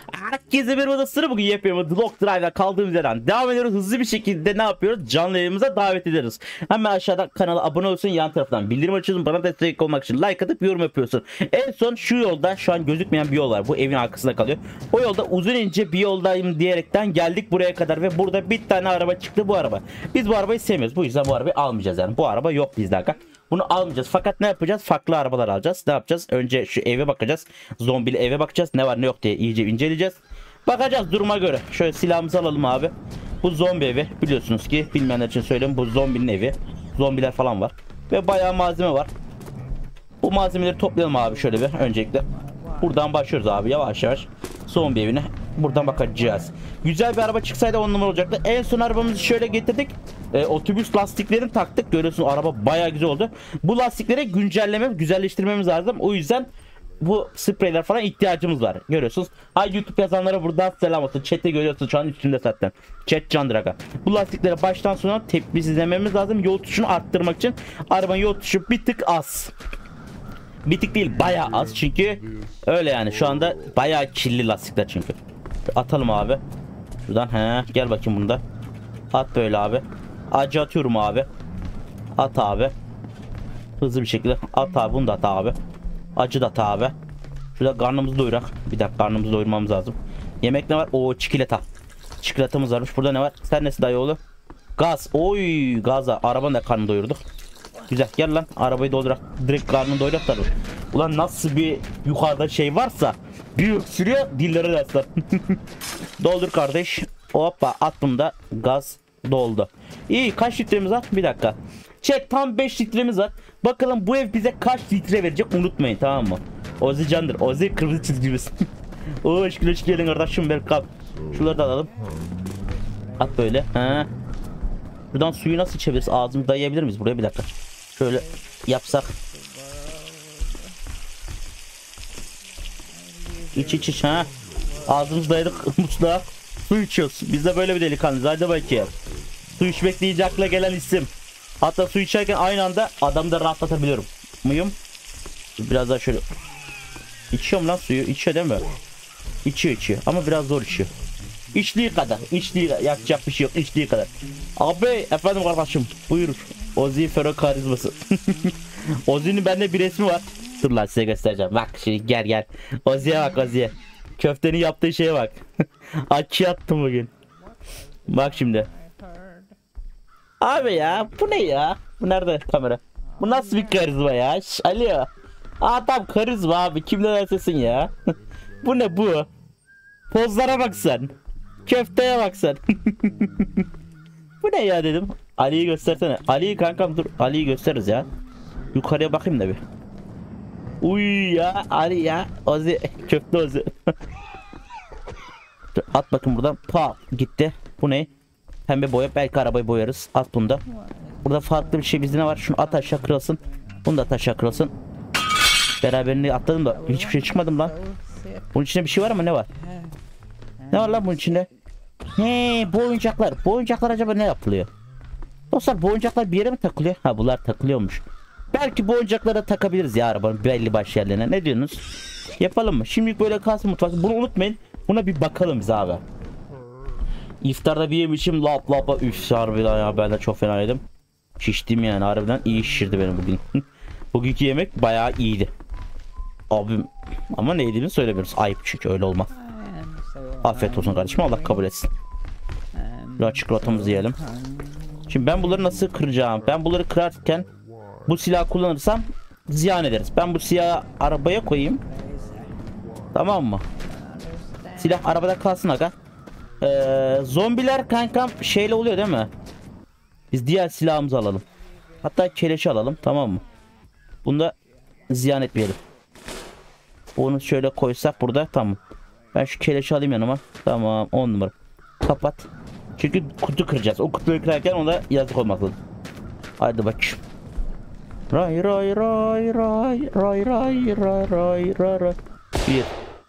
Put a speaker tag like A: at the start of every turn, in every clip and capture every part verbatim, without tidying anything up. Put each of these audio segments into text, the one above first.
A: Herkese bir odasını bugün yapıyorum. The Log Drive'da kaldığımız yerden devam ediyoruz. Hızlı bir şekilde ne yapıyoruz? Canlı yayınımıza davet ederiz. Hemen aşağıda kanala abone olsun, yan taraftan bildirim açıyorsun. Bana destek olmak için like atıp yorum yapıyorsun. En son şu yolda, şu an gözükmeyen bir yol var. Bu evin arkasında kalıyor. O yolda uzun ince bir yoldayım diyerekten geldik buraya kadar ve burada bir tane araba çıktı, bu araba. Biz bu arabayı sevmiyoruz. Bu yüzden bu arabayı almayacağız yani. Bu araba yok bizde aga. Bunu almayacağız. Fakat ne yapacağız? Farklı arabalar alacağız. Ne yapacağız? Önce şu eve bakacağız. Zombili eve bakacağız. Ne var ne yok diye iyice inceleyeceğiz. Bakacağız duruma göre. Şöyle silahımızı alalım abi. Bu zombi evi. Biliyorsunuz ki, bilmeyenler için söyleyeyim. Bu zombinin evi. Zombiler falan var. Ve bayağı malzeme var. Bu malzemeleri toplayalım abi şöyle bir öncelikle. Buradan başlıyoruz abi yavaş yavaş. Zombi evine. Buradan bakacağız. Güzel bir araba çıksaydı on numara olacaktı. En son arabamızı şöyle getirdik. E, otobüs lastiklerini taktık. Görüyorsunuz araba bayağı güzel oldu. Bu lastikleri güncelleme, güzelleştirmemiz lazım. O yüzden bu spreyler falan ihtiyacımız var. Görüyorsunuz. Ay YouTube yazanlara buradan selam olsun. Chat'te görüyorsunuz şu an üstünde zaten. Chat Candraga. Bu lastikleri baştan sona tepkisizlememiz lazım. Yol tutuşunu arttırmak için. Arabanın yol tutuşu bir tık az. Bir tık değil, bayağı az çünkü öyle yani şu anda bayağı kirli lastikler çünkü. Atalım abi. Şuradan he gel bakayım bunda. At böyle abi. Acı atıyorum abi. At abi. Hızlı bir şekilde at abi, bunu da at abi. Acı da at abi. Şurada karnımızı doyurak. Bir dakika, karnımızı doyurmamız lazım. Yemek ne var? Oo, çikolata. Çikolatamız varmış. Burada ne var? Sen nesi dayı oğlum? Gaz. Oy, gaza. Arabanın da karnını doyurduk. Güzel, gel lan arabayı doldurak. Direkt karnını doyurak da. Ulan nasıl bir yukarıda şey varsa bir sürüyor dilleri rastlar. Doldur kardeş. Hoppa, at bunda. Gaz doldu. İyi, kaç litremiz var? Bir dakika. Çek, tam beş litremiz var. Bakalım bu ev bize kaç litre verecek, unutmayın, tamam mı? Ozi candır. Ozi kırmızı çizgimiz. Oo, şükür şükür gelin kardeşim, ver kap. Şunları da alalım. At böyle. Ha. Buradan suyu nasıl içebiliriz? Ağzımızı dayayabilir miyiz buraya? Bir dakika. Şöyle yapsak. İç iç iç ha. Ağzımızı dayadık musluğa. Su içiyoruz. Biz de böyle bir delikanlıyız. Hadi bakayım. Su içmek deyince akla gelen isim. Hatta su içerken aynı anda adamı da rahatlatabiliyorum. Muyum? Biraz daha şöyle. İçiyorum lan suyu. İçiyor değil mi? İçiyor içiyor. Ama biraz zor içiyor. İçtiği kadar. İçtiği kadar. Yapacak bir şey yok. İçtiği kadar. Abi efendim kardeşim. Buyur. Ozi Fero karizması. Ozi'nin bende bir resmi var. Dur lan size göstereceğim. Bak şimdi gel gel. Ozi'ye bak Ozi'ye. Köftenin yaptığı şeye bak. Açı attım bugün. Bak şimdi. Abi ya bu ne ya? Bu nerede kamera? Bu nasıl bir karizma ya? Şş, alo. Adam karizma abi. Kimden dersesin ya? Bu ne bu? Pozlara bak sen. Köfteye bak sen. Bu ne ya dedim. Ali'yi göstersene. Ali'yi kankam dur. Ali'yi gösteririz ya. Yukarıya bakayım da bir. Uy ya Ali ya. Ozi. Köfte Ozi. At bakın buradan. Pa gitti. Bu ne? Pembe boya. Belki arabayı boyarız. At bunda. Burada farklı bir şey bizde ne var? Şunu at aşağı kırılsın. Bunu da at aşağı kırılsın. Beraberini atladım da hiçbir şey çıkmadım lan. Bunun içinde bir şey var ama ne var? Ne var lan bunun içinde? He, bu oyuncaklar. Bu oyuncaklar acaba ne yapılıyor? Dostlar bu oyuncaklar bir yere mi takılıyor? Ha, bunlar takılıyormuş. Belki bu oyuncaklara takabiliriz ya arabanın belli başlı yerlerine. Ne diyorsunuz? Yapalım mı? Şimdilik böyle kalsın mutfak. Bunu unutmayın. Buna bir bakalım biz abi. İftarda bir yemişim lap lapa. Üf harbiden ya, ben de çok fena yedim. Şiştim yani, harbiden iyi şişirdi benim bugün. Bugünkü yemek bayağı iyiydi. Abim ama ne yediğimi söylemiyoruz. Ayıp çünkü, öyle olmaz. Afiyet olsun kardeşim, Allah kabul etsin. Biraz çikolatamızı yiyelim. Şimdi ben bunları nasıl kıracağım? Ben bunları kırarken bu silahı kullanırsam ziyan ederiz. Ben bu silahı arabaya koyayım. Tamam mı? Silah arabada kalsın aga. Ee, zombiler kankam şeyle oluyor değil mi? Biz diğer silahımızı alalım. Hatta keleşi alalım, tamam mı? Bunu da ziyan etmeyelim. Onu şöyle koysak burada, tamam. Ben şu keleşi alayım yanıma. Tamam, on numara. Kapat. Çünkü kutu kıracağız. O kutuyu kırarken ona yazık olmaz. Haydi bak. Ray ray ray ray ray ray ray ray ray ray. Bir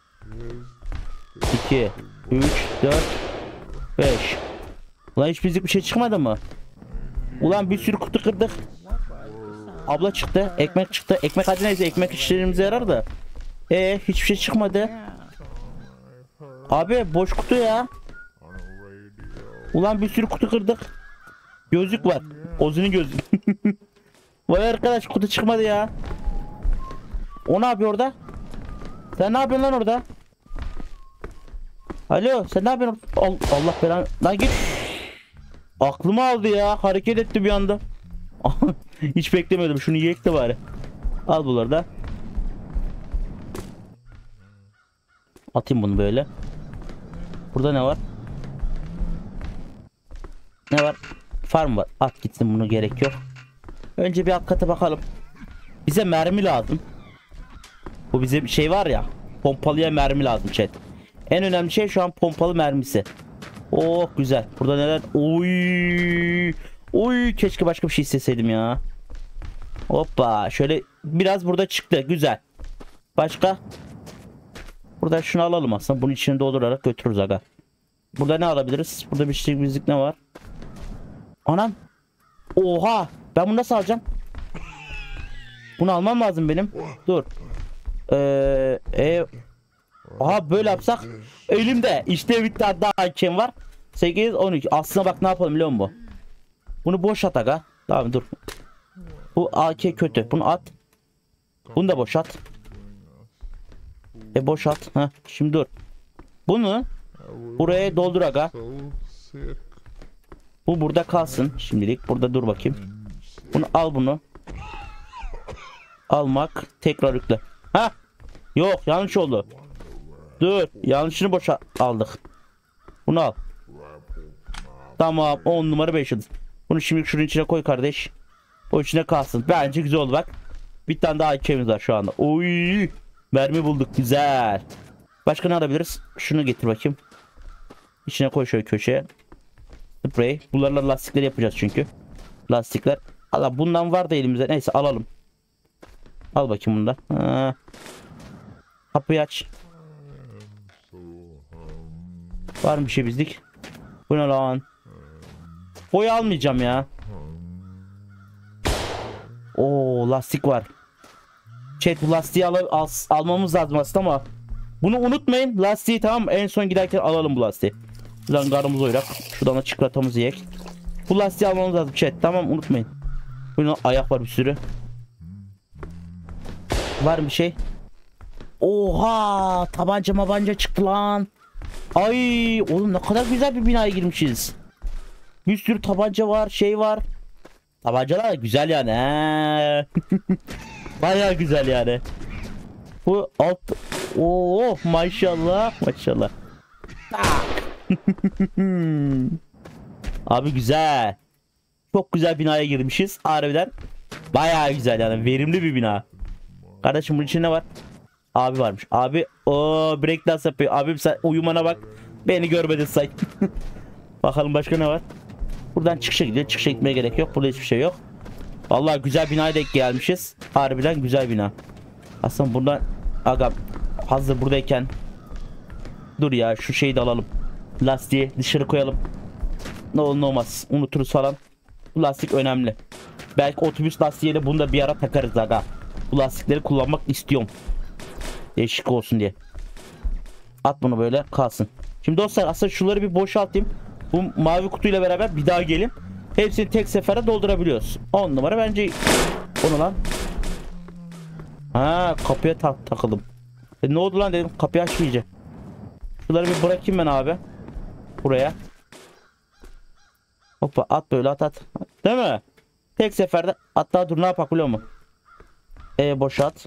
A: iki üç dört beş. Ulan hiç bizlik bir şey çıkmadı mı? Ulan bir sürü kutu kırdık. Abla çıktı, ekmek çıktı. Ekmek hadi neyse, ekmek işlerimize yarar da. Ee hiçbir şey çıkmadı. Abi boş kutu ya. Ulan bir sürü kutu kırdık. Gözlük var. Ozu'nun gözlüğü. Vay arkadaş, kutu çıkmadı ya. O ne yapıyor orada? Sen ne yapıyorsun lan orada? Alo, sen ne yapıyorsun? Al, Allah belanı. Lan git. Aklımı aldı ya. Hareket etti bir anda. Hiç beklemiyordum. Şunu yiyek de bari. Al bunları da. Atayım bunu böyle. Burada ne var? Ne var? Farm var. At gitsin, bunu gerek yok. Önce bir alt kata bakalım. Bize mermi lazım. Bu bize bir şey var ya. Pompalıya mermi lazım chat. En önemli şey şu an pompalı mermisi. Oh güzel. Burada neler? Oy. Oy, keşke başka bir şey isteseydim ya. Hoppa. Şöyle biraz burada çıktı. Güzel. Başka? Burada şunu alalım aslında. Bunun içini doldurarak götürürüz aga. Burada ne alabiliriz? Burada bir şey, müzik ne var? Anam. Oha. Ben bunu nasıl alacağım? Bunu almam lazım benim. Dur. Ee, e, aha böyle yapsak. Elimde. İşte bir tane daha hakem var. sekiz on iki. Aslında bak ne yapalım biliyor musun? Bunu boş at aga. Tamam dur. Bu A K kötü. Bunu at. Bunu da boş at. E boş at. Heh, şimdi dur. Bunu buraya doldur aga. Bu burada kalsın şimdilik. Burada dur bakayım. Bunu al bunu. Almak. Tekrar yükle. Ha? Yok, yanlış oldu. Dur. Yanlışını boşa aldık. Bunu al. Tamam. on numara beş yıldız. Bunu şimdi şunun içine koy kardeş. O içine kalsın. Bence güzel oldu bak. Bir tane daha ikimiz var şu anda. Oy. Mermi bulduk. Güzel. Başka ne alabiliriz? Şunu getir bakayım. İçine koy şöyle köşeye. Sprey. Bunlarla lastikleri yapacağız çünkü. Lastikler. Allah, bundan var da elimizde. Neyse alalım. Al bakayım bundan. Ha. Kapıyı aç. Var mı bir şey bizlik? Bu ne lan? Boya almayacağım ya. Oo, lastik var. Chat, bu lastiği al al almamız lazım aslında ama bunu unutmayın. Lastiği tamam, en son giderken alalım bu lastiği. Buradan karnımızı oyrak. Şuradan da çikolatamızı yiyek. Bu lastiği almamız lazım chat. Tamam, unutmayın. Bunun ayak var bir sürü. Var mı bir şey? Oha, tabanca mabanca çıktı lan. Ay oğlum, ne kadar güzel bir binaya girmişiz. Bir sürü tabanca var, şey var. Tabancalar güzel yani. Bayağı güzel yani. Bu alt. Oo maşallah maşallah. Abi güzel. Çok güzel binaya girmişiz harbiden. Bayağı güzel yani, verimli bir bina. Kardeşim bunun içinde ne var? Abi varmış. Abi o breakdance yapıyor. Abim sen uyumana bak. Beni görmedin say. Bakalım başka ne var? Buradan çıkışa gidiyor. Çıkışa gitmeye gerek yok. Burada hiçbir şey yok. Vallahi güzel binaya denk gelmişiz. Harbiden güzel bina. Aslında buradan aga hazır buradayken dur ya, şu şeyi de alalım. Lastiği dışarı koyalım. Ne olur ne olmaz. Unuturuz falan. Bu lastik önemli. Belki otobüs lastiğiyle bunu da bir ara takarız aga. Bu lastikleri kullanmak istiyorum. Değişik olsun diye. At bunu böyle kalsın. Şimdi dostlar aslında şunları bir boşaltayım. Bu mavi kutuyla beraber bir daha gelin. Hepsini tek sefere doldurabiliyoruz. on numara bence. Onu lan. Ha, kapıya tak takıldım. E, ne oldu lan dedim, kapıyı açmayacağım. Şunları bir bırakayım ben abi. Buraya. Hoppa at böyle, at at. Değil mi? Tek seferde. Hatta dur, ne yapak biliyor musun? E boşalt.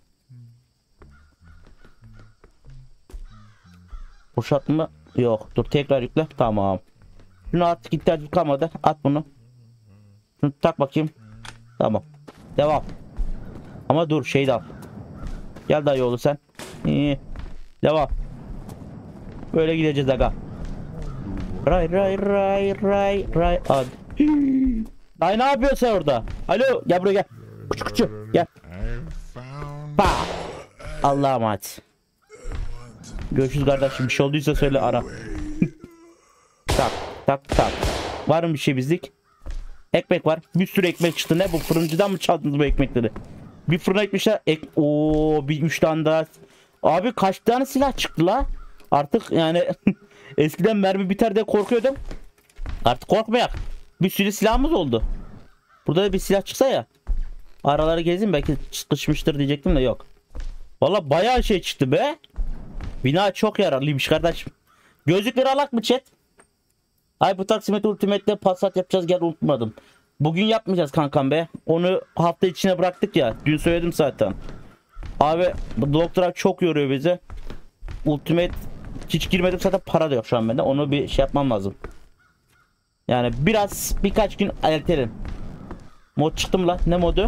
A: Boşaltma yok. Dur tekrar yükle. Tamam. Şunu at, gitti kalmadı. At bunu. Şunu tak bakayım. Tamam. Devam. Ama dur şey de al. Gel dayı oğlu sen. İyi. Devam. Böyle gideceğiz aga. Ray ray ray ray ray. Hadi. Dayı ne yapıyorsun sen orada? Alo gel buraya gel. Küçük küçük gel. Pa. Allah'a emanet. Görüşürüz kardeşim. Bir şey olduysa söyle, ara. Tak tak tak. Var mı bir şey bizlik? Ekmek var. Bir sürü ekmek çıktı. Ne bu, fırıncıdan mı çaldınız bu ekmekleri? Bir fırına ekmişler. Ek Oo bir üç tane daha. Abi kaç tane silah çıktı la? Artık yani eskiden mermi biter diye korkuyordum. Artık korkmayak. Bir sürü silahımız oldu. Burada da bir silah çıksa ya. Araları gezeyim, belki sıkışmıştır diyecektim de yok. Valla bayağı şey çıktı be. Bina çok yararlıymış kardeşim. Gözlükleri alak mı chat? Ay bu taksimetre ultimate'le passat yapacağız, gel unutmadım. Bugün yapmayacağız kankam be. Onu hafta içine bıraktık ya. Dün söyledim zaten. Abi doktor çok yoruyor bizi. Ultimate hiç girmedim zaten, para da yok şu an bende. Onu bir şey yapmam lazım. Yani biraz birkaç gün ertelerim. Mod çıktı mı lan? Ne modu?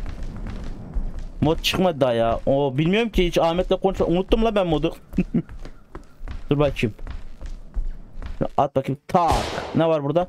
A: Mod çıkmadı daha ya. O bilmiyorum ki, hiç Ahmet'le konuşma. Unuttum la ben modu. Dur bakayım. At bakayım. Tak. Ne var burada?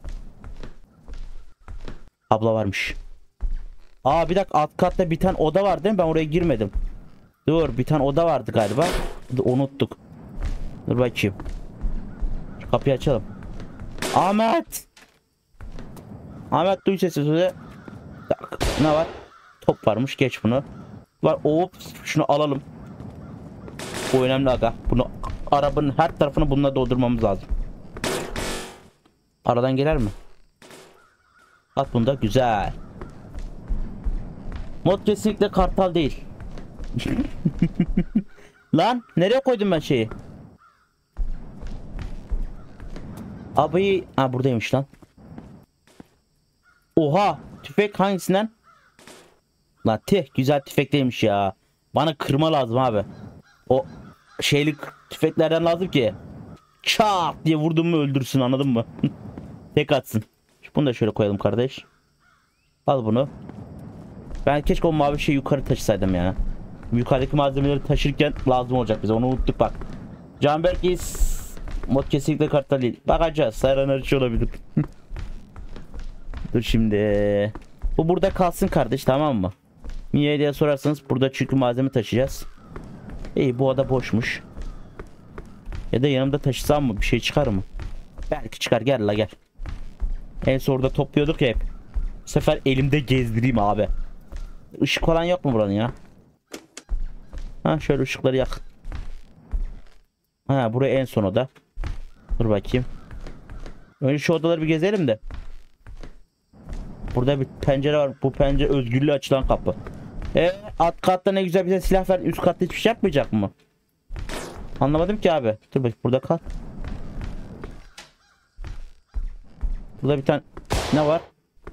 A: Abla varmış. Aa bir dakika, alt katta bir tane oda var değil mi? Ben oraya girmedim. Dur, bir tane oda vardı galiba. Unuttuk. Dur bakayım. Şu kapıyı açalım. Ahmet. Ahmet duy sesini. Tak. Ne var? Top varmış, geç bunu. Var, hop şunu alalım. Bu önemli aga. Bunu arabanın her tarafını bununla doldurmamız lazım. Aradan gelir mi? At bunda, güzel. Mod kesinlikle kartal değil. Lan nereye koydum ben şeyi? Abi ha buradaymış lan. Oha, tüfek hangisinden? Lan tüh, güzel tüfekliymiş ya. Bana kırma lazım abi. O şeylik tüfeklerden lazım ki çat diye vurdum mu öldürsün, anladın mı? Tek atsın. Bunu da şöyle koyalım kardeş. Al bunu. Ben keşke o mavi şeyi yukarı taşısaydım ya. Yukarıdaki malzemeleri taşırken lazım olacak bize, onu unuttuk bak. Canberk'iz. Mod kesinlikle kartal değil. Bakacağız. Sayran arıcı olabilir. Dur şimdi. Bu burada kalsın kardeş, tamam mı? Niye diye sorarsanız, burada çünkü malzeme taşıyacağız. İyi, bu oda boşmuş. Ya da yanımda taşısam mı? Bir şey çıkar mı? Belki çıkar, gel la gel. En son orada topluyorduk ya hep. Bu sefer elimde gezdireyim abi. Işık falan yok mu buranın ya? Ha şöyle ışıkları yak. Ha buraya en son oda. Dur bakayım. Önce şu odaları bir gezelim de. Burada bir pencere var. Bu pencere özgürlüğe açılan kapı. E alt katta ne güzel bize silah ver. Üst katta hiçbir şey yapmayacak mı? Anlamadım ki abi. Dur bakayım, burada kal. Burada bir tane ne var?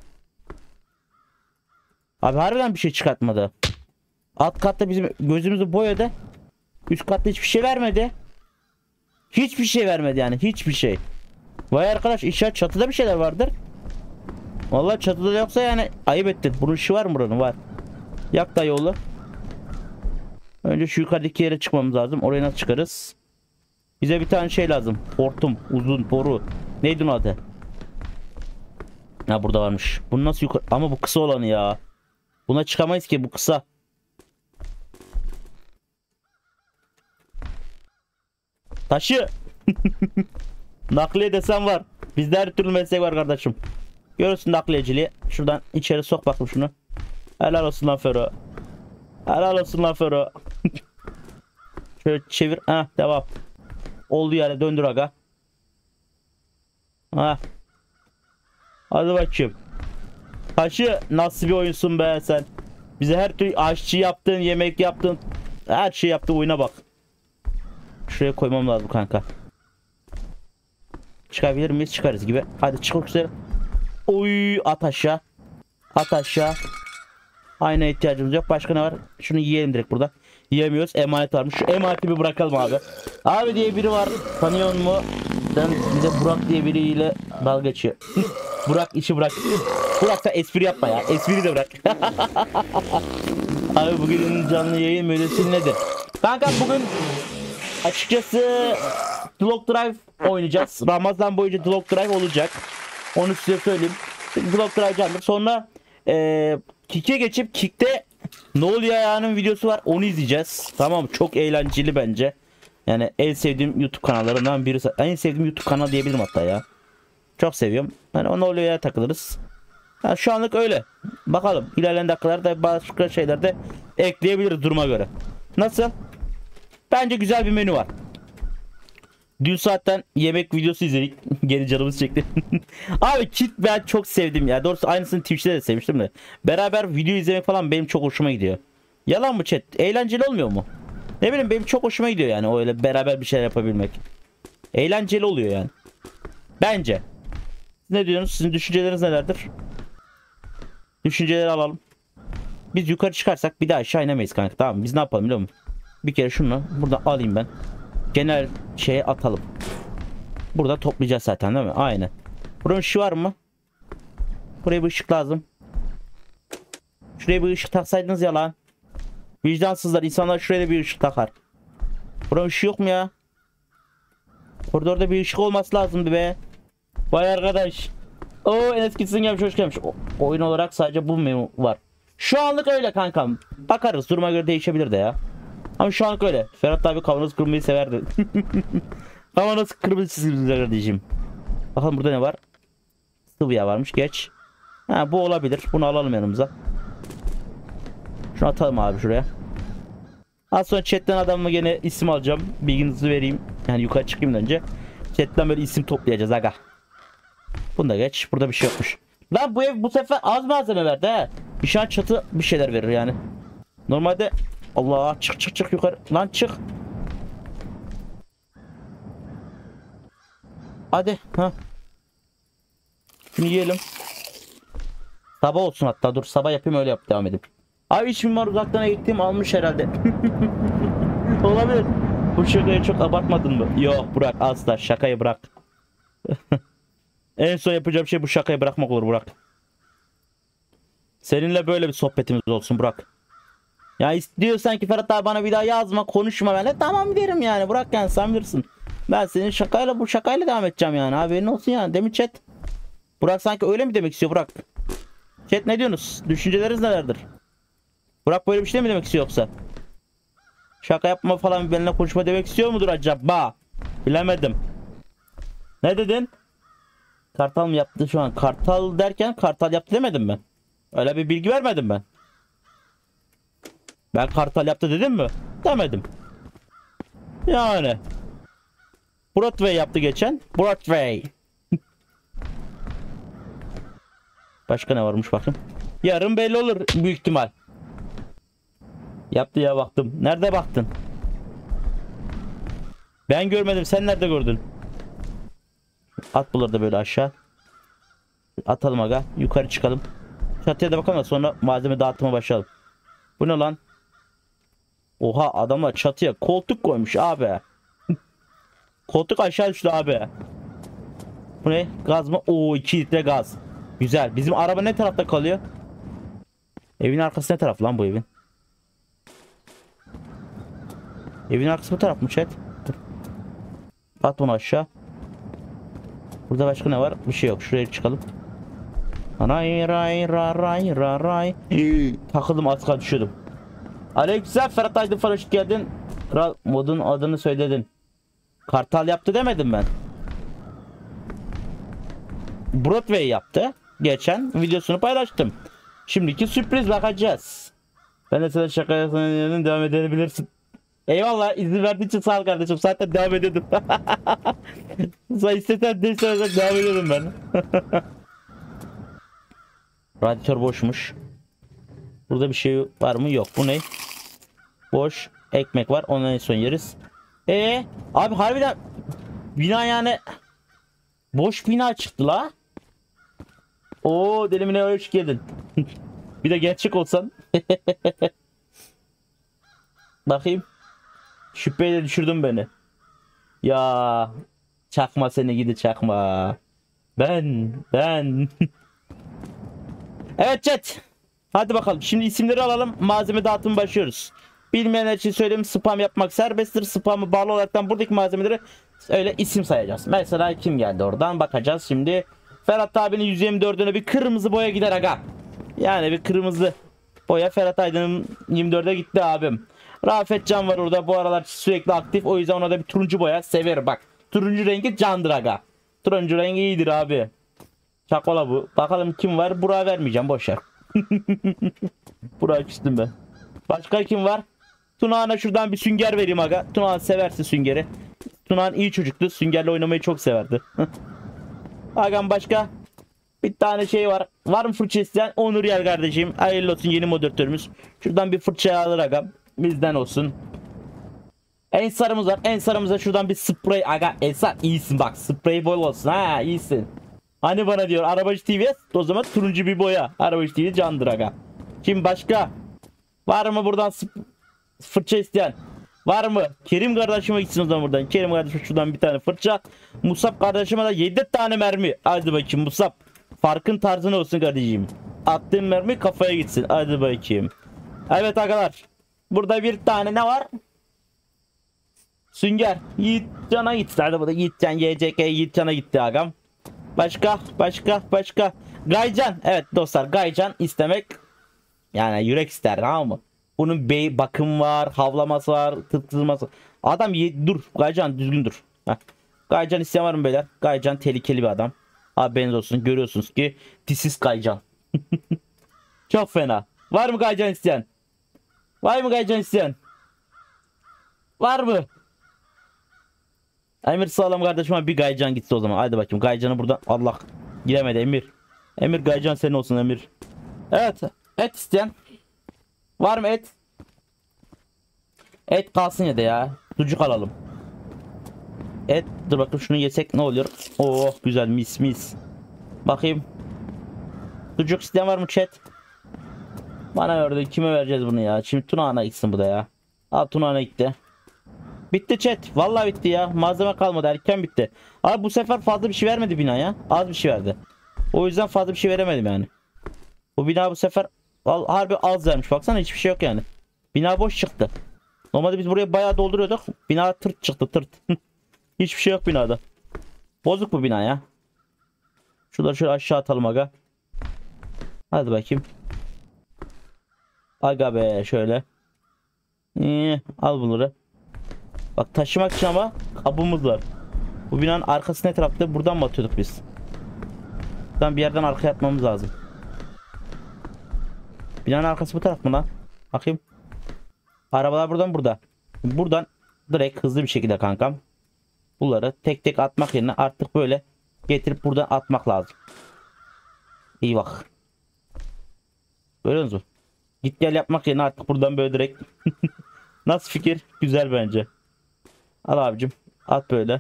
A: Abi harbiden bir şey çıkartmadı. Alt katta bizim gözümüzü boyadı. Üst katta hiçbir şey vermedi. Hiçbir şey vermedi yani, hiçbir şey. Vay arkadaş, inşallah çatıda bir şeyler vardır. Vallahi çatıda yoksa yani ayıp ettin. Bunun işi var mı buranın? Var. Yak da yolu. Önce şu yukarıdaki yere çıkmamız lazım. Oraya nasıl çıkarız? Bize bir tane şey lazım. Hortum, uzun boru. Neydi onun adı? Ha burada varmış. Bunu nasıl yukarı? Ama bu kısa olanı ya. Buna çıkamayız ki, bu kısa. Taşı. Nakliye desen var. Bizde her türlü meslek var kardeşim. Görürsün nakliyeciliği. Şuradan içeri sok bakayım şunu. Helal olsun lan Fero. Helal olsun lan Fero. Şöyle çevir. Ha devam. Olduğu yere döndür aga. Ha. Hadi bakayım. Taşı, nasıl bir oyunsun be sen. Bize her türlü aşçı yaptın, yemek yaptın. Her şey yaptın, oyuna bak. Şuraya koymam lazım kanka. Çıkabilir miyiz? Çıkarız gibi. Hadi çıkmak üzere. Oy, at aşağı. At aşağı. Ayna ihtiyacımız yok. Başka ne var? Şunu yiyelim direkt burada. Yiyemiyoruz. Emanet varmış. Şu emaneti bir bırakalım abi. Abi diye biri var. Tanıyor mu? Ben bize Burak diye biriyle dalga geçiyor. Burak işi bırak. Burak sen espri yapma ya. Espri de bırak. Abi bugünün canlı yayın menüsü nedir? Kanka bugün açıkçası Dlog Drive oynayacağız. Ramazan boyunca Dlog Drive olacak. Onu size söyleyeyim. Dlog Drive canlı. Sonra ee, Kick'e geçip Kick'te ne oluyor ayağının videosu var. Onu izleyeceğiz. Tamam, çok eğlenceli bence. Yani en sevdiğim YouTube kanallarından birisi. En sevdiğim YouTube kanalı diyebilirim hatta ya. Çok seviyorum. Yani ona oluyor ya, takılırız. Yani şu anlık öyle. Bakalım ilerleyen dakikalarda başka şeyler de ekleyebiliriz duruma göre. Nasıl? Bence güzel bir menü var. Dün zaten yemek videosu izledik. Geri canımız çekti. Abi kit ben çok sevdim ya. Doğrusu aynısını Twitch'te de sevmiştim de. Beraber video izlemek falan benim çok hoşuma gidiyor. Yalan mı chat? Eğlenceli olmuyor mu? Ne bileyim benim çok hoşuma gidiyor yani öyle beraber bir şeyler yapabilmek. Eğlenceli oluyor yani. Bence. Siz ne diyorsunuz? Sizin düşünceleriniz nelerdir? Düşünceleri alalım. Biz yukarı çıkarsak bir daha aşağı inemeyiz kanka. Tamam mı? Biz ne yapalım biliyor musun? Bir kere şunu buradan alayım ben. Genel şeye atalım. Burada toplayacağız zaten değil mi? Aynen. Buranın ışığı var mı? Buraya bir ışık lazım. Şuraya bir ışık taksaydınız ya lan. Vicdansızlar. İnsanlar şuraya da bir ışık takar. Buranın ışığı yok mu ya? Koridorda bir ışık olması lazımdı be. Vay arkadaş. Oo Enes gitsin gelmiş hoş gelmiş. O, oyun olarak sadece bu mu var? Şu anlık öyle kankam. Bakarız duruma göre değişebilir de ya. Ama şu anlık öyle. Ferhat abi kavanoz kırmayı severdi. Kavanoz kırmayı severdi kardeşim. Bakalım burada ne var? Sıvı yağ varmış geç. Ha bu olabilir. Bunu alalım yanımıza. Şunu atalım abi şuraya. Az sonra chatten adamıma gene isim alacağım. Bilginizi vereyim. Yani yukarı çıkayım önce. Chatten böyle isim toplayacağız aga. Bunu da geç. Burada bir şey yokmuş. Lan bu ev bu sefer az malzeme verdi he. İnşaat çatı bir şeyler verir yani. Normalde Allah çık çık çık yukarı. Lan çık. Hadi ha. Şunu yiyelim. Sabah olsun hatta dur sabah yapayım öyle yap devam edeyim. Abi hiç mimar uzaktan gittiğim almış herhalde. Olabilir. Bu şakayı çok abartmadın mı? Yok Burak asla şakayı bırak. En son yapacağım şey bu şakayı bırakmak olur Burak. Seninle böyle bir sohbetimiz olsun Burak. Ya istiyorsan ki Ferhat abi bana bir daha yazma konuşma benimle tamam derim yani Burak yani sen bilirsin. Ben senin şakayla bu şakayla devam edeceğim yani haberin olsun yani değil mi chat? Burak sanki öyle mi demek istiyor Burak? Chat ne diyorsunuz? Düşünceleriniz nelerdir? Burak böyle bir şey mi demek istiyor yoksa? Şaka yapma falan benimle konuşma demek istiyor mudur acaba? Bilemedim. Ne dedin? Kartal mı yaptı şu an? Kartal derken kartal yaptı demedim ben. Öyle bir bilgi vermedim ben. Ben kartal yaptı dedim mi? Demedim. Yani. Broadway yaptı geçen. Broadway. Başka ne varmış bakayım. Yarın belli olur büyük ihtimal. Yaptı ya baktım. Nerede baktın? Ben görmedim. Sen nerede gördün? At bunları da böyle aşağı. Atalım aga. Yukarı çıkalım. Çatıya da bakalım da sonra malzeme dağıtıma başlayalım. Bu ne lan? Oha adamlar çatıya koltuk koymuş abi. Koltuk aşağı düştü abi. Bu ne? Gaz mı? Oo iki litre gaz. Güzel. Bizim araba ne tarafta kalıyor? Evin arkası ne taraf lan bu evin? Evin arkası bu taraf mı chat? At bunu aşağı. Burada başka ne var? Bir şey yok. Şuraya çıkalım. Ray ray ray ray ray ray. Takıldım az kaldı düşüyordum. Aleykümselam Ferhat Aydın falan hoş geldin. Kral modun adını söyledin. Kartal yaptı demedim ben. Broadway yaptı. Geçen videosunu paylaştım. Şimdiki sürpriz bakacağız. Ben de sana şaka yapmanın devam edebilirsin. Eyvallah izin verdiğin için sağ ol kardeşim. Zaten devam ediyordum. Sen istesen de istesen devam ediyordum ben. Radyatör boşmuş. Burada bir şey var mı? Yok. Bu ne? Boş. Ekmek var. Onu en son yeriz. Ee, abi harbiden bina yani boş bina çıktı la. Oo delimine hoş geldin. Bir de gerçek olsan. Bakayım. Şüpheyle düşürdün beni. Ya çakma seni gidi çakma. Ben ben. Evet chat. Hadi bakalım. Şimdi isimleri alalım. Malzeme dağıtımı başlıyoruz. Bilmeyenler için söyleyeyim spam yapmak serbesttir. Spamı bağlı olaraktan buradaki malzemeleri öyle isim sayacağız. Mesela kim geldi oradan bakacağız şimdi. Ferhat abinin yüz yirmi dördüne bir kırmızı boya gider aga. Yani bir kırmızı boya Ferhat Aydın'ın yirmi dörde gitti abim. Rafet Can var orada bu aralar sürekli aktif. O yüzden ona da bir turuncu boya sever bak. Turuncu rengi candır aga. Turuncu rengi iyidir abi. Çakola bu. Bakalım kim var? Burak'a vermeyeceğim boşver. Burak'ı küstüm ben. Başka kim var? Tunağan'a şuradan bir sünger vereyim aga. Tunağan seversin süngeri. Tunağan iyi çocuktu. Süngerle oynamayı çok severdi. Hakan başka? Bir tane şey var. Var mı fırça isteyen? Onur yer kardeşim. Hayırlı olsun yeni moderatörümüz. Şuradan bir fırça alır agam. Bizden olsun. En sarımız var. En sarımıza şuradan bir sprey. Aga Ensar iyisin bak. Sprey bol olsun. Ha iyisin. Hani bana diyor Arabacı T V. O zaman turuncu bir boya. Arabacı T V candır aga. Şimdi başka? Var mı buradan fırça isteyen? Var mı? Kerim kardeşime gitsin o zaman buradan. Kerim kardeşime şuradan bir tane fırça. Musab kardeşime de yedi tane mermi. Hadi bakayım Musab. Farkın tarzına olsun kardeşim. Attığın mermi kafaya gitsin. Hadi bakayım. Evet arkadaşlar. Burada bir tane ne var? Sünger. Yiğitcan'a gitti. Hadi burada Yiğitcan Y C K Yiğitcan'a gitti agam. Başka başka başka. Gaycan. Evet dostlar Gaycan istemek yani yürek ister tamam mı? Bunun bey bakım var, havlaması var, tıktırması. Adam dur Gaycan düzgün dur. Heh. Gaycan isteyen var mı beyler? Gaycan tehlikeli bir adam. Haberiniz olsun görüyorsunuz ki disiz Gaycan. Çok fena. Var mı Gaycan isteyen? Var mı Gaycan isteyen? Var mı? Emir sağlam kardeşime bir Gaycan gitsin o zaman. Hadi bakayım Gaycan'ı buradan Allah giremedi Emir. Emir Gaycan senin olsun Emir. Evet et isteyen. Var mı et? Et kalsın ya da ya. Sucuk alalım. Et dur bakayım şunu yesek ne oluyor? Oh güzel mis mis. Bakayım. Sucuk isteyen var mı chat? Bana verdi kime vereceğiz bunu ya? Şimdi Tunağan'a gitsin bu da ya. Al Tunağan'a gitti. Bitti chat. Vallahi bitti ya. Malzeme kalmadı. Erken bitti. Abi bu sefer fazla bir şey vermedi bina ya. Az bir şey verdi. O yüzden fazla bir şey veremedim yani. Bu bina bu sefer harbi az vermiş. Baksana hiçbir şey yok yani. Bina boş çıktı. Normalde biz buraya bayağı dolduruyorduk. Bina tırt çıktı tırt. Hiçbir şey yok binada. Bozuk bu bina ya. Şuraları şöyle aşağı atalım aga. Hadi bakayım. Aga be şöyle. Ee, al bunları. Bak taşımak için ama kabımız var. Bu binanın arkası ne tarafta? Buradan mı atıyorduk biz? Buradan bir yerden arkaya atmamız lazım. Binanın arkası bu taraf mı lan? Bakayım. Arabalar buradan burada. Buradan direkt hızlı bir şekilde kankam. Bunları tek tek atmak yerine artık böyle getirip buradan atmak lazım. İyi bak. Görüyor musunuz? Git gel yapmak yerine artık buradan böyle direkt. Nasıl fikir? Güzel bence. Al abicim. At böyle.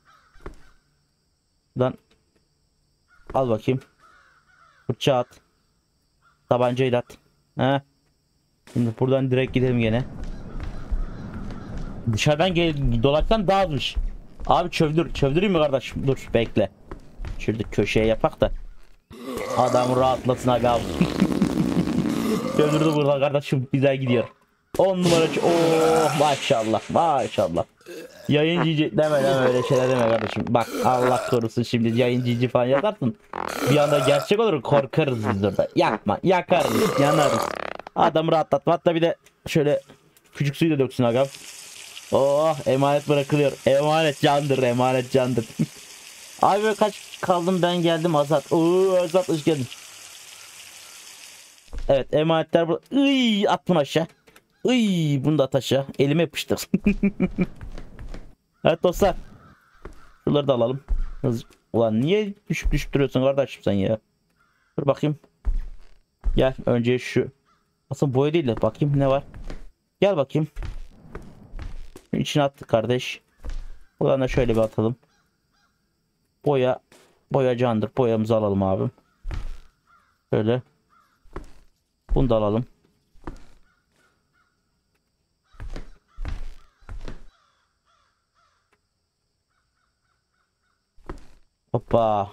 A: Buradan al bakayım. Fırça at. Tabancayı da at. He. Şimdi buradan direkt gidelim gene. Dışarıdan gel dolaşsan daha azmış. Abi çövdür. Çövdüreyim mi kardeşim? Dur bekle. Şurada köşeye yapak da adam rahatlasın abi. Çövdürdü burada kardeşim. Güzel gidiyor. on numara. Oh maşallah. Maşallah. Yayın cici deme deme öyle şeyler deme kardeşim. Bak Allah korusun şimdi yayın cici falan yaparsın. Bir anda gerçek olur korkarız biz orada. Yakma yakarız yanarız. Adamı rahatlatma hatta bir de şöyle küçük suyu da döksün agam. Oh emanet bırakılıyor. Emanet candır emanet candır. Abi böyle kaç kaldım ben geldim Azat. Oo Azat hoş geldin. Evet emanetler burada. Iy attım aşağı. Iy bunu da at aşağı. Elime yapıştır. Evet dostlar. Şunları da alalım. Hızlı. Ulan niye düşüp düşüp duruyorsun kardeşim sen ya? Dur bakayım. Gel önce şu. Aslında boya değil de bakayım ne var. Gel bakayım. İçine attık kardeş. Buradan da şöyle bir atalım. Boya. Boya candır. Boyamızı alalım abi. Şöyle. Bunu da alalım. Hoppa.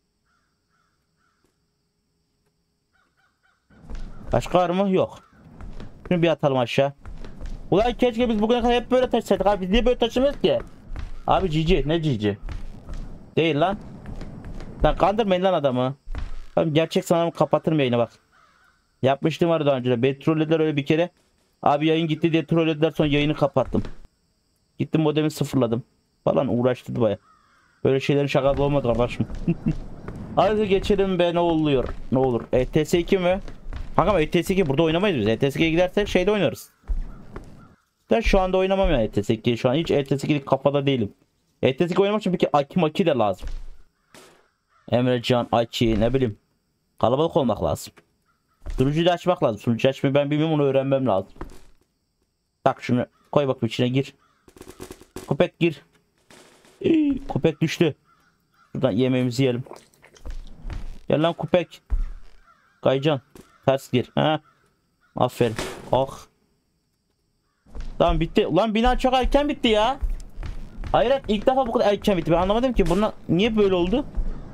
A: Başka var mı? Yok. Şunu bir atalım aşağı. Ulan keşke biz bugüne kadar hep böyle taşısaydık abi. Biz niye böyle taşımıyoruz ki? Abi cici. Ne cici? Değil lan. Lan kandırmayın lan adamı. Abi gerçek sanırım kapatırım yayını bak. Yapmıştım var daha önce de. Beni trollediler öyle bir kere. Abi yayın gitti diye trollediler sonra yayını kapattım. Gittim modemi sıfırladım. Falan uğraştırdı baya. Böyle şeylerin şakası olmadı kardeşim. Hadi geçelim be ne oluyor? Ne olur? E T S iki mi? Kanka E T S iki burada oynamayız biz. E T S ikiye gidersek şeyde oynarız. Ben şu anda oynamam ya E T S ikiyi. Şu an hiç E T S ikilik kafada değilim. Estetik oynamak için peki Aki Maki de lazım. Emrecan, Aki, ne bileyim. Kalabalık olmak lazım. Sunucuyu da açmak lazım. Sunucu açmayı ben bilmiyorum, onu öğrenmem lazım. Tak şunu koy bakayım, içine gir. Köpek gir. Hii, köpek düştü. Şuradan yemeğimizi yiyelim. Gel lan köpek. Kaycan. Ters gir. Ha. Aferin. Oh. Tamam bitti. Ulan bina çok erken bitti ya. Hayret, ilk defa bu kadar erken bitti. Ben anlamadım ki bunlar niye böyle oldu.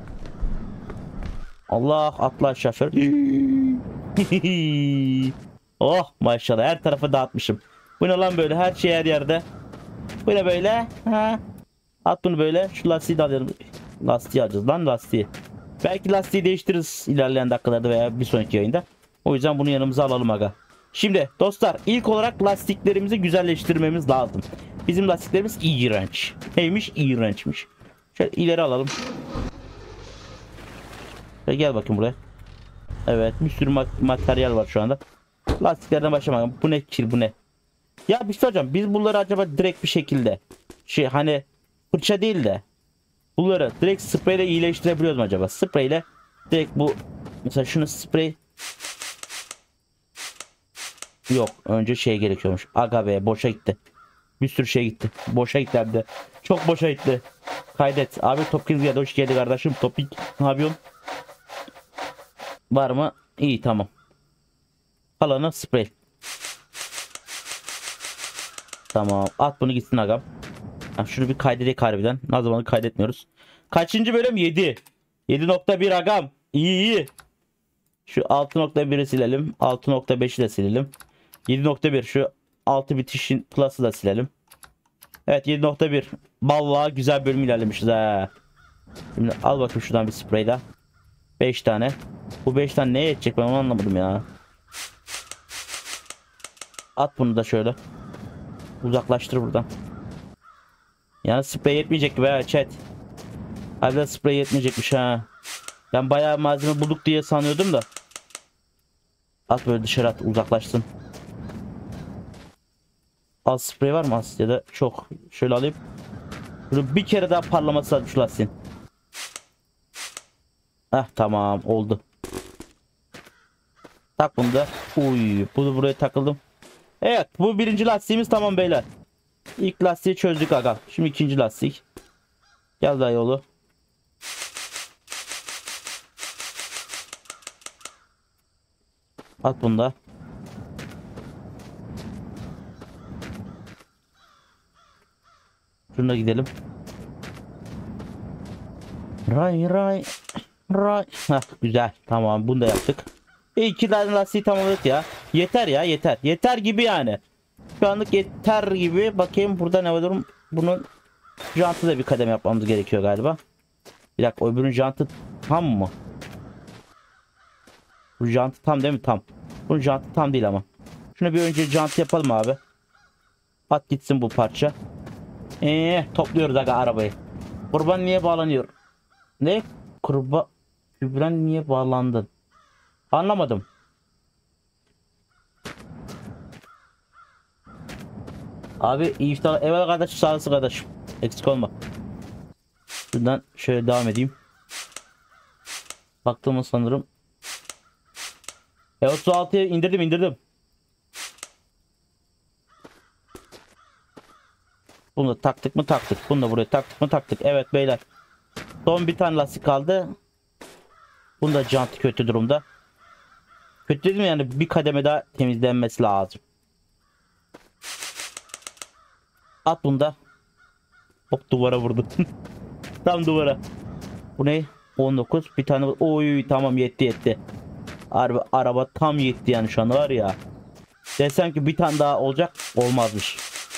A: Allah, atla şoför. Oh maşallah, her tarafı dağıtmışım. Bu ne lan böyle, her şey her yerde. Bu ne böyle? Ha. At bunu böyle. Şu lastiği de alalım. Lastiği alacağız lan, lastiği. Belki lastiği değiştiririz ilerleyen dakikalarda veya bir sonraki yayında. O yüzden bunu yanımıza alalım aga. Şimdi dostlar, ilk olarak lastiklerimizi güzelleştirmemiz lazım. Bizim lastiklerimiz iğrenç. Neymiş? İğrençmiş. Şöyle ileri alalım. Şöyle gel bakayım buraya. Evet, bir sürü materyal var şu anda. Lastiklerden başlamayalım. Bu ne kir, bu ne? Ya bir şey hocam, biz bunları acaba direkt bir şekilde şey, hani fırça değil de bunları direkt spreyle iyileştirebiliyoruz mu acaba? Spreyle direkt bu, mesela şunu sprey. Yok, önce şey gerekiyormuş. Aga be, boşa gitti. Bir sürü şey gitti. Boşa gitti hem de. Çok boşa gitti. Kaydet. Abi Topkins geldi. Hoş geldin kardeşim. Topik. Ne yapıyorsun? Var mı? İyi, tamam. Kalanı sprey. Tamam. At bunu gitsin agam. Ha, şunu bir kaydedeyim harbiden. Ne zamanı kaydetmiyoruz. Kaçıncı bölüm? yedi. yedi nokta bir agam. İyi iyi. Şu altı nokta bir'i silelim. altı nokta beş'i de silelim. yedi nokta bir, şu altı bitişin plus'ı da silelim. Evet, yedi nokta bir. Vallahi güzel bölüm ilerlemişiz ha. Şimdi al bakayım şuradan bir sprey daha. beş tane. Bu beş tane neye yetecek, ben onu anlamadım ya. At bunu da şöyle. Uzaklaştır buradan. Yani sprey yetmeyecek gibi ha chat. Harbiden sprey yetmeyecekmiş ha. Ben bayağı malzeme bulduk diye sanıyordum da. At böyle dışarı at, uzaklaşsın. Az sprey var mı, az ya da çok? Şöyle alayım. Bunu bir kere daha parlaması lazım şu lastiğin. Heh, tamam oldu. Tak bunu da. Uy, bunu buraya takıldım. Evet, bu birinci lastiğimiz tamam beyler. İlk lastiği çözdük aga. Şimdi ikinci lastik. Gel daha yolu. At bunu da. Şuna gidelim. Ray ray ray. Heh, güzel. Tamam, bunu da yaptık. E, iki tane lastiği tamamladık ya. Yeter ya, yeter. Yeter gibi yani. Şu anlık yeter gibi. Bakayım burada ne var durum. Bunun jantı da bir kademe yapmamız gerekiyor galiba. Bir dakika, öbürünün jantı tam mı? Bu jantı tam değil mi? Tam. Bunun jantı tam değil ama. Şuna bir önce jant yapalım abi. At gitsin bu parça. Eee topluyoruz aga arabayı. Kurban niye bağlanıyor? Ne? Kurban Kübran niye bağlandın? Anlamadım. Abi iyi iftar. Evet kardeş, sağ olasın kardeşim. Eksik olma. Şuradan şöyle devam edeyim. Baktığımız sanırım. E otuz altıya indirdim indirdim. Bunu da taktık mı taktık. Bunu da buraya taktık mı taktık. Evet beyler. Son bir tane lastik kaldı. Bunda da jantı kötü durumda. Kötü dedim yani, bir kademe daha temizlenmesi lazım. At bunu da. Hop, duvara vurdu. Tam duvara. Bu ne? on dokuz. Bir tane. Oy tamam, yetti yetti. Araba, araba tam yetti yani şu an var ya. Desem ki bir tane daha olacak, olmazmış.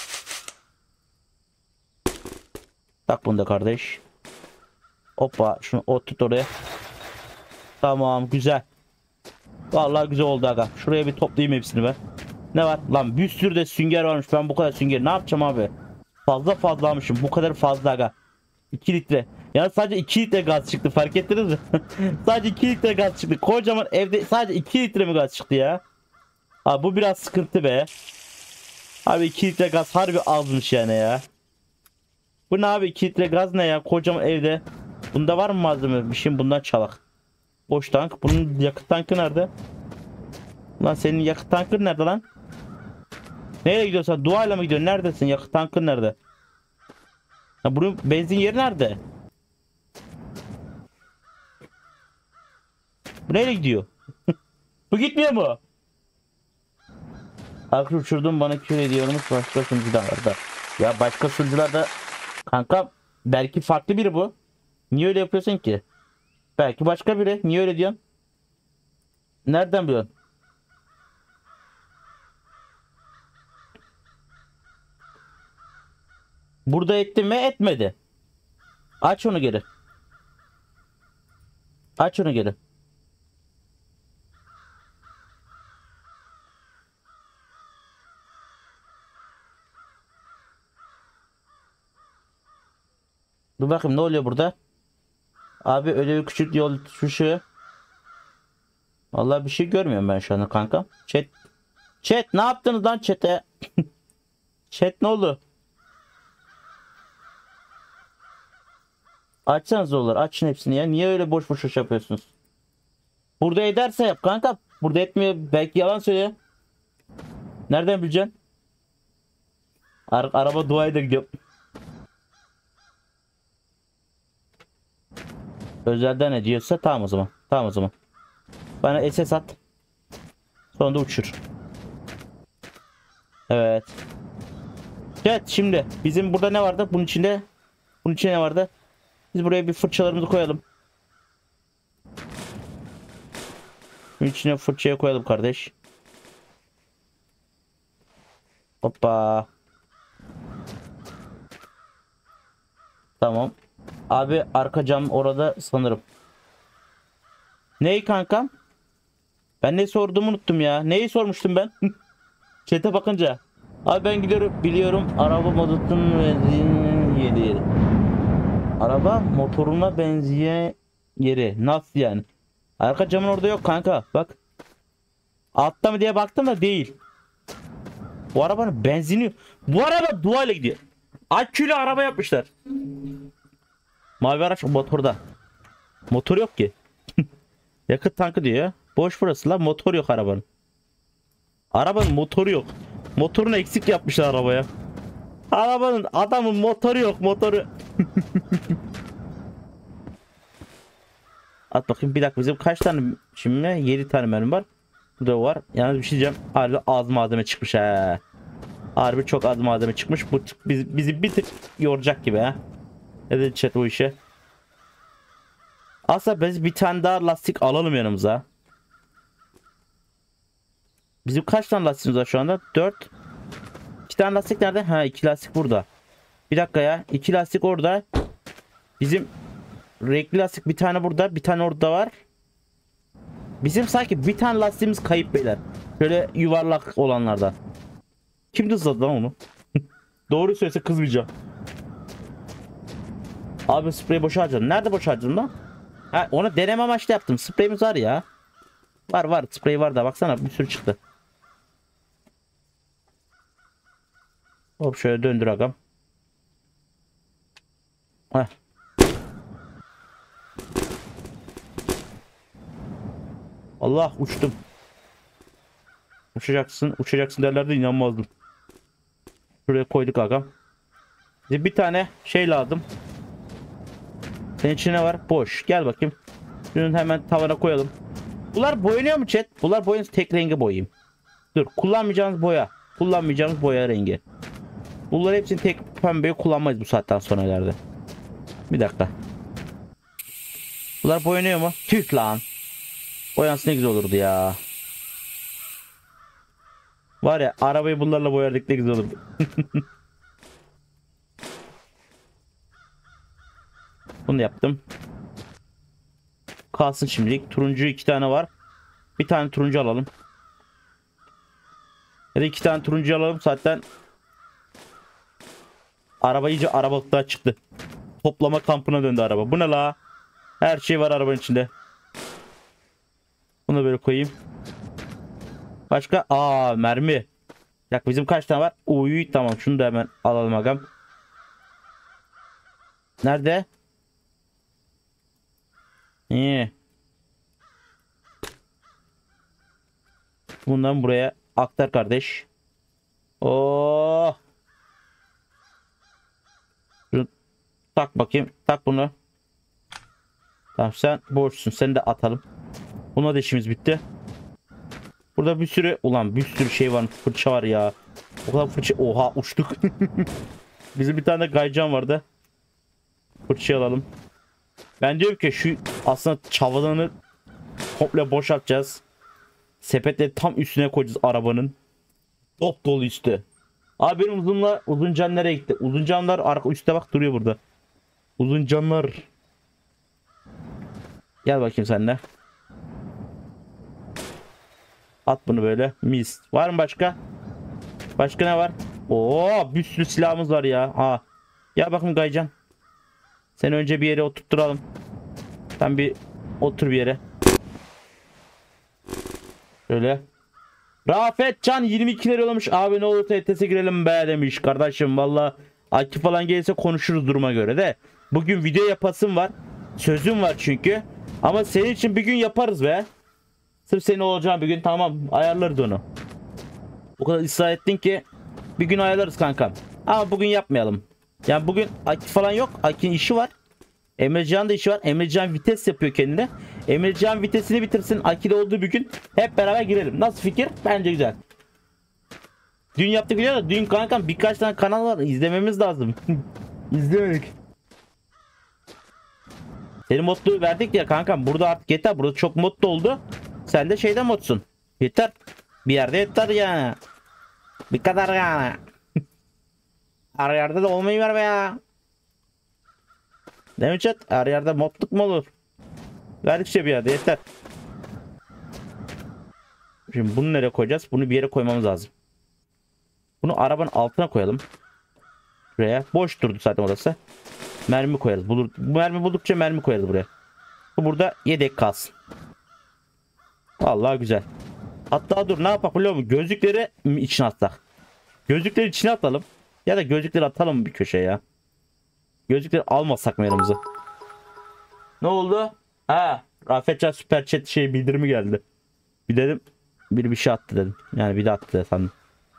A: Tak bunu da kardeş. Hoppa, şunu o tut oraya. Tamam, güzel. Vallahi güzel oldu aga. Şuraya bir toplayayım hepsini ben. Ne var? Lan bir sürü de sünger varmış. Ben bu kadar sünger ne yapacağım abi? Fazla fazla almışım. Bu kadar fazla aga. iki litre. Yani sadece iki litre gaz çıktı, fark ettiniz mi? Sadece iki litre gaz çıktı. Kocaman evde sadece iki litre mi gaz çıktı ya? Abi bu biraz sıkıntı be. Abi iki litre gaz harbi azmış yani ya. Bu ne abi? iki litre gaz ne ya? Kocaman evde. Bunda var mı malzeme? Bir şey bundan çalak. Boş tank. Bunun yakıt tankı nerede? Lan senin yakıt tankın nerede lan? Nereye gidiyorsun? Duayla mı gidiyorsun? Neredesin? Yakıt tankın nerede? Ya bunun benzin yeri nerede? Bu nereye gidiyor? Bu gitmiyor mu? Arkadaş uçurdum bana küfür ediyormuş başka sunucularda. Ya başka sunucularda kanka belki farklı biri bu. Niye öyle yapıyorsun ki? Belki başka biri. Niye öyle diyorsun? Nereden biliyorsun? Burada etti mi? Etmedi. Aç onu geri. Aç onu geri. Dur bakayım ne oluyor burada? Abi öyle bir küçük yol tutuşu. Vallahi bir şey görmüyorum ben şu anda kanka. Chat. Chat ne yaptınız lan chat'e? Chat ne oldu? Açsanız olur. Açın hepsini ya. Niye öyle boş boş iş yapıyorsunuz? Burada ederse yap kanka. Burada etmiyor. Belki yalan söylüyor. Nereden bileceksin? Ar araba duaya da gidiyor. Özelden ne diyorsa tamam o zaman. Tamam o zaman. Bana S S at. Sonra da uçur. Evet. Evet şimdi bizim burada ne vardı? Bunun içinde bunun içinde ne vardı? Biz buraya bir fırçalarımızı koyalım. Bunun içine fırçaya koyalım kardeş. Hoppa. Tamam. Abi arka cam orada sanırım. Ney kankam? Ben ne sorduğumu unuttum ya. Neyi sormuştum ben? Chat'e bakınca. Abi ben gidiyorum biliyorum. Araba mazotun benzin yeri. Araba motoruna benzeyen yeri. Nasıl yani? Arka camın orada yok kanka. Bak. Altta mı diye baktım da değil. Bu arabanın benzini. Bu araba duayla gidiyor. Akülü araba yapmışlar. Mavi araç motorda. Motor yok ki. Yakıt tankı diyor. Boş burası la, motor yok arabanın. Arabanın motoru yok. Motorunu eksik yapmışlar arabaya. Arabanın adamın motoru yok motoru. At bakayım bir dakika, bizim kaç tane şimdi? yedi tane mermi var. Burada var. Yalnız bir şey diyeceğim. Harbi az malzeme çıkmış ha. Harbi çok az malzeme çıkmış. Bu biz, bizi bir tık yoracak gibi ha. Ne dedi chat bu işe? Aslında biz bir tane daha lastik alalım yanımıza. Bizim kaç tane lastiğimiz var şu anda? dört. iki tane lastik nerede? Ha, iki lastik burada. Bir dakika ya. iki lastik orada. Bizim renkli lastik bir tane burada, bir tane orada var. Bizim sanki bir tane lastiğimiz kayıp beyler. Şöyle yuvarlak olanlardan. Kim hızladı lan onu? Doğru söylese kızmayacağım. Abi spreyi boşa harcadım. Nerede boşa harcadım lan? Ha, onu deneme amaçlı yaptım. Spreyimiz var ya. Var var. Sprey var da baksana bir sürü çıktı. Hop şöyle döndür agam. Heh. Allah uçtum. Uçacaksın, uçacaksın derlerdi, inanmazdım. Şuraya koyduk agam. Bize bir tane şey lazım. Senin içine ne var? Boş. Gel bakayım. Şunu hemen tavana koyalım. Bunlar boyanıyor mu chat? Bunlar boyanız, tek rengi boyayayım. Dur, kullanmayacağınız boya. Kullanmayacağınız boya rengi. Bunları hepsini tek pembeye kullanmayız bu saatten sonra ileride. Bir dakika. Bunlar boyanıyor mu? Tüh lan. Boyansın ne güzel olurdu ya. Var ya, arabayı bunlarla boyardık ne güzel olurdu. Bunu yaptım. Kalsın şimdilik. Turuncu iki tane var. Bir tane turuncu alalım. Ya da iki tane turuncu alalım zaten. Araba iyice arabalıktan çıktı. Toplama kampına döndü araba. Bu ne la? Her şey var arabanın içinde. Bunu böyle koyayım. Başka? Aa, mermi. Bak bizim kaç tane var? Uy tamam, şunu da hemen alalım agam. Nerede? İyi. Bundan buraya aktar kardeş. Oo. Şunu tak bakayım. Tak bunu. Tamam sen boşsun. Seni de atalım. Buna da işimiz bitti. Burada bir sürü ulan bir sürü şey var. Fırça var ya. O kadar fırça. Oha uçtuk. Bizim bir tane de gaycan vardı. Fırçayı alalım. Ben diyorum ki şu aslında çavalanı komple boşaltacağız. Sepetle tam üstüne koyacağız arabanın. Dop dolu üstü. Abi benim uzunla uzun can nereye gitti? Uzun canlar arka üstte bak duruyor burada. Uzun canlar. Gel bakayım sen de. At bunu böyle. Mis. Var mı başka? Başka ne var? Oo, bir sürü silahımız var ya. Ha. Gel bakayım Gaycan. Seni önce bir yere oturtturalım. Sen bir otur bir yere. Şöyle. Rafet Can yirmi iki lira yollamış. Abi ne olur T T S'e girelim be demiş. Kardeşim valla aktif falan gelirse konuşuruz duruma göre de. Bugün video yapasım var. Sözüm var çünkü. Ama senin için bir gün yaparız be. Sırf senin olacağın bir gün tamam ayarlarız onu. O kadar ısrar ettin ki bir gün ayarlarız kankam. Ama bugün yapmayalım. Yani bugün aktif falan yok. Akif'in işi var. Emrecan da işi var. Emrecan vites yapıyor kendine. Emrecan vitesini bitirsin. Akif'de olduğu bir gün hep beraber girelim. Nasıl fikir? Bence güzel. Dün yaptık biliyor musun? Dün kankam birkaç tane kanal var. İzlememiz lazım. İzlemedik. Senin modlu verdik ya kankam. Burada artık yeter. Burada çok modlu oldu. Sen de şeyden modsun. Yeter. Bir yerde yeter yani. Bir kadar yani. Her yerde de olmayı ver be ya. Değil mi chat? Her yerde modluk mu olur? Verdikçe bir yerde yeter. Şimdi bunu nereye koyacağız? Bunu bir yere koymamız lazım. Bunu arabanın altına koyalım. Şuraya. Boş durdu zaten orası. Mermi koyarız. Bulur, bu mermi buldukça mermi koyarız buraya. Bu burada yedek kalsın. Vallahi güzel. Hatta dur ne yapalım biliyor musun? Gözlükleri içine atsak. Gözlükleri içine atalım. Ya da gözlükleri atalım bir köşeye ya. Gözlükleri almasak mı yanımıza? Ne oldu? Ha, Rafetcan süper chat şey bildirimi geldi. Bir dedim bir bir şey attı dedim. Yani bir de attı de sandım.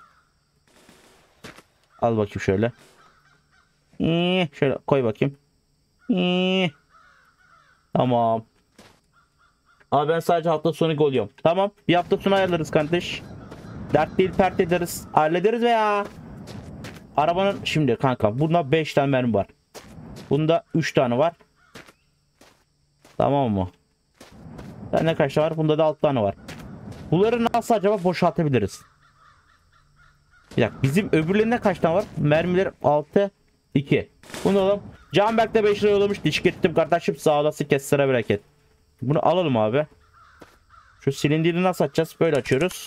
A: Al bakayım şöyle. Ee, şöyle koy bakayım. Ee, tamam. Ama ben sadece hafta sonu geliyorum. Tamam. Bir hafta sonu ayarlarız kardeş. Dert değil pert ederiz. Hallederiz veya. Arabanın şimdi kanka bunda beş tane mermi var. Bunda üç tane var. Tamam mı? Bende kaç tane var? Bunda da altı tane var. Bunları nasıl acaba boşaltabiliriz? Bir dakika. Bizim öbürlerinde kaç tane var? Mermiler altı iki. Bunu alalım. Canberk de beş lira yollamış. Dişik ettim kardeşim. Sağ olasın. Kesene bereket. Bunu alalım abi. Şu silindiri nasıl açacağız? Böyle açıyoruz.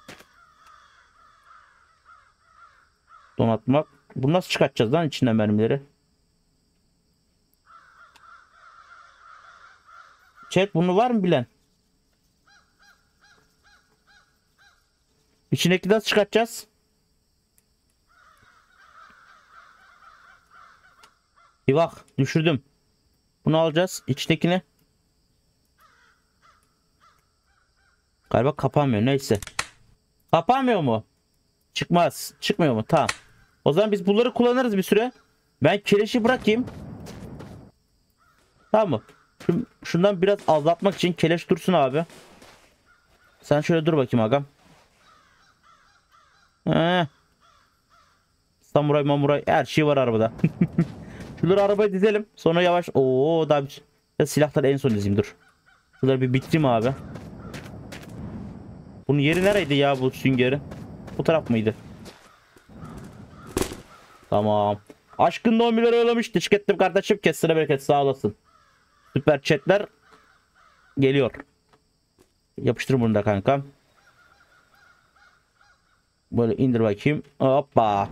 A: Donatmak. Bunu nasıl çıkartacağız lan içinden mermileri? Chat bunu var mı bilen? İçindeki nasıl çıkartacağız? Bir bak düşürdüm. Bunu alacağız. İçtekini. Galiba kapanmıyor. Neyse. Kapanmıyor mu? Çıkmaz. Çıkmıyor mu? Tamam. O zaman biz bunları kullanırız bir süre. Ben keleşi bırakayım. Tamam mı? Şundan biraz azaltmak için keleş dursun abi. Sen şöyle dur bakayım agam. He. Samuray mamuray her şey var arabada. Şunları arabaya dizelim. Sonra yavaş. Oo daha bir... Ya silahları en son dizeyim dur. Şunları bir bitireyim abi. Bunun yeri nereydi ya bu süngeri? Bu taraf mıydı? Tamam. Aşkın on bir lira yollamış. Teşekkür ettim kardeşim. Kesene bereket sağ olasın. Süper chatler geliyor. Yapıştır bunu da kankam. Böyle indir bakayım. Hoppa.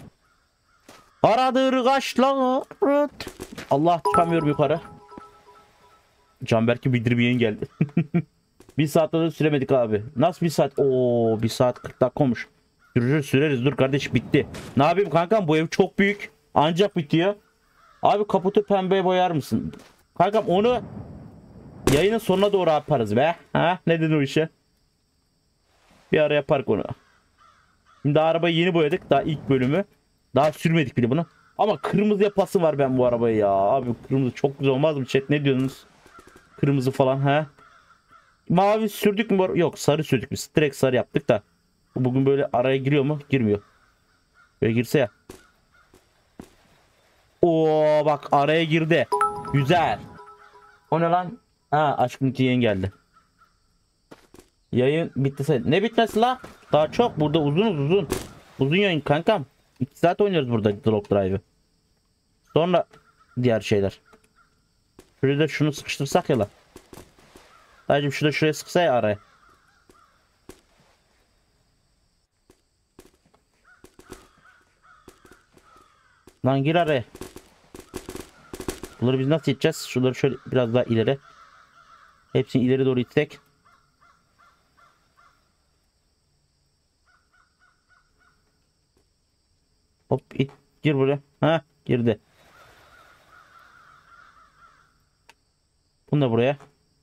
A: Aradır kaşlar. Allah çıkamıyorum yukarı. Canberk'in bildirimi yeni geldi. Bir saatte de süremedik abi. Nasıl bir saat? Oo bir saat kırk dakika olmuş. Sürürüz süreriz. Dur kardeş bitti. Ne yapayım kankam bu ev çok büyük. Ancak bitiyor. Abi kaputu pembeye boyar mısın? Kankam onu yayının sonuna doğru yaparız be. Ha? Ne dedin o işe? Bir ara yaparız onu. Şimdi arabayı yeni boyadık. Daha ilk bölümü. Daha sürmedik bile bunu. Ama kırmızı yapası var ben bu arabayı ya. Abi kırmızı çok güzel olmaz mı chat? Ne diyorsunuz? Kırmızı falan ha? Mavi sürdük mü? Yok, sarı sürdük biz. Direkt sarı yaptık da. Bugün böyle araya giriyor mu? Girmiyor. Böyle girse ya. Oo bak araya girdi. Güzel. O ne lan? Ha, aşkın diyen geldi. Yayın bitti. Ne bitmesi la? Daha çok burada uzun uzun. Uzun yayın kankam. iki saat oynuyoruz burada Drop Drive'ı. Sonra diğer şeyler. Şurada da şunu sıkıştırsak ya la. Dayıcım şurada şuraya sıksa ya araya. Lan gir araya. Bunları biz nasıl iteceğiz? Şunları şöyle biraz daha ileri. Hepsini ileri doğru itsek. Hop it. Gir buraya. Ha girdi. Bunu da buraya.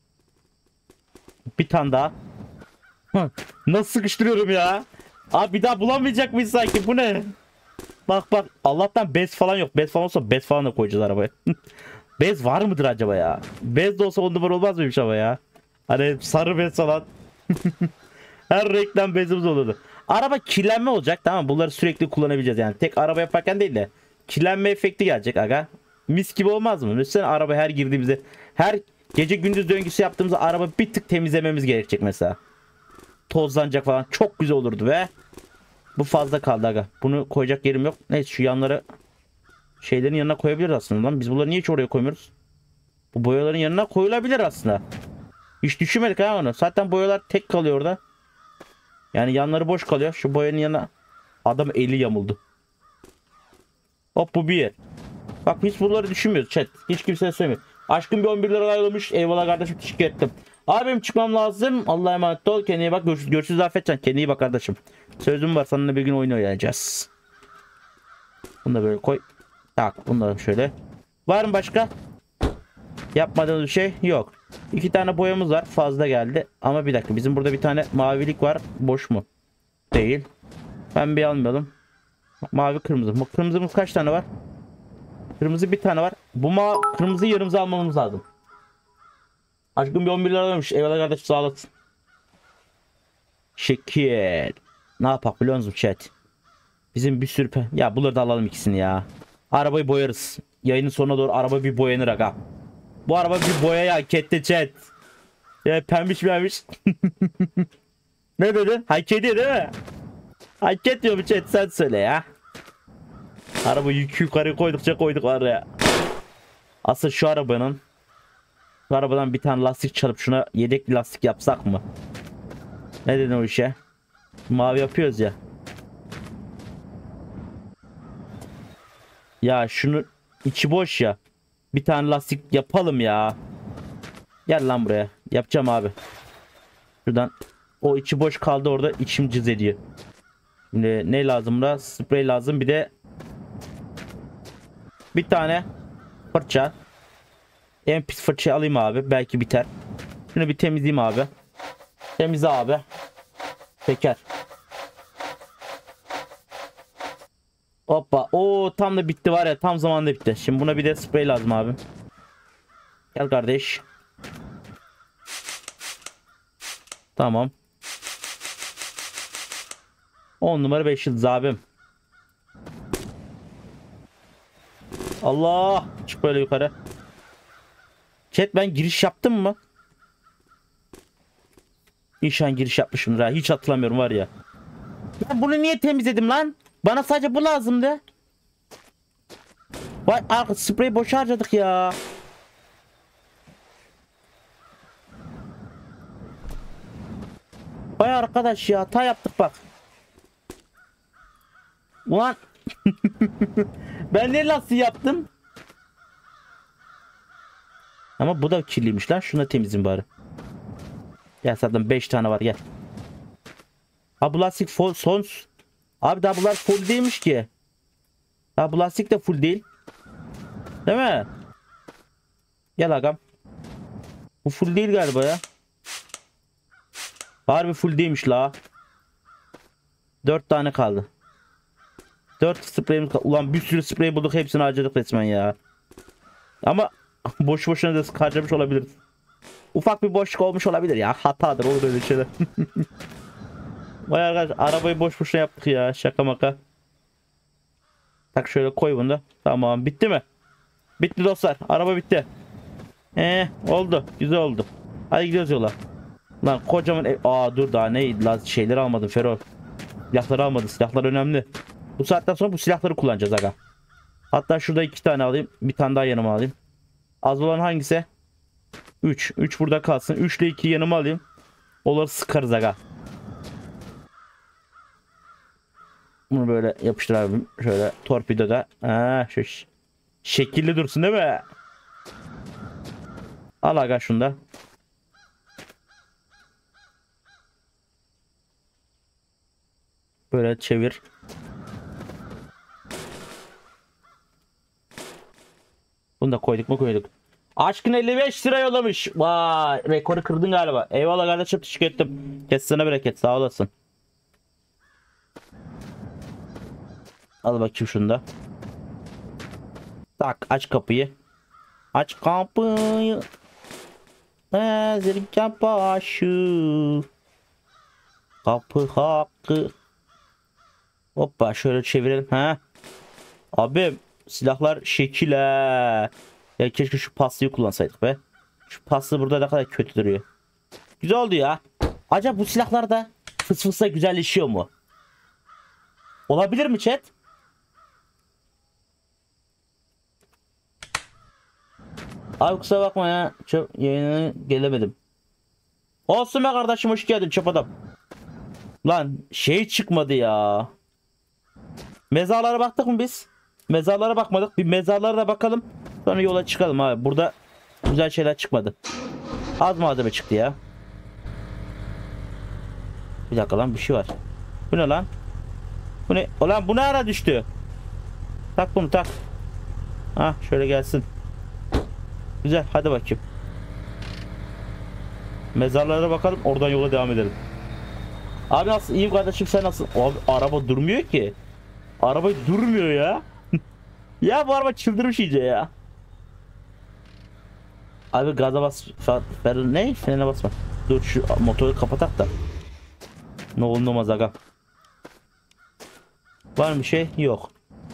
A: Bir tane daha. Nasıl sıkıştırıyorum ya? Abi bir daha bulamayacak mıyız sanki? Bu ne? Bak bak. Allah'tan bez falan yok. Bez falan olsa bez falan da koyacağız arabaya. Bez var mıdır acaba ya? Bez de olsa on numara olmaz mıymış ama ya? Hani sarı bez falan. Her renkten bezimiz olurdu. Araba kirlenme olacak, tamam, bunları sürekli kullanabileceğiz yani. Tek araba yaparken değil de kirlenme efekti gelecek aga. Mis gibi olmaz mı? Mesela araba her girdiğimizde, her gece gündüz döngüsü yaptığımızda araba bir tık temizlememiz gerekecek mesela. Tozlanacak falan, çok güzel olurdu ve bu fazla kaldı aga. Bunu koyacak yerim yok. Neyse şu yanları şeylerin yanına koyabiliriz aslında lan. Biz bunları niye hiç oraya koymuyoruz? Bu boyaların yanına koyulabilir aslında. Hiç düşünmedik ha onu. Zaten boyalar tek kalıyor orada. Yani yanları boş kalıyor. Şu boyanın yanına adam eli yamuldu. Hop bu bir yer. Bak hiç bunları düşünmüyoruz chat. Hiç kimseye söylemiyor. Aşkım bir on bir lira ayrılmış. Eyvallah kardeşim, teşekkür ettim. Abim çıkmam lazım. Allah'a emanet ol. Kendine iyi bak. Görüşürüz, görüşürüz Afetcan. Kendine iyi bak kardeşim. Sözüm var, seninle bir gün oyun oynayacağız. Bunu da böyle koy. Tak bunu da şöyle. Var mı başka? Yapmadığımız bir şey yok. İki tane boyamız var. Fazla geldi. Ama bir dakika. Bizim burada bir tane mavilik var. Boş mu? Değil. Pembe almayalım. Mavi kırmızı. Kırmızımız kaç tane var? Kırmızı bir tane var. Bu ma kırmızı yarımızı almamız lazım. Aşkım bir on bir lira almış. Eyvallah kardeşim, sağ olasın. Şekil. Ne yapak biliyor musun chat? Bizim bir sürü pe ya bunları da alalım ikisini ya. Arabayı boyarız. Yayının sonuna doğru araba bir boyanır aga. Bu araba bir boyaya hak etti chat. Ya pembiş pembiş. Ne dedi? Hak ediyor değil mi? Hak etmiyor bu chat, sen söyle ya. Araba yükü yukarı koydukça koyduk araya. Asıl şu arabanın Şu arabadan bir tane lastik çalıp şuna yedek lastik yapsak mı? Ne dedin o işe? Mavi yapıyoruz ya. Ya şunu içi boş ya. Bir tane lastik yapalım ya. Gel lan buraya. Yapacağım abi. Şuradan o içi boş kaldı orada, içim cız ediyor. Şimdi ne lazım da? Sprey lazım, bir de bir tane fırça. En pis fırçayı alayım abi. Belki biter. Şunu bir temizleyeyim abi. Temizle abi. Teker. Hoppa. Oo tam da bitti var ya. Tam zamanında bitti. Şimdi buna bir de sprey lazım abi. Gel kardeş. Tamam. on numara beş yıldız abim. Allah. Çık böyle yukarı. Chat ben giriş yaptım mı? İnşallah giriş yapmışımdır ha. Hiç hatırlamıyorum var ya. Ben bunu niye temizledim lan? Bana sadece bu lazımdı. Vay arka spreyi boş harcadık ya. Vay arkadaş ya, hata yaptık bak. Ulan. Ben ne lastiği yaptım? Ama bu da kirliymiş lan. Şunu da temizin bari. Gel zaten beş tane var, gel. Ha bu lastik full son. Abi daha bunlar full değilmiş ki. Ha bu lastik de full değil. Değil mi? Gel agam. Bu full değil galiba ya. Harbi full değilmiş la. Dört tane kaldı. Dört spreyimiz kaldı. Ulan bir sürü sprey bulduk, hepsini harcadık resmen ya. Ama boş boşuna da harcamış olabiliriz. Ufak bir boşluk olmuş olabilir ya. Hatadır, olur öyle şeyler. Vay arkadaş, arabayı boş boşuna yaptık ya. Şaka maka. Tak şöyle koy bunu da. Tamam, bitti mi? Bitti dostlar. Araba bitti. Eee oldu. Güzel oldu. Hadi gidiyoruz yola. Lan kocaman ev. Aa dur, daha ne lazım şeyleri almadım Ferol. Silahları almadım. Silahlar önemli. Bu saatten sonra bu silahları kullanacağız aga. Hatta şurada iki tane alayım. Bir tane daha yanıma alayım. Az olan hangisi? üç. üç burada kalsın. üç ile ikiyi yanıma alayım. Onları sıkarız aga. Bunu böyle yapıştır abim. Şöyle torpidoda. Ha, şu şekilli dursun değil mi? Al aga şunu da. Böyle çevir. Bunu da koyduk mu koyduk. Aşkın elli beş lira yollamış. Vay, rekoru kırdın galiba. Eyvallah kardeşim, teşekkür ettim. Kesene bereket, sağ olasın. Al bakayım şunu da. Tak, aç kapıyı. Aç kapıyı. Zirken başı. Kapı hakkı. Hoppa şöyle çevirelim. Ha. Abi silahlar şekil ha. Ya keşke şu pastayı kullansaydık be. Şu pasta burada ne kadar kötü duruyor. Güzel oldu ya. Acaba bu silahlar da fıs fısla güzelleşiyor mu? Olabilir mi chat? Abi kusura bakma ya. Çok yayına gelemedim. Olsun be kardeşim, hoş geldin çöp adam. Lan şey çıkmadı ya. Mezarlara baktık mı biz? Mezarlara bakmadık. Bir mezarlara da bakalım. Sonra yola çıkalım abi. Burada güzel şeyler çıkmadı. Az malzeme çıktı ya. Bir dakika lan, bir şey var. Bu ne lan? Bu ne? Ulan bu ne ara düştü? Tak bunu tak. Ha şöyle gelsin. Güzel, hadi bakayım. Mezarlara bakalım, oradan yola devam edelim. Abi nasıl, iyiyim kardeşim, sen nasıl? Abi araba durmuyor ki. Araba durmuyor ya. Ya bu araba çıldırmış iyice ya. Abi gaza bas. Fer, ne? Frene basma. Dur şu motoru kapatak da. Ne olur ne olmaz aga. Var mı bir şey? Yok.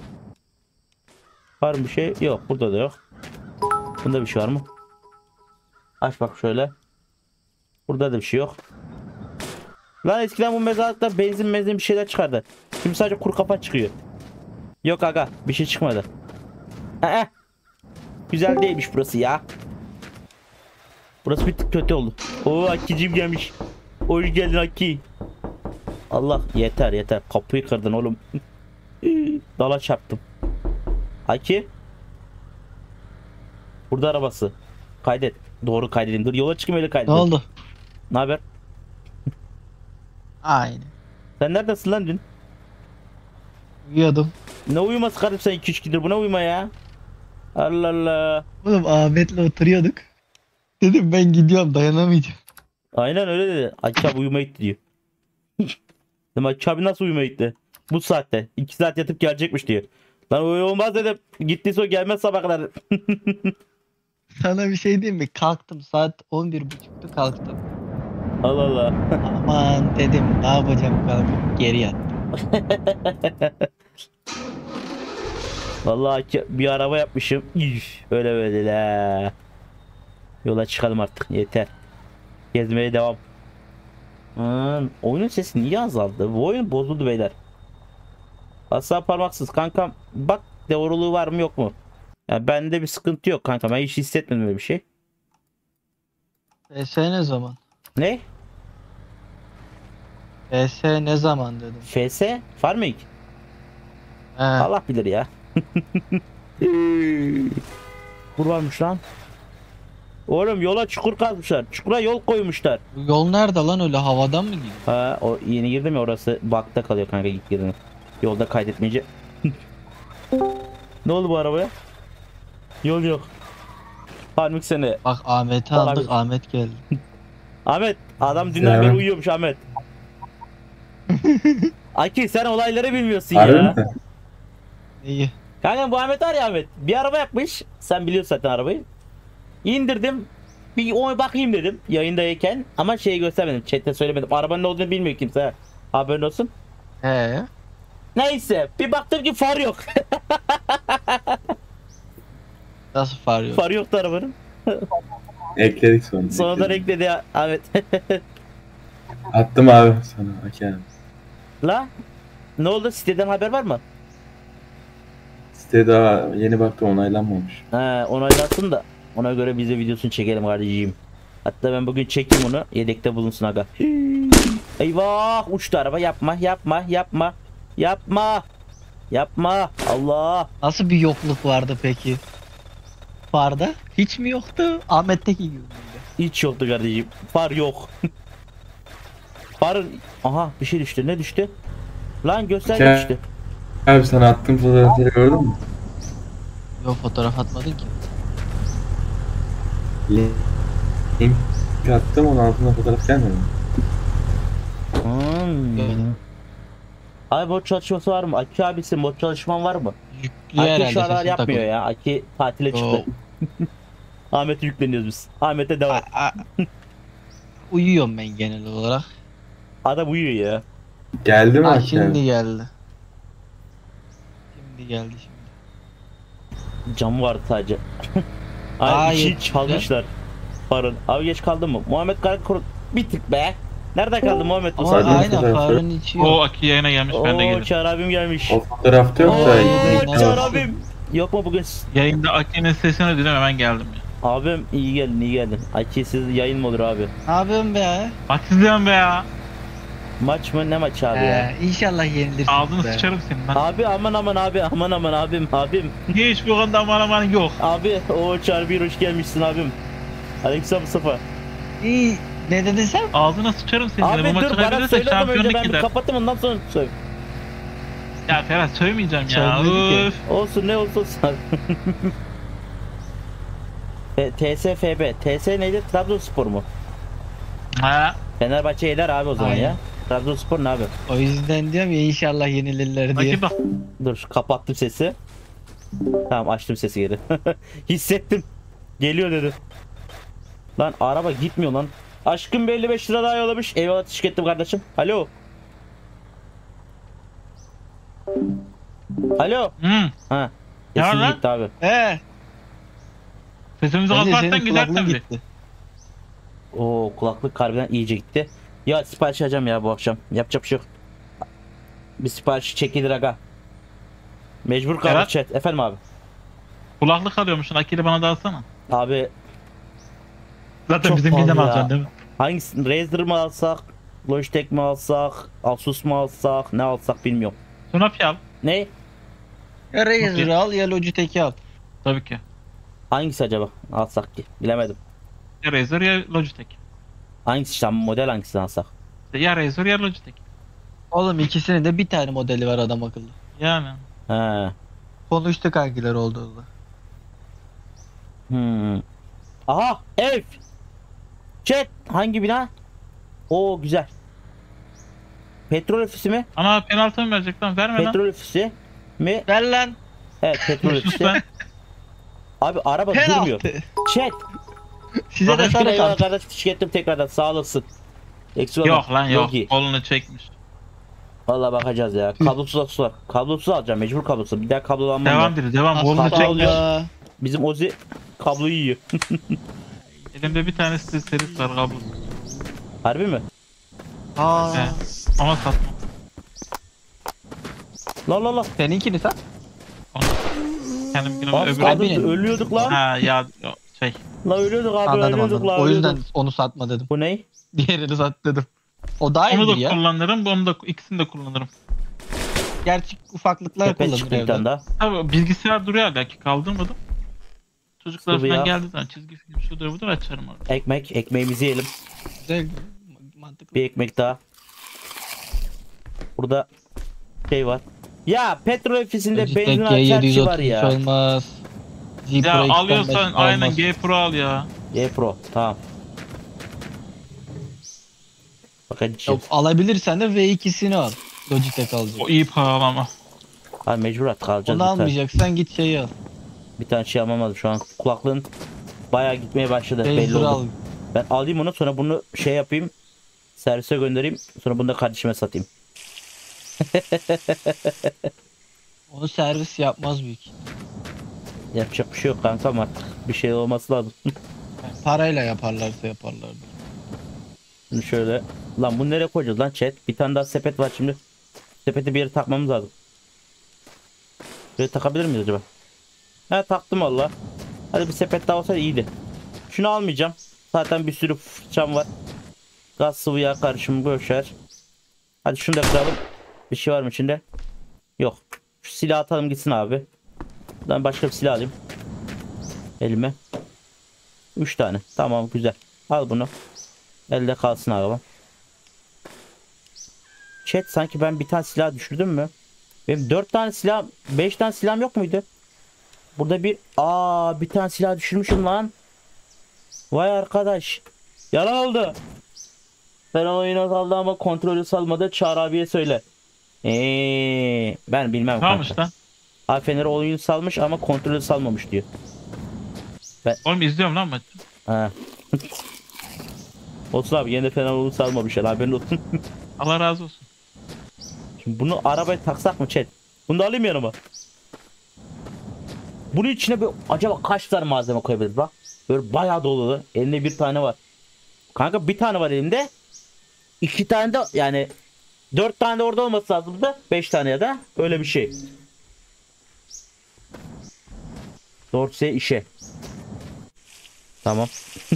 A: Var mı bir şey? Yok. Burada da yok. Bunda bir şey var mı? Aç bak şöyle. Burada da bir şey yok. Lan eskiden bu mezarlıkta benzin benzin bir şeyler çıkardı. Şimdi sadece kuru kafa çıkıyor. Yok aga, bir şey çıkmadı. Ee, güzel değilmiş burası ya. Burası bir tık kötü oldu. Oo, Akki'cim gelmiş. Hoş geldin Akki. Allah, yeter yeter. Kapıyı kırdın oğlum. Dala çarptım. Akki. Burada arabası. Kaydet. Doğru kaydedeyim. Dur yola çıkayım öyle kaydedelim.
B: Ne oldu?
A: Ne haber?
B: Aynı.
A: Sen neredesin lan dün?
B: Uyuyordum.
A: Ne uyuması kardeşim, sen iki üç gündür buna uyuma ya. Allah Allah.
B: Oğlum Ahmet'le oturuyorduk. Dedim ben gidiyorum, dayanamayacağım.
A: Aynen öyle dedi. Akki abi uyumaya gitti diyor. Dedim Akki abi nasıl uyumaya gitti? Bu saatte. iki saat yatıp gelecekmiş diyor. Lan öyle olmaz dedim. Gittiyse o gelmez sabah kadar.
B: Sana bir şey diyeyim mi? Kalktım, saat on bir buçuktu, kalktım.
A: Allah Allah.
B: Aman dedim, ne yapacağım, kalkıp geri yattım.
A: Vallahi Akki bir araba yapmışım. Üf, öyle böyle la. Yola çıkalım artık, yeter. Gezmeye devam. Hmm, oyunun sesi niye azaldı? Bu oyun bozuldu beyler. Asla parmaksız kankam. Bak doğruluğu var mı yok mu? Yani bende bir sıkıntı yok kankam. Ben hiç hissetmedim öyle bir şey.
B: P S ne zaman?
A: Ne?
B: P S ne zaman dedim.
A: F S? Farming?
B: He.
A: Allah bilir ya. Kur varmış lan. Oğlum yola çukur kazmışlar. Çukura yol koymuşlar.
B: Bu yol nerede lan, öyle havadan mı gidiyor?
A: Ha, o yeni girdim ya, orası bug'da kalıyor kanka ilk girdim. Yolda kaydetmeyince. Ne oldu bu arabaya? Yol yok. Parmak seni.
B: Bak Ahmet'i
A: Vallahi
B: aldık.
A: bir-
B: Ahmet geldi.
A: Ahmet adam dünden
C: Ya.
A: beri uyuyormuş Ahmet. Aki sen olayları bilmiyorsun
C: Harbi
A: ya.
C: mi?
B: İyi.
A: Kanka bu Ahmet var ya Ahmet. Bir araba yapmış. Sen biliyorsun zaten arabayı. İndirdim. Bir ona bakayım dedim yayındayken. Ama şeyi göstermedim. Chat'te söylemedim. Arabanın ne olduğunu bilmiyor kimse. Haberin olsun.
B: He.
A: Neyse. Bir baktım ki far yok.
B: Nasıl far yok?
A: Far yoktu arabanın.
C: Ekledik sonra.
A: Sonradan
C: ekledik.
A: ekledi ya Ahmet.
C: Attım abi sana. Aki abi.
A: La. Ne oldu? Siteden haber var mı?
C: Site daha yeni baktım onaylanmamış.
A: He onaylatsın da. Ona göre bize videosunu çekelim kardeşim. Hatta ben bugün çekeyim onu. Yedekte bulunsun aga. Eyvah uçtu araba, yapma yapma yapma. Yapma. Yapma. Allah.
B: Nasıl bir yokluk vardı peki? Farda? Hiç mi yoktu? Ahmet'teki gibi miydi?
A: Hiç yoktu kardeşim. Far yok. Farın... Aha bir şey düştü. Ne düştü? Lan gösterge
C: Gel.
A: düştü.
C: Abi sana attığım fotoğrafları gördün mü?
B: Yok fotoğraf atmadın ki.
C: Link link attım, onun altında fotoğraf gelmedi mi?
A: Hmm.
B: Gördüm.
A: Abi mod çalışması var mı? Aki abisi mod çalışman var mı?
B: Yüklü
A: Aki
B: herhalde
A: şu aralar
B: sesin
A: yapmıyor
B: takılı.
A: ya. Aki tatile
B: Yo.
A: çıktı. Ahmet'e yükleniyoruz biz. Ahmet'e devam.
B: A- a- Uyuyorum ben genel olarak.
A: Adam uyuyor ya.
C: Geldi mi
B: Ha
C: Aki
B: şimdi
C: abi?
B: geldi. Şimdi geldi şimdi.
A: Camı vardı sadece.
B: Aa,
A: Ay içi
B: yetmiş
A: çalmışlar. Farın. Abi geç kaldın mı? Muhammed Karakur bir tık be. Nerede kaldı Muhammed bu
B: Ama
C: sadece
A: saatte?
B: aynen
C: fotoğrafları.
B: farın içi yok.
D: O Aki yayına gelmiş, ben de
A: Oo
D: geldim.
A: Çağrı abim gelmiş.
C: O fotoğrafta yok
A: Oo
C: da.
B: yayın-
C: link
A: Çağrı
C: var.
A: abim. Yok mu bugün?
D: Yayında Aki'nin sesini duydum, hemen geldim ya.
A: Abim iyi geldin iyi geldin. Aki siz yayın mı olur abi?
B: Ne yapıyorsun be?
D: Bak izliyorum be ya.
A: Maç mı ne maçı abi ya?
B: Ee, inşallah yenilirsiniz
D: Ağzını
B: be.
D: sıçarım senin lan.
A: Abi aman aman abi aman aman abim abim.
D: Hiç bu konuda aman aman yok.
A: Abi o Çağrı bir hoş gelmişsin abim. Aleyküm Mustafa.
B: İyi. Ne dedin sen?
D: Ağzına sıçarım senin.
A: Abi
D: Bu maçı
A: dur bana
D: kaybedersek
A: söyle ama önce
D: şampiyonluk
A: ben bir
D: gider.
A: kapatayım ondan sonra söyle.
D: Ya Ferhat söylemeyeceğim ya.
B: Söyledik ya.
D: Üf.
A: Olsun ne olsun olsun. E, T S F B. T S neydi? Trabzonspor mu?
D: Ha.
A: Fenerbahçe eder abi o zaman
B: Aynen.
A: ya. Trabzonspor ne abi?
B: O yüzden diyorum ya inşallah yenilirler diye.
D: Aki bak.
A: Dur kapattım sesi. Tamam açtım sesi geri. Hissettim. Geliyor dedi. Lan araba gitmiyor lan. Aşkım elli beş lira daha yollamış. Eyvallah teşekkür ettim kardeşim. Alo. Alo.
D: Hmm.
A: Ha.
D: Ne var
A: Sesin
D: lan?
A: gitti abi.
B: He.
D: Sesimizi
B: Bence
D: kapatsan
B: senin
D: gider
B: kulaklığın
D: tabii.
B: gitti.
A: Oo kulaklık harbiden iyice gitti. Ya sipariş alacağım ya bu akşam. Yapacak bir şey yok. Bir sipariş çekilir aga. Mecbur kaldık
D: Evet.
A: chat. Efendim abi.
D: Kulaklık alıyormuşsun, Aki'yle bana da alsana.
A: Abi
D: Zaten
A: Çok
D: bizim
A: pahalı
D: bilden
A: ya.
D: alacaksın değil mi?
A: hangisi? Razer mı alsak? Logitech mi alsak? Asus mu alsak? Ne alsak bilmiyorum.
D: Sonapi al.
A: Ne?
B: Ya Razer al ya Logitech'i al.
D: Tabii ki.
A: Hangisi acaba alsak ki? Bilemedim.
D: Ya Razer ya Logitech.
A: Hangisi işte model hangisini alsak?
D: Ya Razer ya Logitech.
B: Oğlum ikisinin de bir tane modeli var adam akıllı.
D: Yani.
A: He.
B: Konuştuk hangileri olduğunu.
A: Hmm. Aha ev. Chat hangi bina? Oo güzel. Petrol ofisi mi?
D: Ana penaltı mı verecek lan? Verme lan.
A: Petrol ofisi mi?
B: Ver lan.
A: Evet petrol
D: Sus
A: ofisi.
D: lan.
A: Abi araba durmuyor.
B: Penaltı.
A: Chat.
B: Size de
D: Bakın
B: sarı
A: Eyvallah
B: kart.
A: kardeş teşekkür ettim tekrardan sağ olasın. Eksik olma.
D: Yok lan yok.
A: iyi.
D: Kolunu çekmiş.
A: Vallahi bakacağız ya. Kablosuz aksesuar. Kablosuz alacağım mecbur kablosuz. Bir daha kablolanmam
D: Devam
A: ben.
D: dedi devam. Kolunu
B: Allah
D: çekmiş.
B: Allah.
A: Bizim Ozi kabloyu yiyor.
D: Elimde bir tane stil serisi var kablo.
A: Harbi mi?
B: Aa.
D: He. Ama satma.
A: La la la.
B: Seninkini sen?
D: Kendimkine
A: Az
D: öbür...
A: kaldı
B: benim.
A: ölüyorduk lan.
D: Ha ya yo, şey.
A: La ölüyorduk abi
B: Anladım
A: ölüyorduk
B: anladım.
A: la
B: O yüzden
A: ölüyorduk.
B: onu satma dedim.
A: Bu ne?
B: Diğerini sat dedim. O daha
D: Onu
B: iyi
D: da
B: ya.
D: kullanırım, onu da ikisini de kullanırım.
B: Gerçi ufaklıklar
A: Tepe
B: kullanır
A: çıktı bir
B: evde.
A: tane daha.
D: Tabii bilgisayar duruyor hala ki kaldırmadım. Çocuklar
A: Sıvı
D: falan
A: yağ.
D: geldiği zaman çizgi film şudur budur açarım orada.
A: Ekmek. Ekmeğimizi yiyelim.
B: Güzel. Mantıklı.
A: Bir ekmek daha. Burada şey var. Ya petrol ofisinde
B: Logitech
A: benzin
B: G
A: açar şey var
B: yedi yüz otuz üç
A: ya.
B: olmaz. G Pro
D: Ya
B: X'ten
D: alıyorsan
B: başka
D: aynen
B: olmaz.
D: G Pro al ya.
A: G Pro tamam. Bakın
B: Yok, alabilirsen de V ikisini al. Logitech alacak.
D: O iyi pahalı ama.
A: Abi mecbur artık alacağız.
B: Onu
A: bir tane.
B: almayacaksan git şeyi al.
A: Bir tane şey almam lazım şu an. Kulaklığın bayağı gitmeye başladı. Belli
B: Razer
A: oldu.
B: al.
A: Ben alayım onu, sonra bunu şey yapayım. Servise göndereyim. Sonra bunu da kardeşime satayım.
B: Onu servis yapmaz büyük.
A: Yapacak bir şey yok kankam artık. Bir şey olması lazım.
B: Yani parayla yaparlarsa yaparlardı.
A: Şimdi şöyle. Lan bunu nereye koyacağız lan chat? Bir tane daha sepet var şimdi. Sepeti bir yere takmamız lazım. Böyle takabilir miyiz acaba? He taktım valla. Hadi bir sepet daha olsaydı iyiydi. Şunu almayacağım. Zaten bir sürü fırçam var. Gaz sıvı yağ karışımı boşver. Hadi şunu da kıralım. Bir şey var mı içinde? Yok. Şu silahı atalım gitsin abi. Ben başka bir silah alayım. Elime. üç tane. Tamam güzel. Al bunu. Elde kalsın abi. Chat sanki ben bir tane silah düşürdüm mü? Benim dört tane silah, beş tane silahım yok muydu? Burada bir aa bir tane silah düşürmüşüm lan. Vay arkadaş. Yalan oldu. Ben oyuna saldım ama kontrolü salmadı. Çağrı abiye söyle. Eee ben bilmem
D: Tamam
A: kanka.
D: işte.
A: Abi Fener oyunu salmış ama kontrolü salmamış diyor.
D: Oğlum izliyorum lan maçı.
A: Ha. Olsun abi, yine de Fener oyunu salmamış ya, haberin olsun.
D: Allah razı olsun.
A: Şimdi bunu arabaya taksak mı chat? Bunu da alayım yanıma. Bunun içine bir acaba kaç tane malzeme koyabiliriz bak. Böyle bayağı dolu. Elinde bir tane var. Kanka bir tane var elimde. İki tane de yani dört tane de orada olması lazım da beş tane ya da öyle bir şey. Dorse işe. Tamam.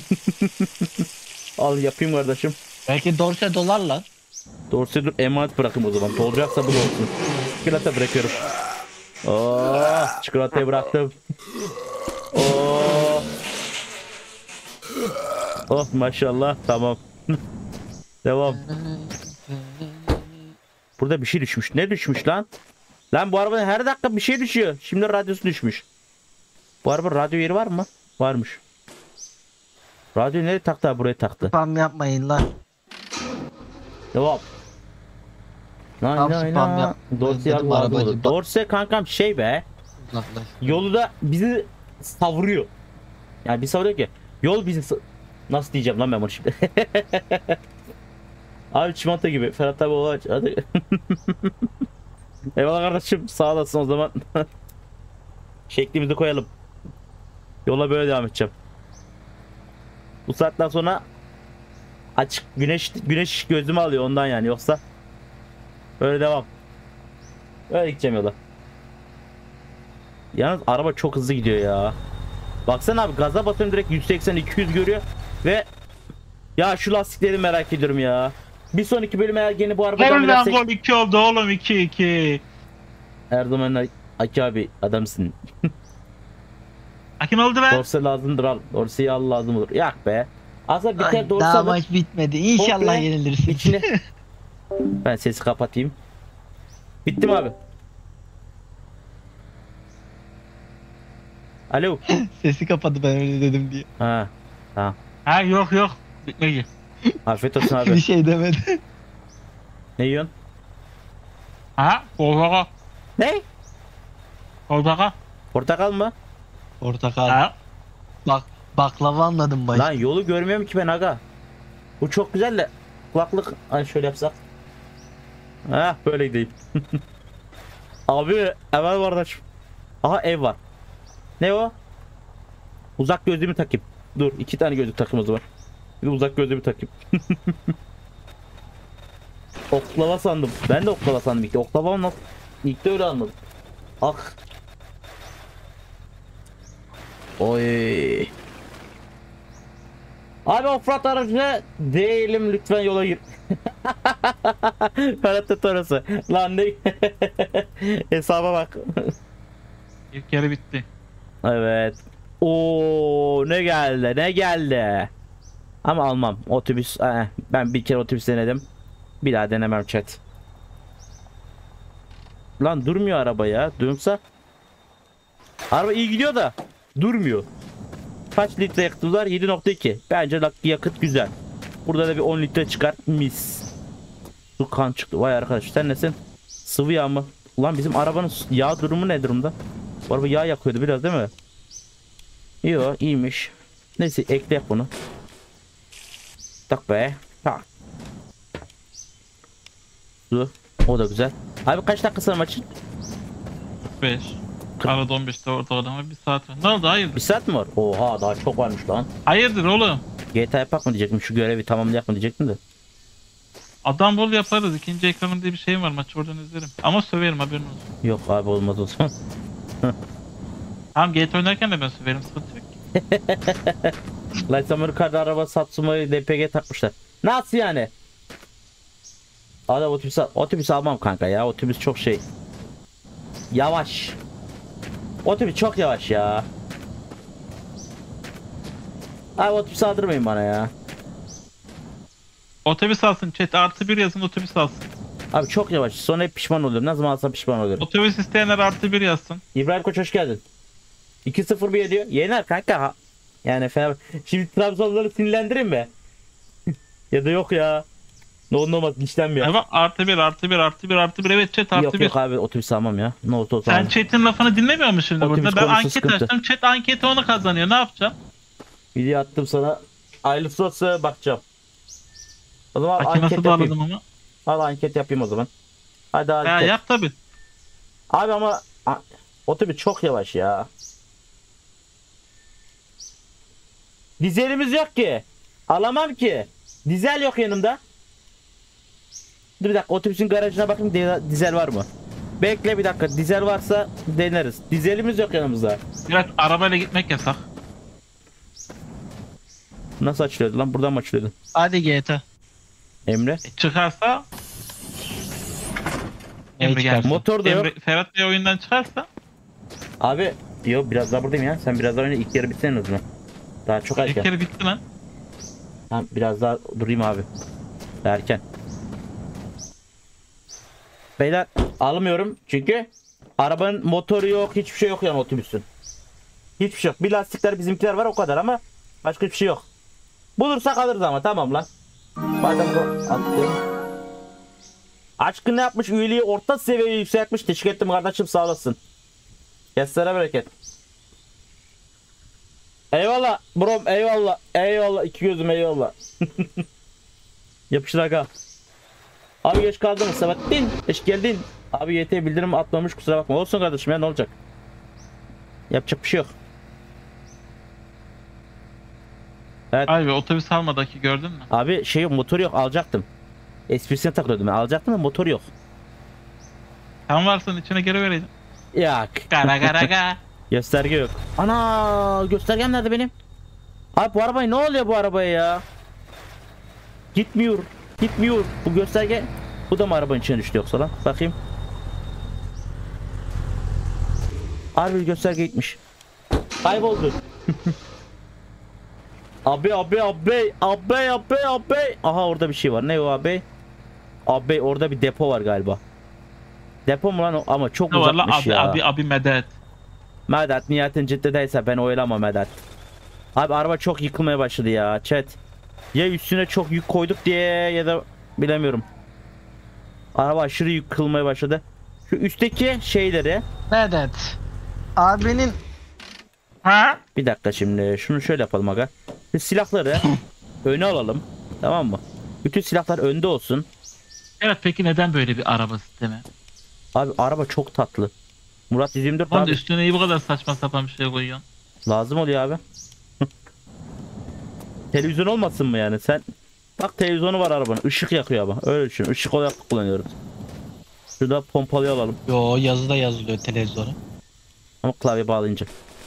A: Al yapayım kardeşim.
B: Belki dorse dolar lan.
A: Dorse dur emanet bırakayım o zaman. Dolacaksa bu da olsun. Çikolata bırakıyorum. Oh, çikolatayı bıraktım. Oh. Oh maşallah tamam. Devam. Burada bir şey düşmüş. Ne düşmüş lan? Lan bu arabanın her dakika bir şey düşüyor. Şimdi radyosu düşmüş. Bu araba radyo yeri var mı? Varmış. Radyo nereye taktı abi? Buraya taktı.
B: Spam yapmayın lan.
A: Devam. Lan
B: Tam
A: lan
B: spam
A: lan.
B: yap.
A: Dorse
B: Dedim
A: yapma
B: arabacı,
A: oldu.
B: bak-
A: Dorse kankam şey be.
B: Uzaklaş.
A: Yolu da bizi savuruyor. Yani bir savuruyor ki. Yol bizi sa- nasıl diyeceğim lan ben bunu şimdi. Abi çimento gibi. Ferhat abi ola aç. Hadi. Eyvallah kardeşim. Sağ olasın o zaman. Şeklimizi koyalım. Yola böyle devam edeceğim. Bu saatten sonra açık güneş güneş gözümü alıyor ondan yani, yoksa böyle devam. Böyle gideceğim yola. Yalnız araba çok hızlı gidiyor ya. Baksana abi, gaza basıyorum direkt yüz seksen iki yüz görüyor ve ya şu lastikleri merak ediyorum ya. Bir sonraki bölüme eğer gene bu arabadan
D: Nereden
A: binersek
D: gol iki oldu oğlum, iki iki.
A: her zaman Aki abi adamsın.
D: Akin oldu be.
A: Dorse lazımdır al. Dorseyi al lazım olur. Yak be. Aslında biter
B: Ay,
A: dorse
B: daha
A: alır.
B: maç bitmedi. İnşallah
A: Komple
B: yenilirsin.
A: İçine. Ben sesi kapatayım. Bitti mi abi? Alo.
B: Sesi kapadı ben öyle dedim diye.
A: Ha. Tamam.
D: Ha yok yok. Bitmedi.
A: Afiyet olsun
B: Bir
A: abi.
B: şey demedi.
A: Ne yiyorsun?
D: Ha? Portakal.
A: Ne?
D: Portakal.
A: Portakal mı?
B: Portakal.
D: Ha?
B: Bak baklava anladım baş.
A: Lan yolu görmüyorum ki ben aga. Bu çok güzel de kulaklık hani şöyle yapsak. Heh böyle gideyim. Abi ev var kardeşim. Aha ev var. Ne o? Uzak gözlüğümü takayım. Dur iki tane gözlük takayım o zaman. Bir de uzak gözlüğümü takayım. Oklava sandım. Ben de oklava sandım ilk de. Oklava mı? İlk de öyle anladım. Ah. Oy. Abi offroad aracı değilim, lütfen yola gir. Ferhat Toros'u. Lan ne? Hesaba bak.
D: İlk yarı bitti.
A: Evet. Oo ne geldi ne geldi. Ama almam otobüs. Eh, ben bir kere otobüs denedim. Bir daha denemem chat. Lan durmuyor araba ya. Dursa. Araba iyi gidiyor da. Durmuyor. Kaç litre yakıtı var? yedi nokta iki. Bence yakıt güzel. Burada da bir on litre çıkar. Mis. Su kan çıktı. Vay arkadaş sen nesin? Sıvı yağ mı? Ulan bizim arabanın yağ durumu ne durumda? Bu araba yağ yakıyordu biraz değil mi? Yo iyiymiş. Neyse ekle bunu. Tak be. Tak. Su. O da güzel. Abi kaç dakika sonra maçın?
D: beş. Arada on beşte ortalama bir saat var. Ne oldu hayırdır?
A: Bir saat mi var? Oha daha çok varmış lan.
D: Hayırdır oğlum?
A: G T A yapak mı diyecektim, şu görevi tamamlayak mı diyecektim de.
D: Adam bol yaparız. İkinci ekranın diye bir şeyim var. Maçı oradan izlerim. Ama söverim haberin olsun.
A: Yok abi olmaz o zaman.
D: Tamam G T A oynarken de ben söverim. Sıkıntı yok ki.
A: Light Amerika'da araba Satsuma'yı D P G takmışlar. Nasıl yani? Adam otobüs, otobüs almam kanka ya. Otobüs çok şey. Yavaş. Otobüs çok yavaş ya. Abi otobüs aldırmayın bana ya.
D: Otobüs alsın chat. Artı bir yazın otobüs alsın.
A: Abi çok yavaş. Sonra hep pişman oluyorum. Ne zaman alsam pişman oluyorum.
D: Otobüs isteyenler artı bir yazsın.
A: İbrahim Koç hoş geldin. iki sıfır bir ediyor. Yener kanka. Ha. Yani Fener... Şimdi Trabzonluları sinirlendireyim mi? Ya da yok ya. Ne olur ne olmaz işlenmiyor.
D: Evet artı bir artı bir artı bir artı bir. Evet chat artı
A: Yok
D: bir.
A: yok abi otobüs almam ya. Ne olsa olsa
D: Sen
A: almam.
D: chat'in lafını dinlemiyor musun şimdi
A: Otobüs
D: burada? Ben
A: konusu
D: anket
A: sıkıntı.
D: açtım. Chat anketi onu kazanıyor. Ne yapacağım?
A: Video attım sana. Hayırlısı olsa bakacağım. O zaman
D: Aki
A: anket
D: nasıl
A: yapayım.
D: bağladım ama?
A: Al anket yapayım o zaman. Hadi
D: Ya
A: anket.
D: yap tabi.
A: Abi ama a- otobüs çok yavaş ya. Dizelimiz yok ki. Alamam ki. Dizel yok yanımda. Dur bir dakika otobüsün garajına bakayım di- dizel var mı? Bekle bir dakika dizel varsa deneriz. Dizelimiz yok yanımızda.
D: Biraz arabayla gitmek yasak.
A: Nasıl açılıyordu lan? Buradan mı açılıyordu?
B: Hadi G T A.
A: Emre.
D: E, çıkarsa
B: Ne
D: Emre
B: çıkarsa?
D: gelsin.
A: Motor da yok.
D: Emre, Ferhat Bey oyundan çıkarsa
A: Abi yok biraz daha buradayım ya. Sen biraz daha oyna ilk yarı bitsen o zaman. Daha çok
D: ilk
A: erken.
D: kere bitti lan.
A: Tamam biraz daha durayım abi. Daha erken. Beyler almıyorum çünkü arabanın motoru yok, hiçbir şey yok yani otobüsün. Hiçbir şey yok. Bir lastikler bizimkiler var o kadar ama başka bir şey yok. Bulursak alırız ama tamam lan. Madem bu attım. Aşkın ne yapmış? Üyeliği orta seviyeye yükseltmiş. Teşekkür ettim kardeşim sağ olasın. Kesene bereket. Eyvallah brom eyvallah. Eyvallah iki gözüm eyvallah. Yapıştır aga. Abi geç kaldın Sabahattin. Geç geldin. Abi Y T bildirim atmamış kusura bakma. Olsun kardeşim ya ne olacak? Yapacak bir şey yok. Evet.
D: Abi otobüs almadaki gördün mü?
A: Abi şey yok motor yok alacaktım. Esprisine takılıyordum ben alacaktım da motor yok.
D: Sen varsın içine geri vereydim.
A: Yak.
D: Gara gara ga.
A: Gösterge yok. Ana göstergem nerede benim? Abi bu arabaya ne oluyor bu arabaya ya? Gitmiyor. Gitmiyor. Bu gösterge. Bu da mı arabanın içine düştü yoksa lan? Bakayım. Harbi gösterge gitmiş. Kayboldu. Abi abi abi abi abi abi. Aha orada bir şey var. Ne o abi? Abi orada bir depo var galiba. Depo mu lan o? Ama çok
D: Ne var lan
A: uzakmış
D: abi
A: ya.
D: abi abi medet.
A: Medet niyetin ciddideyse ben oylama Medet. Abi araba çok yıkılmaya başladı ya chat. Ya üstüne çok yük koyduk diye ya da bilemiyorum. Araba aşırı yıkılmaya başladı. Şu üstteki şeyleri
B: Medet. Abinin
D: Ha?
A: bir dakika şimdi şunu şöyle yapalım aga. Şu silahları öne alalım. Tamam mı? Bütün silahlar önde olsun.
D: Evet peki neden böyle bir araba sistemi?
A: Abi araba çok tatlı. Murat yüz yirmi dört
D: Lan da
A: abi
D: üstüne iyi bu kadar saçma sapan bir şey koyuyorsun.
A: lazım oluyor abi. Televizyon olmasın mı yani sen? Bak televizyonu var arabanın. Işık yakıyor ama. Öyle düşün. Işık olarak kullanıyoruz. Şurada pompalıyı alalım.
B: yo yazıda yazılıyor televizyonu.
A: Ama klavye bağlayınca.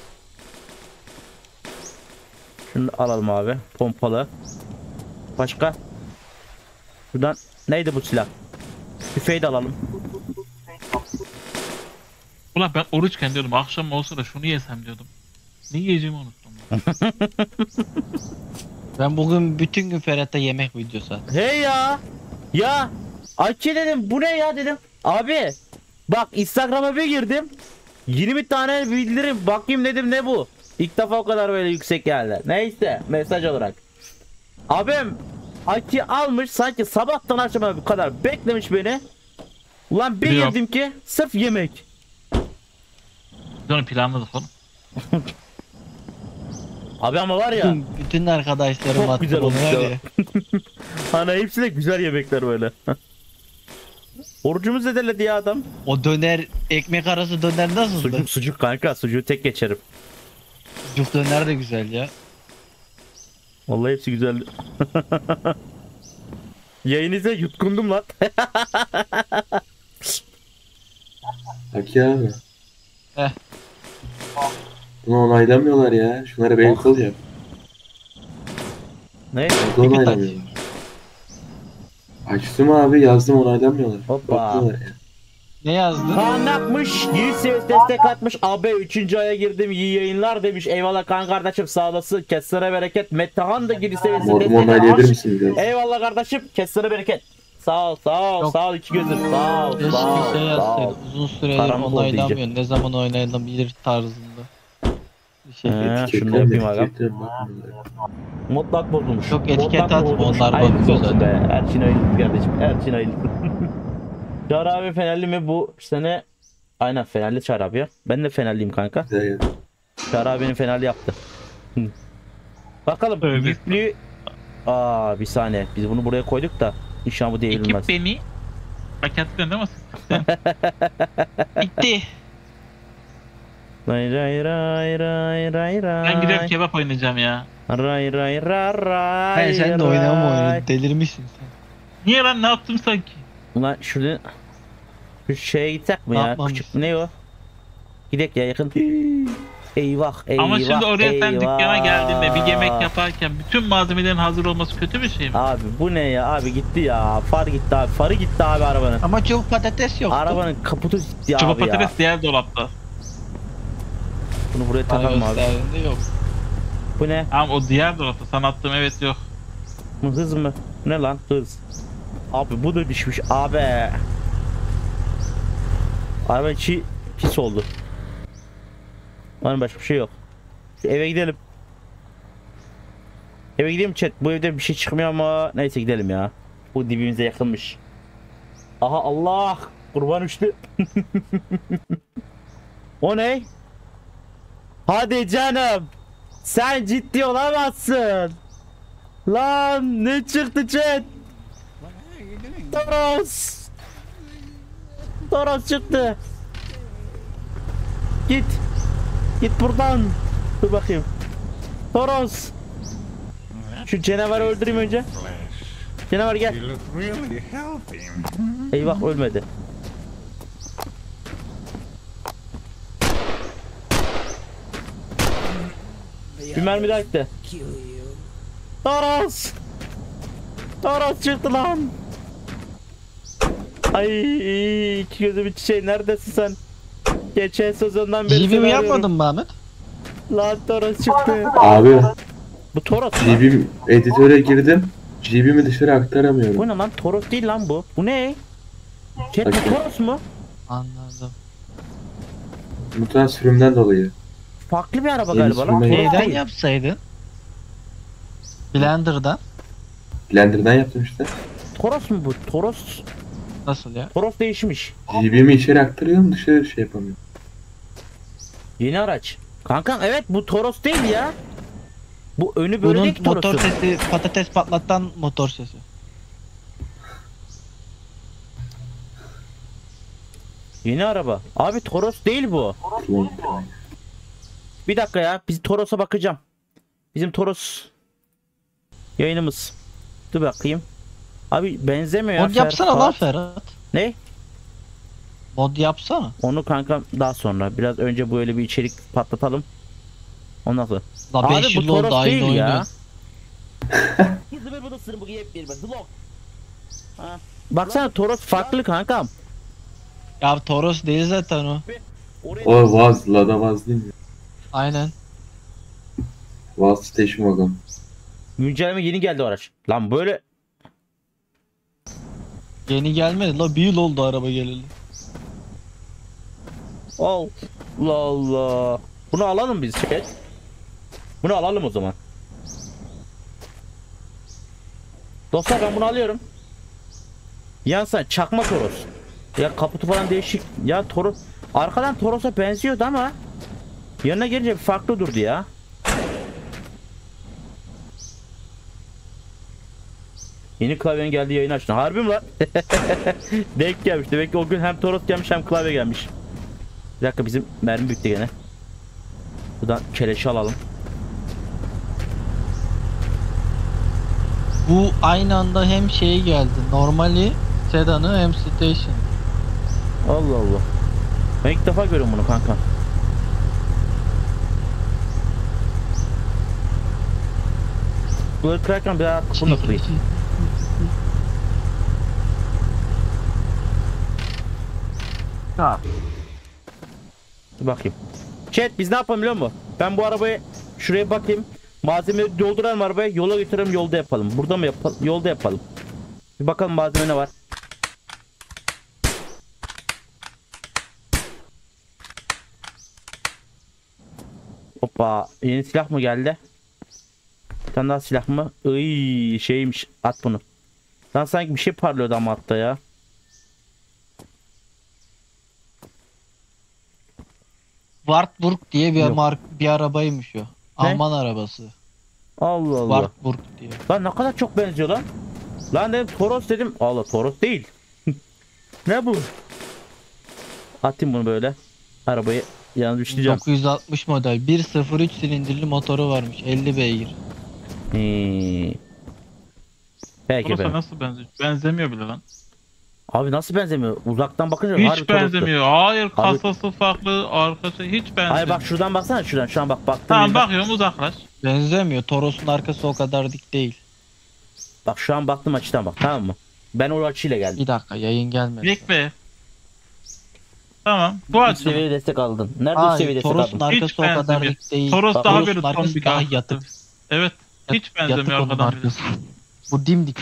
A: Şunu da alalım abi. Pompalı. Başka? Şuradan neydi bu silah? Tüfeği de alalım.
D: Ulan ben oruçken diyordum akşam olsa da şunu yesem diyordum. Ne yiyeceğimi unuttum.
B: Ben bugün bütün gün Ferhat'ta yemek videosu attım.
A: Hey ya. Ya. Ayçi dedim bu ne ya dedim. Abi. Bak Instagram'a bir girdim. yirmi tane bildirim. Bakayım dedim ne bu. İlk defa o kadar böyle yüksek geldi. Neyse mesaj olarak. Abim Aki almış sanki sabahtan akşama bu kadar beklemiş beni. Ulan bir
D: Biliyorum.
A: girdim ki sırf yemek.
D: Biz onu planladık oğlum.
A: Abi ama var ya.
B: Bütün, bütün arkadaşlarım
A: Çok
B: attı
A: güzel
B: bunu
A: olmuş
B: var
A: ya.
B: ya.
A: Hani hepsi de güzel yemekler böyle. Orucumuz zedeledi ya adam.
B: O döner, ekmek arası döner nasıldı?
A: Sucuk, sucuk kanka, sucuğu tek geçerim.
B: Sucuk döner de güzel ya.
A: Vallahi hepsi güzel. Yayınıza yutkundum lan.
C: Haki abi.
B: Heh.
C: Bunu onaylamıyorlar ya. Şunlara beyin
A: Oh.
C: kıl yap.
A: Ne?
C: Bunu onaylamıyorlar. Açtım abi, yazdım, onaylamıyorlar.
A: Hoppa.
C: Bakmıyorlar ya.
B: Ne yazdın?
A: Kaan yapmış, yeni seviyesi destek atmış. Abi üçüncü aya girdim, iyi yayınlar demiş. Eyvallah kan kardeşim, sağ olasın. Kestere bereket. Metehan da geri seviyesi
C: Modumu
A: destek
C: onaylayabilir
A: atmış.
C: misiniz biraz?
A: Eyvallah kardeşim, kestere bereket. Sağ ol, sağ ol,
B: Yok.
A: sağ ol iki gözüm. Sağ ol,
B: Keşke
A: sağ ol,
B: şey
A: sağ ol.
B: yazsaydı. Uzun süredir
A: Karanlık
B: onaylamıyor. Ne zaman oynanabilir tarzında. Bir şey.
A: He, şunu da
C: Etiketlerim de,
A: yapayım agam.
C: etiketlerim, bakmıyorlar.
A: Mutlak bozulmuş.
B: Yok, etiket
A: Mutlak
B: atma,
A: bozulmuş.
B: onlar
A: Hayırlısı
B: bakıyor
A: olsun
B: zaten.
A: be. Erçin hayırlısı kardeşim. Erçin hayırlısı. Çağrı abi Fenerli mi bu sene? Aynen Fenerli Çağrı abi ya. Ben de Fenerliyim kanka.
C: Güzel ya.
A: Çağrı abinin Fenerli yaptı. Hı. Bakalım
D: Evet.
A: yüklü. Aa bir saniye. Biz bunu buraya koyduk da inşallah bu devrilmez.
D: Ekip beni paketliyorsun değil mi?
B: Bitti.
A: Ray ray ray ray ray ray.
D: Ben gidiyorum kebap oynayacağım ya.
A: Ray ray ray ray.
B: Hayır sen de
A: ray.
B: oynama oyunu. Delirmişsin sen.
D: Niye lan, ne yaptım sanki?
A: Ulan şurada şu şeye gitsek mi
B: Ne
A: ya?
B: yapmamış?
A: Küçük ne o? Gidek ya yakın. Eyvah eyvah.
D: Ama şimdi oraya sen
A: eyvah.
D: dükkana geldiğinde bir yemek yaparken bütün malzemelerin hazır olması kötü bir şey mi?
A: Abi bu ne ya? Abi gitti ya. Far gitti abi. Farı gitti abi arabanın.
B: Ama çubuk patates yok.
A: Arabanın kaputu gitti
D: Çubuğu
A: abi ya.
D: patates diğer dolapta.
A: Bunu buraya
B: Bana
A: takalım abi.
B: gösterdiğinde yok.
A: Bu ne?
D: Ama o diğer dolapta sana attığım, evet, yok.
A: Bu hız mı? Ne lan hız? Abi bu da düşmüş abi. Araba içi pis oldu. Lan başka bir şey yok. Şu eve gidelim. Eve gideyim chat. Bu evde bir şey çıkmıyor ama neyse gidelim ya. Bu dibimize yakınmış. Aha Allah! Kurban uçtu. O ne? Hadi canım. Sen ciddi olamazsın. Lan ne çıktı chat? Toros. Toros çıktı. Git. Git buradan. Dur bakayım. Toros. Şu canavarı öldüreyim önce. Canavar gel.
E: You look really healthy.
A: Eyvah ölmedi. Bir mermi daha gitti. Toros! Toros çıktı lan! Ay iki gözümün çiçeği neredesin sen? Geçen sezondan beri
B: G B
A: seni
B: mi
A: arıyorum.
B: yapmadın mı Ahmet?
A: Lan Toros çıktı.
C: Abi,
A: Bu Toros mu?
C: G B editöre girdim. G B'mi dışarı aktaramıyorum.
A: Bu ne lan? Toros değil lan bu. Bu ne? Chat bu
C: Bakayım.
A: Toros mu?
B: Anladım.
C: Muhtemelen sürümden dolayı.
A: Farklı bir araba
C: Yeni
A: galiba lan.
C: sürme
A: Toros
B: Neyden
A: değil.
B: yapsaydın? Blender'dan.
C: Blender'dan yaptım işte.
A: Toros mu bu? Toros.
B: Nasıl ya?
A: Toros değişmiş.
C: G B'mi içeri aktarıyorum, dışarı şey yapamıyorum.
A: Yeni araç. Kankam evet bu Toros değil ya. Bu önü böyle
B: Bunun
A: değil ki
B: motor
A: Toros'un.
B: sesi patates patlatan motor sesi.
A: Yeni araba. Abi Toros değil bu.
C: Klon.
A: Bir dakika ya. Biz Toros'a bakacağım. Bizim Toros yayınımız. Dur bakayım. Abi benzemiyor ya.
B: Mod yapsana lan
A: Ferhat.
B: Ferhat.
A: Ne?
B: Mod yapsana.
A: Onu kankam daha sonra. Biraz önce böyle bir içerik patlatalım. Ondan sonra.
B: La
A: Abi
B: beş
A: bu
B: yıl oldu
A: Toros
B: aynı
A: değil ya.
B: oyunu.
A: Baksana Toros farklı kankam.
B: Ya Toros değil zaten o.
C: O Vaz, Lada Vaz değil mi?
B: Aynen.
C: Vaz Station Wagon.
A: Güncelleme yeni geldi o araç. Lan böyle
B: Yeni gelmedi la, bir yıl oldu araba geleli.
A: Allah Allah. Bunu alalım biz chat. Bunu alalım o zaman. Dostlar ben bunu alıyorum. Yansan çakma Toros. Ya kaputu falan değişik. Ya Toros arkadan Toros'a benziyordu ama yanına gelince farklı durdu ya. Yeni klavyenin geldiği yayını açtın. Harbi mi lan? Denk gelmiş. Demek ki o gün hem Toros gelmiş hem klavye gelmiş. Bir dakika bizim mermi bitti gene. Buradan keleşi alalım.
B: Bu aynı anda hem şey geldi. Normali, sedanı hem station.
A: Allah Allah. Ben ilk defa görüyorum bunu kanka. Bunları kırarken bir daha bunu kırayım.
B: Ha.
A: Dur bakayım. Chat biz ne yapalım biliyor musun? Ben bu arabayı şuraya bakayım. Malzemeleri dolduralım arabaya, yola götürelim, yolda yapalım. Burada mı yapalım? Yolda yapalım. Bir bakalım malzeme ne var. Hoppa, yeni silah mı geldi? Bir tane daha silah mı? Iy, şeymiş, at bunu. Lan sanki bir şey parlıyordu ama hatta ya.
B: Wartburg diye bir
A: Yok.
B: mark bir arabaymış o. Alman arabası.
A: Allah Allah.
B: Wartburg diye.
A: Lan ne kadar çok benziyor lan. Lan dedim Toros dedim. Allah Toros değil. Ne bu? Atayım bunu böyle. Arabayı yalnız düşüreceğim.
B: dokuz yüz altmış model bir nokta sıfır üç silindirli motoru varmış. elli beygir.
A: Hmm. Peki
D: Toros'a
A: be.
D: nasıl benziyor? Benzemiyor bile lan.
A: Abi nasıl benzemiyor? Uzaktan bakınca
D: Hiç
A: harbi Toros'tu.
D: benzemiyor. Hayır,
A: Abi-
D: kasası farklı, arkası hiç benzemiyor.
A: Hayır bak şuradan baksana şuradan. Şu an bak baktım.
D: Tamam
A: elimden.
D: bakıyorum, uzaklaş.
B: Benzemiyor. Toros'un arkası o kadar dik değil.
A: Bak şu an baktım açıdan bak, tamam mı? Ben o açıyla geldim.
B: Bir dakika yayın gelmedi.
D: Bekle. Tamam. Bu
A: Üst
D: açıdan.
A: seviye destek aldın. Nerede üst seviye
B: Hayır,
A: destek
B: Toros'un
A: aldın?
B: arkası
D: Hiç
B: o kadar
D: benzemiyor.
B: dik değil.
D: Toros
A: Bak,
D: daha
B: Toros'un
D: böyle
B: arkası
D: tombik
B: daha
D: abi.
B: yatık.
D: Evet. Hiç
B: Yatık
D: benzemiyor
B: onun
D: arkadan bile.
B: arkası. Bu dimdik.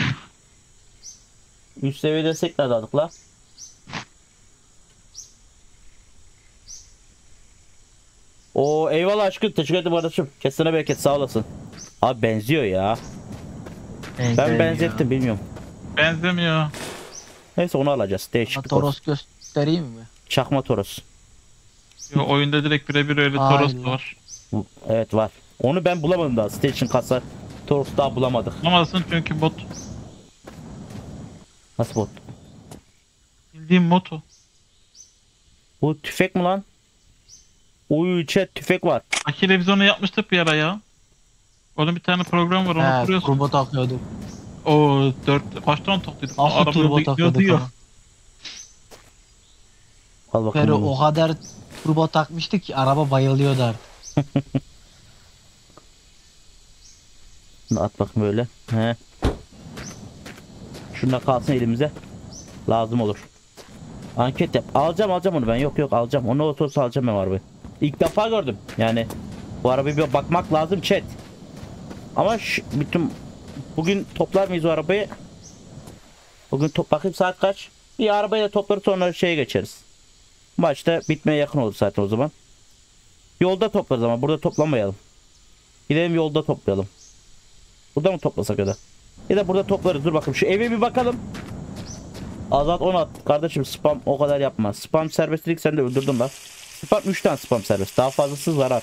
A: Üst seviye destek nerede aldık la? Oo eyvallah aşkım, teşekkür ederim kardeşim. Kesene bereket, sağ olasın. Abi benziyor ya. Ben
B: Benzemiyor.
A: benzettim, bilmiyorum.
D: Benzemiyor.
A: Neyse onu alacağız.
B: Sana
A: Değişik bir
B: Toros göstereyim mi?
A: çakma Toros.
D: Yo, oyunda direkt birebir öyle
B: Hayır.
D: Toros da var.
A: Bu- Evet var. Onu ben bulamadım daha. Station kasa Toros daha bulamadık.
D: Bulamazsın çünkü bot.
A: Nasıl bot?
D: Bildiğim moto.
A: Bu tüfek mi lan? Uy chat, tüfek var.
D: Aki revizyonu yapmıştık bir ara ya. Onun bir tane program var, onu
B: He,
D: kuruyorsun.
B: turbo takıyorduk.
D: O dört kaç tane topladık?
B: Nasıl
D: Araba
B: turbo
D: gidiyordu
B: takıyorduk
D: ya.
B: ona?
A: Al bakalım.
B: Pero
A: bunu.
B: o kadar turbo takmıştık ki araba bayılıyordu artık.
A: Bunu at bakayım böyle. He. Şunda kalsın elimize. Lazım olur. Anket yap. Alacağım alacağım onu ben. Yok yok alacağım. Onu olsa alacağım ben arabayı. İlk defa gördüm. Yani bu arabaya bir bakmak lazım chat. Ama şu, bütün bugün toplar mıyız o arabayı? Bugün top bakayım saat kaç? Bir arabayı da toplarız, sonra şeye geçeriz. Maçta bitmeye yakın oldu zaten o zaman. Yolda toplarız ama burada toplamayalım. Gidelim yolda toplayalım. Burada mı toplasak ya da? Ya da burada toplarız. Dur bakayım şu eve bir bakalım. Azat on at. Kardeşim spam o kadar yapma. Spam serbestlik sen de öldürdün lan. Spam üç tane spam serbest. Daha fazlası zarar.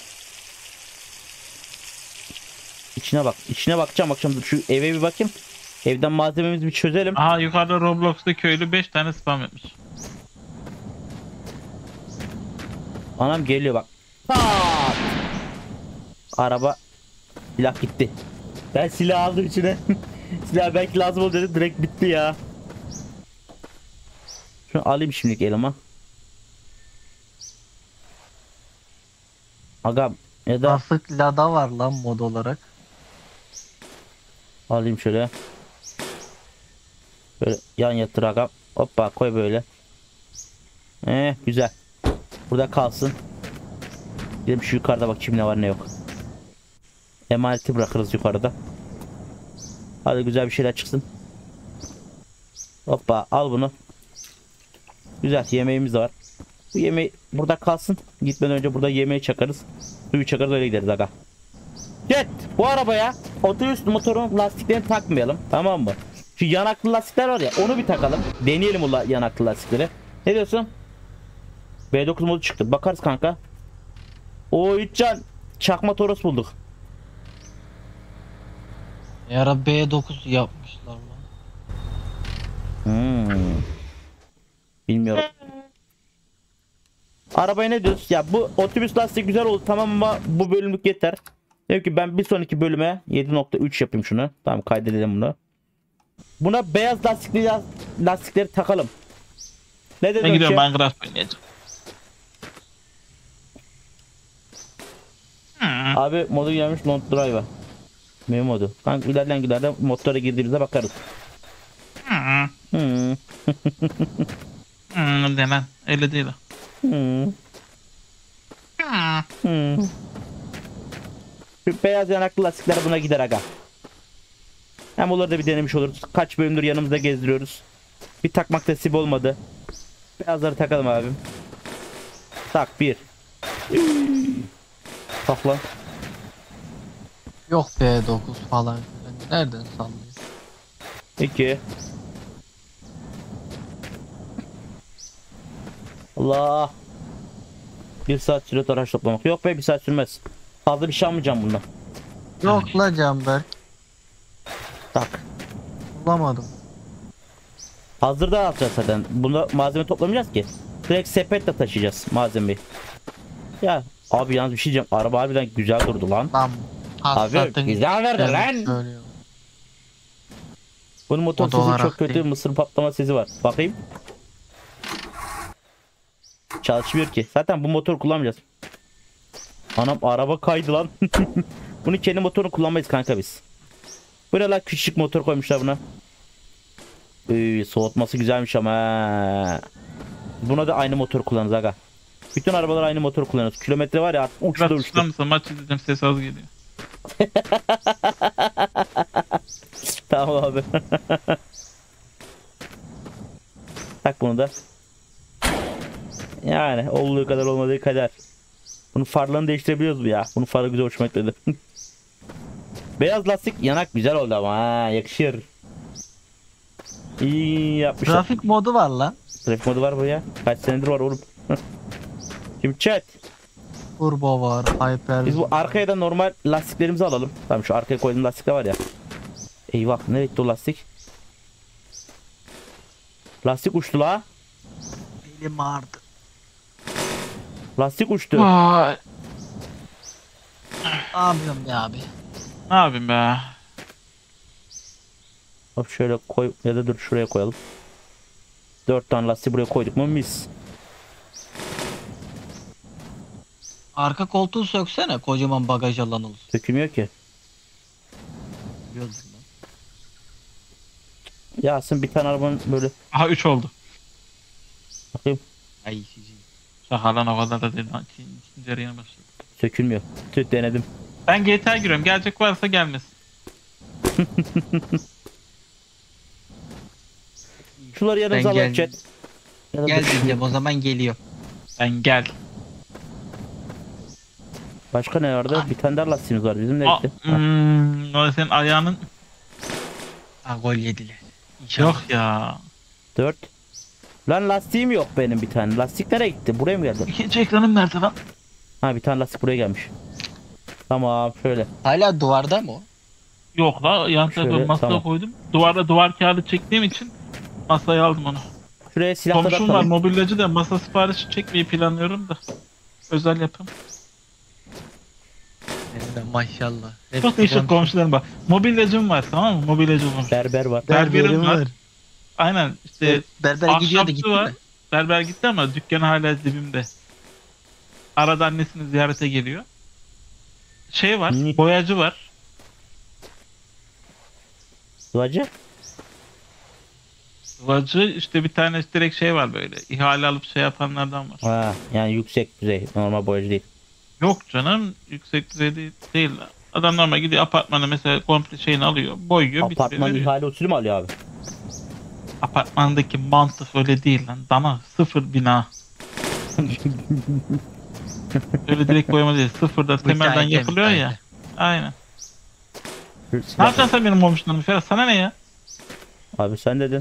A: İçine bak. İçine bakacağım bakacağım. Dur şu eve bir bakayım. Evden malzememizi bir çözelim.
D: Aha yukarıda Roblox'ta köylü beş tane spam yapmış.
A: Anam geliyor bak. Pat! Araba. Silah gitti. Ben silah aldım içine. Silah belki lazım oldu dedi. Direkt bitti ya. Şunu alayım şimdilik elime. Aga ya da
B: Basık lada var lan mod olarak.
A: alayım şöyle. Böyle yan yatır aga. Hoppa koy böyle. Eh güzel. Burada kalsın. Gidelim şu yukarıda bakayım ne var ne yok. Emaneti bırakırız yukarıda. Hadi güzel bir şeyler çıksın. Hoppa al bunu. Güzel yemeğimiz de var. Bu yemeği burada kalsın. Gitmeden önce burada yemeği çakarız. Suyu çakarız öyle gideriz aga. Jet bu arabaya otobüs motorun lastiklerini takmayalım, tamam mı? Şu yanaklı lastikler var ya, onu bir takalım. Deneyelim o la- yanaklı lastikleri. Ne diyorsun? B dokuz modu çıktı. Bakarız kanka. O İtcan çakma Toros bulduk.
B: Bir ara B dokuz yapmışlar lan.
A: Hmm. Bilmiyorum. Arabaya ne diyoruz? Ya bu otobüs lastiği güzel oldu tamam ama bu bölümlük yeter. Diyorum ki ben bir sonraki bölüme yedi nokta üç yapayım şunu. Tamam, kaydedelim bunu. Buna beyaz lastikli lastikleri takalım. Ne dedin?
D: Ben gidiyorum
A: Şey?
D: Minecraft oynayacağım. Hmm.
A: Abi modu gelmiş, long drive'a. Ne modu? Kanka ilerleyen günlerde motora girdiğimizde bakarız.
D: Hmm.
A: Hmm.
D: Hmm, demem. Öyle değil o.
A: Hmm.
D: Hmm.
A: Hmm. Şu beyaz yanaklı lastikler buna gider aga. Hem onları da bir denemiş oluruz. Kaç bölümdür yanımızda gezdiriyoruz. Bir takmak nasip olmadı. Beyazları takalım abim. Tak bir. Tak lan.
B: Yok B dokuz falan filan. Nereden sallıyorsun?
A: İki. Allah. Bir saat süre araç toplamak. Yok be, bir saat sürmez. Fazla bir şey almayacağım bundan.
B: Yok la Canberk.
A: Tak.
B: Bulamadım.
A: Hazırda alacağız zaten. Bunda malzeme toplamayacağız ki. Direkt sepetle taşıyacağız malzemeyi. Ya abi yalnız bir şey diyeceğim. Araba harbiden güzel durdu lan.
B: Lan.
A: Abi
B: hasatın
A: güzel verdi
B: gelmiş
A: lan.
B: söylüyor.
A: Bunun motor
B: O da
A: sesi
B: olarak
A: çok kötü.
B: değil.
A: Mısır patlama sesi var. Bakayım. Çalışmıyor ki. Zaten bu motoru kullanmayacağız. Anam araba kaydı lan. Bunu kendi motorunu kullanmayız kanka biz. Buraya lan küçük motor koymuşlar buna. Ee, soğutması güzelmiş ama. He. Buna da aynı motor kullanırız aga. Bütün arabalar aynı motor kullanıyoruz. Kilometre var ya artık uçtu
D: Biraz
A: uçtu.
D: susar mısın? Maç izleyeceğim, ses az geliyor.
A: Tamam abi. Tak bunu da. Yani olduğu kadar olmadığı kadar. Bunun farlarını değiştirebiliyoruz mu ya? Bunun farı güzel hoşuma gitti. Beyaz lastik yanak güzel oldu ama ha, yakışır. İyi yapmışlar.
B: Trafik modu var lan.
A: Trafik modu var bu ya. Kaç senedir var oğlum. Şimdi chat.
B: Turbo var. Hyper.
A: Biz bu arkaya da normal lastiklerimizi alalım. Tamam, şu arkaya koyduğum lastikler var ya. Eyvah, nereye gitti o lastik? Lastik uçtu la.
B: Elim ağrıdı.
A: Lastik uçtu.
D: Vay.
B: Ne yapıyorum be abi?
D: Ne yapayım be?
A: Hop şöyle koy ya da dur şuraya koyalım. Dört tane lastiği buraya koyduk mu mis.
B: Arka koltuğu söksene, kocaman bagaj alan olsun.
A: Sökülmüyor ki.
B: Biliyordum lan.
A: Yasin bir tane arabanın böyle
D: Aha üç oldu.
A: bakayım,
B: Ay cici.
D: Şahalan havada da dedi. İkinci yarı yeni başladı.
A: sökülmüyor. Tüh, denedim.
D: Ben G T A giriyorum. Gelecek varsa gelmesin.
A: Şunları yanımıza
B: Ben
A: alalım
B: gel-
A: chat. Ya da
B: Gel
A: dur,
B: diyeceğim, o zaman geliyor.
D: Ben gel.
A: başka ne vardı? Bir tane daha lastiğimiz var bizim, ne
D: Aa,
A: gitti? Ha,
D: hmm, o senin ayağının...
B: Ha, gol yediler. İnşallah.
D: Yok ya.
A: dört. Lan lastiğim yok benim bir tane. Lastik nereye gitti? Buraya mı geldi?
D: İkinci ekranım nerede lan?
A: Ha, bir tane lastik buraya gelmiş. Tamam şöyle.
B: Hala duvarda mı o?
D: Yok la, yan tarafa
A: Şöyle,
D: masaya
A: tamam.
D: koydum. Duvarda duvar kağıdı çektiğim için masaya aldım onu.
A: Şuraya silahları
D: Komşum var
A: atalım.
D: mobilyacı da, masa siparişi çekmeyi planlıyorum da. Özel yapım.
B: Benim maşallah. Hep
D: Çok değişik
B: komşu.
D: komşularım var. Mobilyacım var, tamam mı? Mobilyacı olmuş.
A: Berber var.
D: Berberim var. Aynen işte
B: Berber gidiyordu, gitti
D: var.
B: mi?
D: Berber gitti ama dükkanı hala dibimde. Arada annesini ziyarete geliyor. Şey var,
A: Hı.
D: boyacı var.
A: Sıvacı.
D: Sıvacı işte, bir tane direkt şey var böyle. İhale alıp şey yapanlardan var.
A: Ha, yani yüksek düzey. Normal boyacı değil.
D: Yok canım, yüksek düzeyde değil. Adam normal gidiyor apartmanı mesela komple şeyini alıyor, boyuyor, bitiriyor.
A: Apartman
D: veriyor.
A: ihale usulü mü alıyor abi?
D: Apartmandaki mantık öyle değil lan. Dama sıfır bina. Öyle direkt boyama değil. Sıfırda temelden
B: Müteahhite,
D: yapılıyor ya.
B: müteahhite.
D: Aynen.
A: Şu
D: Ne
A: silah-
D: yapacaksın sen benim komşularım Ferhat? Sana ne ya?
A: Abi sen dedin.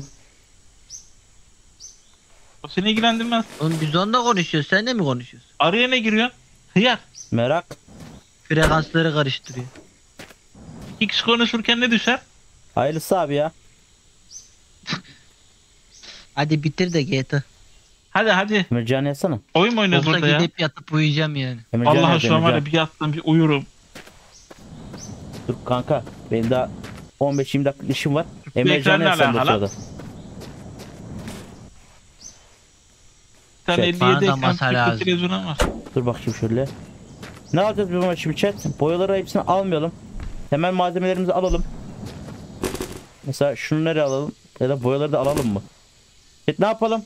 D: O seni ilgilendirmez.
B: Oğlum biz onunla konuşuyoruz. Sen de mi konuşuyorsun?
D: Araya ne giriyorsun? Hıyar.
A: Merak.
B: Frekansları karıştırıyor.
D: İki kişi konuşurken ne düşer?
A: Hayırlısı abi ya.
B: Hadi bitir de G T A.
D: Hadi hadi.
A: Emircan yazsana.
D: Oyun mu oynuyoruz
B: Yoksa
D: burada ya?
B: gidip yatıp uyuyacağım yani.
A: Emircan
D: Vallahi
A: yaz,
D: şu an var
A: Emircan.
D: ya bir yatsam bir uyurum.
A: Dur kanka. Benim daha on beş yirmi dakika işim var. Emircan
D: ekranla
A: yazsana bu
D: alakalı.
A: sırada.
D: Bir tane
A: Şey,
D: elli
B: bana
D: yedi
B: da
D: ekran
B: masa
D: küçük
B: lazım.
D: televizyonum var.
A: Dur bakayım şöyle. Ne alacağız biz buna şimdi chat? Boyaları hepsini almayalım. Hemen malzemelerimizi alalım. Mesela şunu nereye alalım? Ya da boyaları da alalım mı? Chat ne yapalım?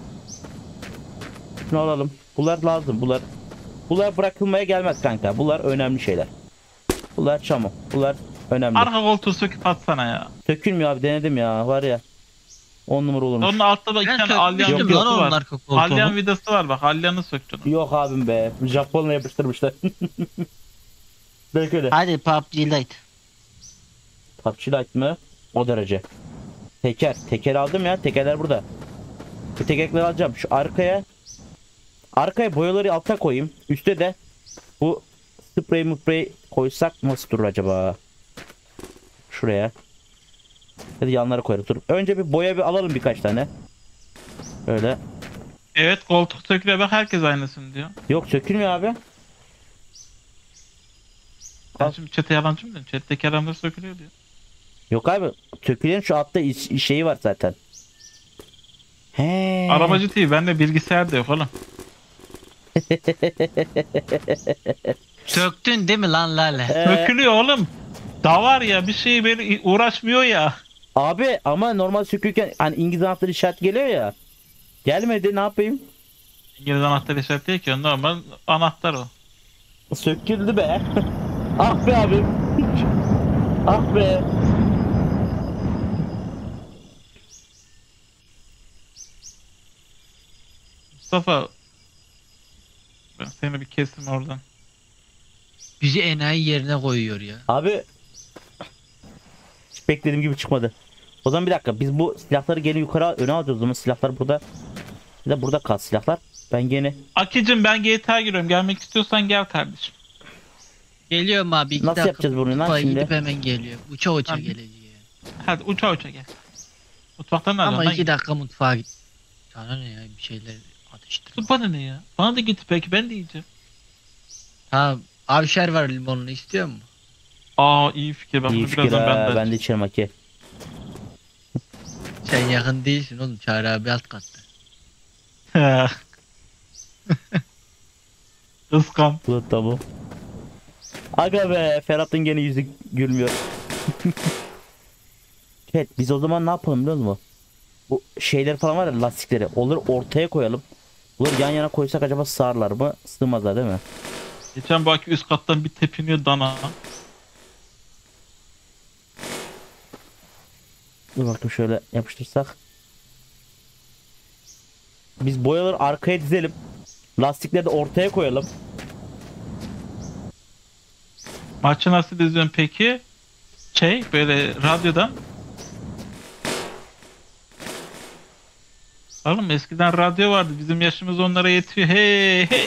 A: Şunu alalım. Bunlar lazım. Bunlar bunlar bırakılmaya gelmez kanka. Bunlar önemli şeyler. Bunlar çamur. Bunlar önemli.
D: Arka koltuğu söküp atsana ya.
A: Sökülmüyor abi, denedim ya. Var ya. on numara olurmuş.
D: Onun altta bak bir
B: Ben
D: tane alyan
B: sökmüştüm
A: yok,
B: lan
D: vidası
B: onun
D: var.
B: arka
D: Alyan
B: koltuğunu.
D: vidası var bak. Alyanı söktün.
A: Yok abim be. Japonla yapıştırmışlar. Belki öyle.
B: Hadi P U B G Lite.
A: P U B G Lite mı? O derece. Teker. Teker aldım ya. Tekerler burada. Bu tekerleri alacağım. Şu arkaya arkaya boyaları alta koyayım. Üste de bu sprey sprey koysak nasıl durur acaba? Şuraya. Hadi yanlara koyarız. Dur. Önce bir boya bir alalım birkaç tane. Öyle.
D: Evet koltuk sökülüyor bak herkes aynısını diyor.
A: Yok sökülmüyor abi.
D: Sen
A: Al.
D: şimdi chat'e yalancı mı diyorsun? Chat'teki adamlar sökülüyor diyor.
A: Yok abi. Sökülen şu altta iş- şeyi var zaten. He.
D: Arabacı T V bende bilgisayar da yok oğlum.
B: Söktün değil mi lan Lale?
A: Ee,
D: Sökülüyor oğlum. Da var ya bir şey böyle uğraşmıyor ya.
A: Abi ama normal sökürken hani İngiliz anahtarı işaret geliyor ya. Gelmedi, ne yapayım?
D: İngiliz anahtar işaret değil ki normal anahtar o.
A: Söküldü be. Ah be abim. Ah be.
D: Mustafa ben seni bir kesim oradan.
B: Bizi enayi yerine koyuyor ya.
A: Abi hiç beklediğim gibi çıkmadı. O zaman bir dakika, biz bu silahları gene yukarı al- öne alacağız o zaman. Silahlar burada. Bir de burada kal silahlar. Ben gene
D: Akicim ben G T A giriyorum. Gelmek istiyorsan gel kardeşim.
B: Geliyorum abi. iki
A: Nasıl
B: dakika
A: yapacağız bunu lan
B: mutfağa
A: şimdi?
B: Gidip hemen geliyor. Uça uça
D: Abi.
B: geleceği.
D: Hadi uça uça gel. Mutfaktan nereden?
B: Ama
D: Ben
B: iki dakika mutfağa git. Sana ne ya bir şeyler atıştır.
D: Bana ne ya? Bana da git belki ben de yiyeceğim.
B: Ha avşar var limonlu istiyor mu?
D: Aa iyi fikir. Ben
A: iyi
D: bunu
A: fikir
D: birazdan ben
A: ha.
D: de
A: Ben de içerim haki.
B: Sen yakın değilsin oğlum. Çağrı abi alt katta.
D: Kıskan.
A: Bu da tamam. Aga be, Ferhat'ın gene yüzü gülmüyor. Evet, biz o zaman ne yapalım biliyor musun? Bu şeyler falan var ya, lastikleri. Onları ortaya koyalım. Bunları yan yana koysak acaba sığarlar mı? Sığmazlar değil mi?
D: Geçen bu aki üst kattan bir tepiniyor dana.
A: Dur bakayım şöyle yapıştırsak. Biz boyaları arkaya dizelim. Lastikleri de ortaya koyalım.
D: Maçı nasıl izliyorsun peki? Şey böyle radyodan. Oğlum eskiden radyo vardı. Bizim yaşımız onlara yetiyor. Hey hey.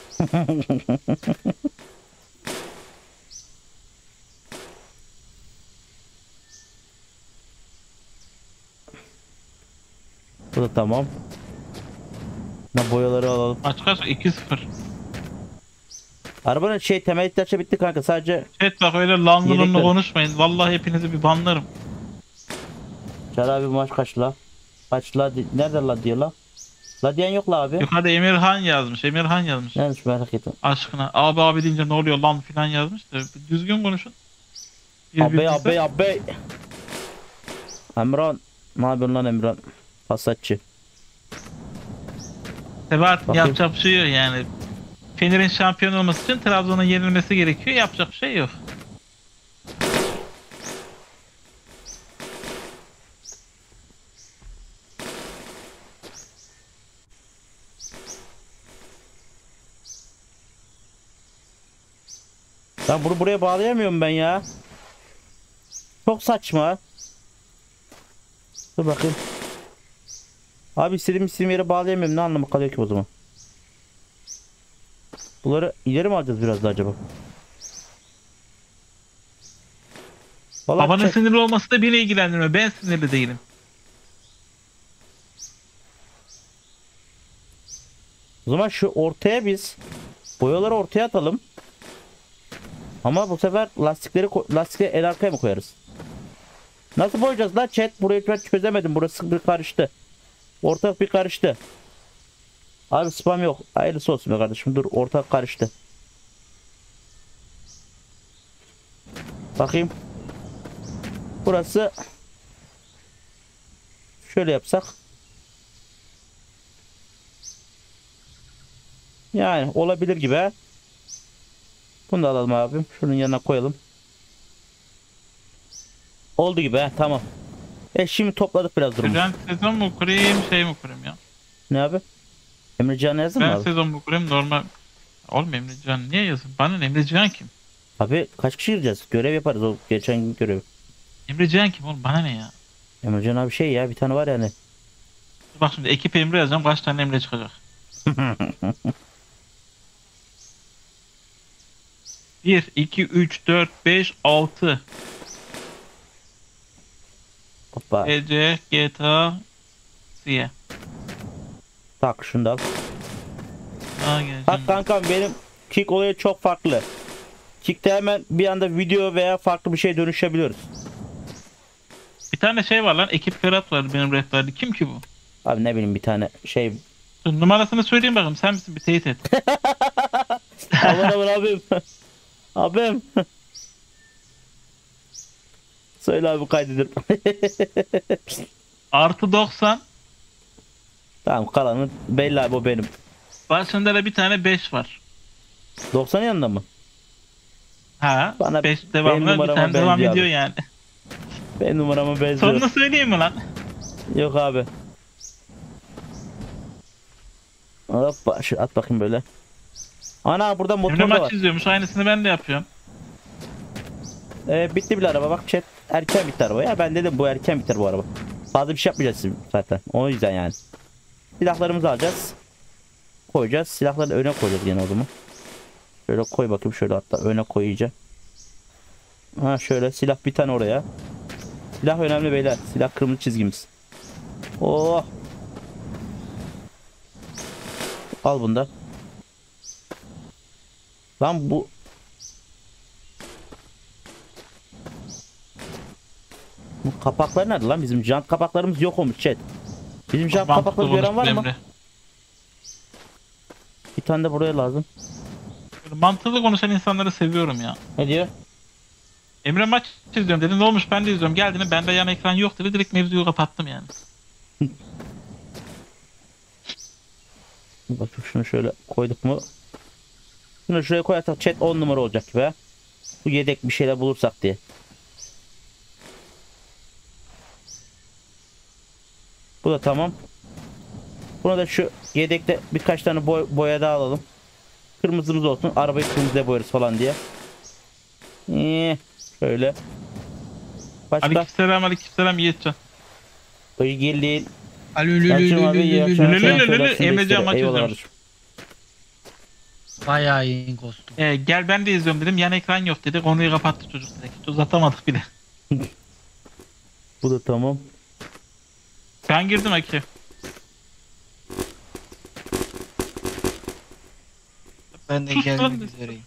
A: Bu da tamam. Ne boyaları alalım.
D: Maç kaç? iki sıfır.
A: Arabanın şey temel ihtiyaçları bitti kanka. Sadece
D: Evet bak öyle lanlı
A: Yedekler.
D: lunlu konuşmayın. Vallahi hepinizi bir banlarım.
A: Çağrı abi maç kaç la? Kaç la? di- Nerede la diyor la? La diyen yok la abi.
D: Yukarıda Emirhan yazmış. Emirhan yazmış.
A: Neymiş merak ettim.
D: Aşkına. Abi abi deyince ne oluyor lan filan yazmış da. bir Düzgün konuşun.
A: Abi
D: Birbirinize-
A: abi abi. Emran. Ne yapıyorsun lan Emran? Pasatçı.
D: Sebahat
A: Bakayım.
D: yapacak bir şey yok yani. Fener'in şampiyon olması için Trabzon'un yenilmesi gerekiyor. Yapacak bir şey yok.
A: Ben bunu buraya bağlayamıyorum ben ya. Çok saçma. Dur bakayım. Abi istediğim istediğim yere bağlayamıyorum. Ne anlamı kalıyor ki o zaman? Bunları ileri mi alacağız biraz da acaba? Vallahi
D: Babanın
A: çek-
D: sinirli olması da beni ilgilendirmiyor. Ben sinirli değilim.
A: O zaman şu ortaya biz boyaları ortaya atalım. Ama bu sefer lastikleri ko- lastikleri el arkaya mı koyarız? Nasıl boyayacağız lan chat? Burayı ben çözemedim. Burası bir karıştı. Ortak bir karıştı. Abi spam yok. Hayırlısı olsun be kardeşim. Dur, ortak karıştı. Bakayım. Burası şöyle yapsak. Yani olabilir gibi ha. Bunu da alalım abim. Şunun yanına koyalım. Oldu gibi ha, tamam. E şimdi topladık biraz durumu.
D: Ben sezon mu kurayım şey mi kurayım ya?
A: Ne abi? Emrecan yazdın mı
D: Ben
A: abi?
D: sezon mu kurayım normal. Oğlum Emrecan niye yazın? Bana ne, Emrecan kim?
A: Abi kaç kişi gireceğiz? Görev yaparız, o geçen gün görevi.
D: Emrecan kim oğlum? Bana ne ya?
A: Emrecan abi şey ya, bir tane var yani.
D: Bak şimdi ekip Emre yazacağım. Kaç tane Emre çıkacak? bir, iki, üç, dört, beş, altı.
A: Hoppa.
D: E C, G T A, Siye.
A: Tak şunu da al.
D: Aa geleceğim.
A: Bak kankam, benim kick olayı çok farklı. Kick'te hemen bir anda video veya farklı bir şey dönüşebiliyoruz.
D: Bir tane şey var lan. Ekip Ferhat var benim rehberli. Kim ki bu?
A: Abi ne bileyim, bir tane şey.
D: Dur, numarasını söyleyeyim bakalım. Sen misin? Bir teyit et.
A: Aman aman abim. Abim. Söyle abi, kaydediyorum.
D: Artı doksan.
A: Tamam, kalanı belli abi, o benim.
D: Başında da bir tane beş var.
A: doksan yanında mı?
D: Ha.
A: Bana-
D: beş
A: benim
D: devamlı bir
A: numarama
D: tane devam
A: benziyor
D: ediyor
A: abi.
D: yani.
A: Benim numarama benziyor.
D: Sonunu söyleyeyim mi lan?
A: Yok abi. Hoppa, şu at bakayım böyle. Ana, burada
D: Emre
A: motor da
D: maç
A: var.
D: izliyormuş. Aynısını ben de yapıyorum.
A: Ee, bitti bile araba, bak chat. Erken bitti araba ya, ben dedim bu erken biter bu araba. Fazla bir şey yapmayacağız zaten. O yüzden yani. Silahlarımızı alacağız. Koyacağız. Silahları öne koyacağız yine o zaman. Şöyle koy bakayım, şöyle hatta öne koyacağım. Ha şöyle, silah bir tane oraya. Silah önemli beyler. Silah kırmızı çizgimiz. Oh. Al bunda. Lan bu. Bu kapaklar nerede lan? Bizim jant kapaklarımız yok olmuş chat. Bizim jant
D: Mantıklı
A: kapakları gören var
D: konuştun
A: mı?
D: Emre.
A: Bir tane de buraya lazım.
D: Böyle mantıklı konuşan insanları seviyorum ya.
A: Ne diyor?
D: Emre maç izliyorum dedi. Ne olmuş, ben de izliyorum. Geldi mi? Bende yan ekran yok dedi. Direkt mevzuyu kapattım yani.
A: Bakın şunu şöyle koyduk mu? Şunu şuraya koyarsak chat on numara olacak gibi ha. Bu yedek bir şeyler bulursak diye. Bu da tamam. Buna da şu yedekte birkaç tane boy boya daha alalım. Kırmızımız olsun. Arabayı kırmızıya boyarız falan diye. Ee, şöyle. Başka?
D: Aleykümselam, aleykümselam Yiğitcan.
A: Hoş geldin.
B: Alülülülülülülülülü.
A: Yalçın abi, iyi akşamlar.
D: Lülülülülülü,
A: Selam söylersin de
D: Emrecan
A: isterim.
D: maç
A: Eyvallah
D: izliyormuş.
A: kardeşim.
B: Bayağı iyi kostüm.
D: Ee, gel ben de izliyorum dedim. Yan ekran yok dedi. Konuyu kapattı çocuk direkt. Hiç uzatamadık bile.
A: Bu da tamam.
D: Ben girdim Aki.
B: Ben de
D: Sus
B: gelmek
D: lan.
B: üzereyim.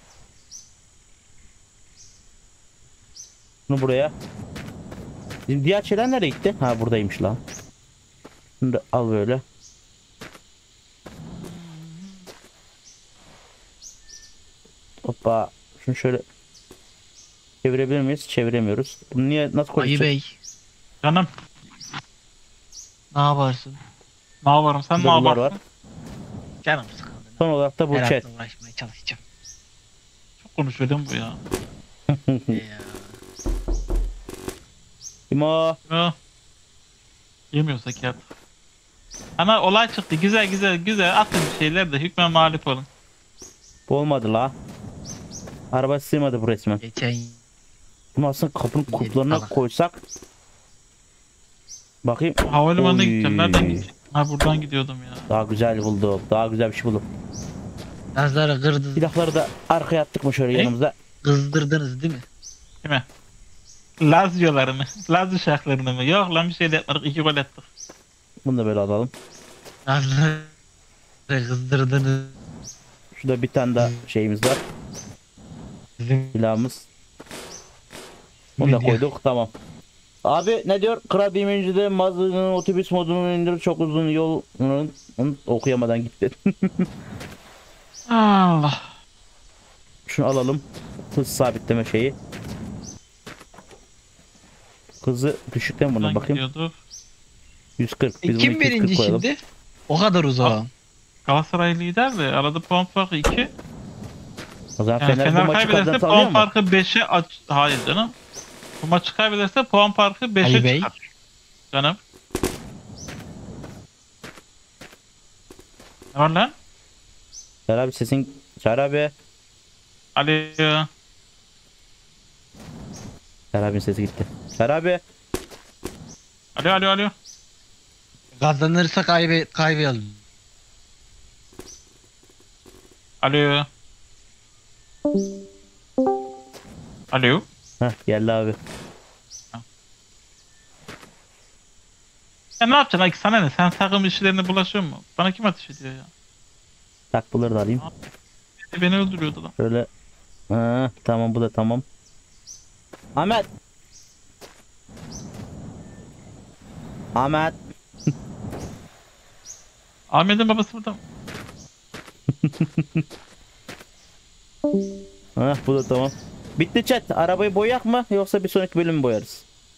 A: Bunu buraya. Bizim diğer şeyler nereye gitti? Ha, buradaymış lan. Bunu da al böyle. Hoppa. Şunu şöyle çevirebilir miyiz? Çeviremiyoruz. Bunu niye, nasıl
B: Ayı
A: koyacağız?
B: Bey.
D: Canım.
B: Ne yaparsın?
D: Ne yaparım, sen ne
A: Burada bunlar
D: yaparsın?
A: var.
B: Canım sıkıldı.
A: Son olarak da bu chat.
B: Herhalde uğraşmaya çalışacağım.
D: Çok konuşuyor değil mi bu ya?
B: ya.
A: İmo.
D: Ha. Yemiyorsa kağıt. Ama olay çıktı. Güzel güzel güzel atın bir şeyler de hükmen mağlup olun.
A: Bu olmadı la. Araba sığmadı bu resmen.
B: Geçen
A: Bunu aslında kapının
B: Gidelim,
A: kulplarına
B: tamam.
A: koysak. Bakayım.
D: Havalimanına
A: Oy.
D: gideceğim. Nereden gideceğim? Ha buradan gidiyordum ya.
A: Daha güzel buldum. Daha güzel bir şey buldum.
B: Nazları kırdı,
A: Silahları da arkaya attık mı şöyle
D: Ne?
A: yanımıza.
B: kızdırdınız değil mi?
D: Değil mi? Laz diyorlar mı? Laz uşaklarını mı? Yok lan bir şey de yapmadık. İki gol attık.
A: Bunu da böyle alalım.
B: Nazları kızdırdınız.
A: Şurada bir tane daha şeyimiz var.
B: Bizim
A: Silahımız. Bunu da
B: Video.
A: koyduk. Tamam. Abi ne diyor? Kral Demirci'de Mazlı'nın otobüs modunu indir. Çok uzun yol. Onu okuyamadan gitti.
D: Allah.
A: Şunu alalım. Hız sabitleme şeyi. Hızı düşükten buna
D: Buradan
A: bakayım.
D: gidiyorduk.
A: yüz kırk.
B: E,
A: Biz bunu
B: kim
A: iki yüz kırk
B: birinci
A: koyalım.
B: şimdi? O kadar uzağım.
D: Galatasaray lider de arada puan farkı iki.
A: O zaman
D: Yani
A: Fener,
D: Fener
A: bu maçı
D: kaybederse
A: kazansa alıyor
D: puan
A: mu?
D: farkı beşe aç... Hayır canım. Bu maçı kaybederse puan farkı beşe
B: Ali Bey.
D: çıkar. Canım. Ne var lan?
A: Çağrı abi sesin. Çağrı abi.
D: Ali.
A: Çağrı abinin sesi gitti. Çağrı abi.
D: Alo alo alo.
B: Kazanırsa kaybe kaybediyoruz.
D: Alo. Alo.
A: Heh geldi abi.
D: Ya ne yapacaksın Aki, sana ne? Sen takım işlerine bulaşıyor mu? Bana kim ateş ediyor ya?
A: Takbuları da alayım.
D: Beni öldürüyordu lan.
A: Şöyle. Ha, tamam bu da tamam. Ahmet. Ahmet.
D: Ahmet'in babası burada mı?
A: Ha, bu da tamam. Bitti chat. Arabayı boyayak mı yoksa bir sonraki bölüm mü boyarız?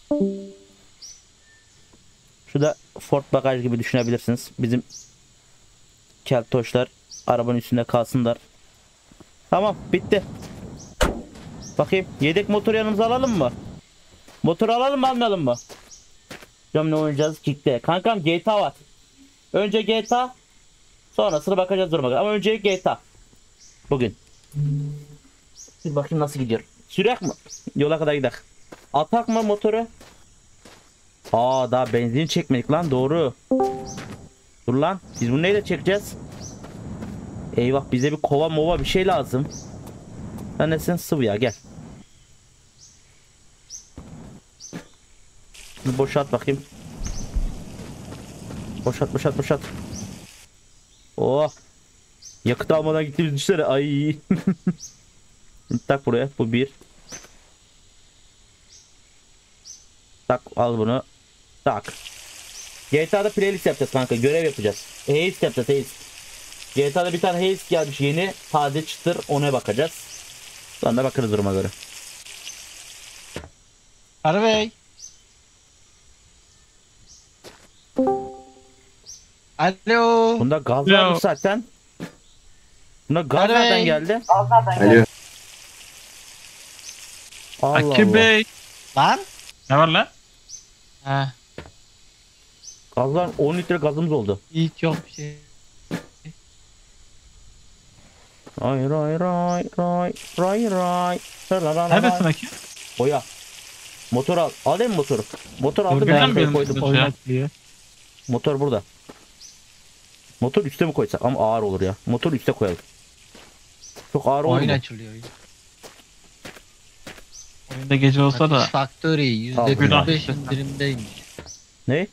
A: Şu da Ford bagaj gibi düşünebilirsiniz. Bizim keltoşlar arabanın üstünde kalsınlar. Tamam bitti. Bakayım yedek motor yanımıza alalım mı? Motor alalım mı almayalım mı? Canım ne oynayacağız? Kick'te. Kankam G T A var. Önce G T A. Sonrasına bakacağız duruma göre. Ama önce G T A. Bugün. Bir bakayım nasıl gidiyor. Sürek mi? Yola kadar gidelim. Atak mı motoru? Aa daha benzin çekmedik lan doğru. Dur lan biz bunu neyle çekeceğiz? Eyvah bize bir kova mova bir şey lazım. Sen nesin sıvı ya gel. Şimdi boşalt bakayım. Boşalt boşalt boşalt. Oh. Yakıt almadan gittiğimiz düşünsene. Ay. Tak buraya bu bir. Tak al bunu. Tak. G T A'da playlist yapacağız kanka. Görev yapacağız. Heist yapacağız heist. G T A'da bir tane heist gelmiş yeni. Taze çıtır ona bakacağız. Sonra bakarız duruma göre.
B: Harvey. Alo.
A: Bunda gaz
D: Ya.
A: varmış zaten. Bunda gaz
B: Harvey.
A: nereden geldi?
C: Alo.
A: Allah
D: Aki
A: Allah.
D: Bey.
B: Lan.
D: Ne var lan?
B: Ha.
A: Gazlar on litre gazımız oldu.
B: Hiç yok bir şey.
A: Ray ray ray ray ray ray. Ray.
D: Neredesin Aki?
A: Oya. Motor al. Alayım mı motoru? Motor aldım
D: Birden
A: ben
D: benim
A: koydum.
D: motor.
B: Oynatlıyor.
A: Motor burada. Motor üste mi koysak? Ama ağır olur ya. Motor üste koyalım. Çok ağır olur
B: Oyun
A: mu?
B: açılıyor.
D: Oyunda gece olsa da.
B: Factory yüzde
A: Al.
B: kırk beş indirimdeymiş.
A: Ne?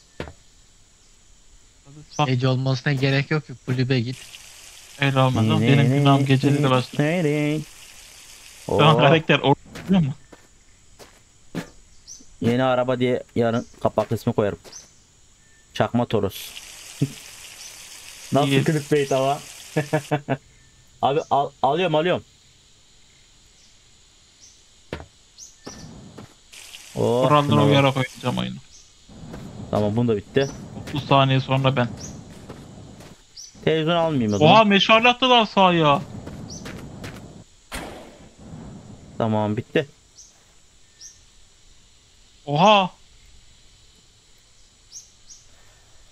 B: Gece olmasına gerek yok ki kulübe git.
D: Öyle olmaz ama benim günahım geceleri başladı.
A: Oh,
D: Şu an karakter orada biliyor musun?
A: yeni araba diye yarın kapak ismi koyarım. Çakma Toros. Nasıl
D: İyi.
A: clickbait ama? Abi al, alıyorum alıyorum. Oh,
D: Kurallara
A: şuna bak.
D: uyarak oynayacağım oyunu.
A: Tamam bunu da bitti.
D: otuz saniye sonra ben.
A: Televizyon almayayım o zaman.
D: Oha meşale attılar sahaya.
A: Tamam bitti.
D: Oha.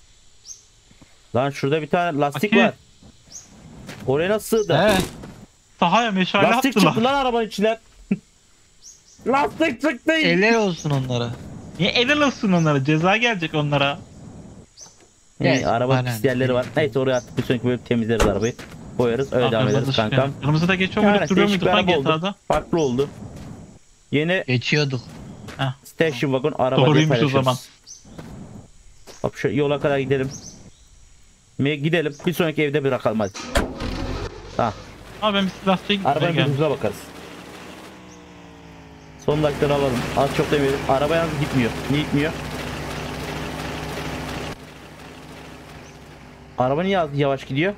A: Lan şurada bir tane lastik
D: Aki.
A: var. Oraya nasıl sığdı?
B: He.
D: Sahaya meşale
A: Lastik
D: attılar.
A: çıktı lan arabanın içinden. Lastik çıktı.
B: Eller olsun onlara.
D: Niye el alsın onlara? Ceza gelecek onlara.
A: Ee,
B: Yes,
A: araba
B: aynen.
A: pis yerleri var. Neyse oraya attık. Bir sonraki bölüm temizleriz arabayı. Koyarız. Öyle
D: Aa,
A: devam
D: kırmızı
A: ederiz
D: ışık
A: kankam.
D: yanıyor. Kırmızıda geçiyor
A: Yani
D: muyduk duruyor
A: değişik
D: muyduk
A: bir
D: lan
A: araba oldu.
D: G T A'da?
A: Farklı oldu. Yeni
B: Geçiyorduk.
A: station wagon araba diye
D: Doğruymuş o
A: paylaşırız.
D: zaman.
A: Hop şu yola kadar gidelim. Mi gidelim. Bir sonraki evde bırakalım hadi. Ha,
D: Ama ben bir silahçıya gitmeye
A: arabanın bir
D: geldim.
A: hızına bakarız. Son dakikada alalım. Az çok demeyelim. Araba yalnız gitmiyor. Niye gitmiyor? Araba niye az yavaş gidiyor?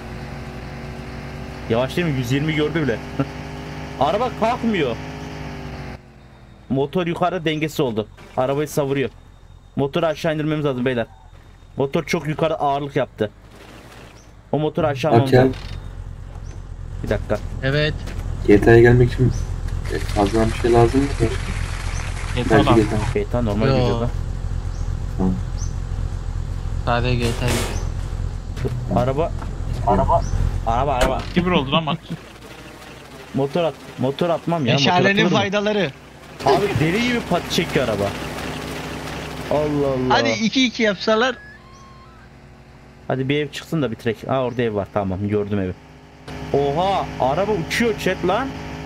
A: Yavaş değil mi? yüz yirmi gördü bile. Araba kalkmıyor. Motor yukarıda dengesi oldu. Arabayı savuruyor. Motoru aşağı indirmemiz lazım beyler. Motor çok yukarı ağırlık yaptı. O motoru aşağı almamız
C: Bak ya,
A: lazım. Bir dakika.
B: Evet.
C: G T A'ya gelmek için e, fazla bir şey lazım mı?
D: G T
C: Belki
D: A'da.
C: G T A.
A: G T A normal
B: Yo.
A: gidiyor lan.
C: Tamam.
B: Sadece G T A gibi.
A: Araba. Araba. Araba araba.
D: Kibir oldu lan bak.
A: Motor at. Motor atmam ya. motor
B: Meşalenin
A: atılır mı?
B: faydaları.
A: Abi deli gibi pati çekiyor araba. Allah Allah.
B: Hadi iki iki yapsalar.
A: Hadi bir ev çıksın da bitirek. Aa orada ev var, tamam gördüm evi. Oha araba uçuyor chat lan.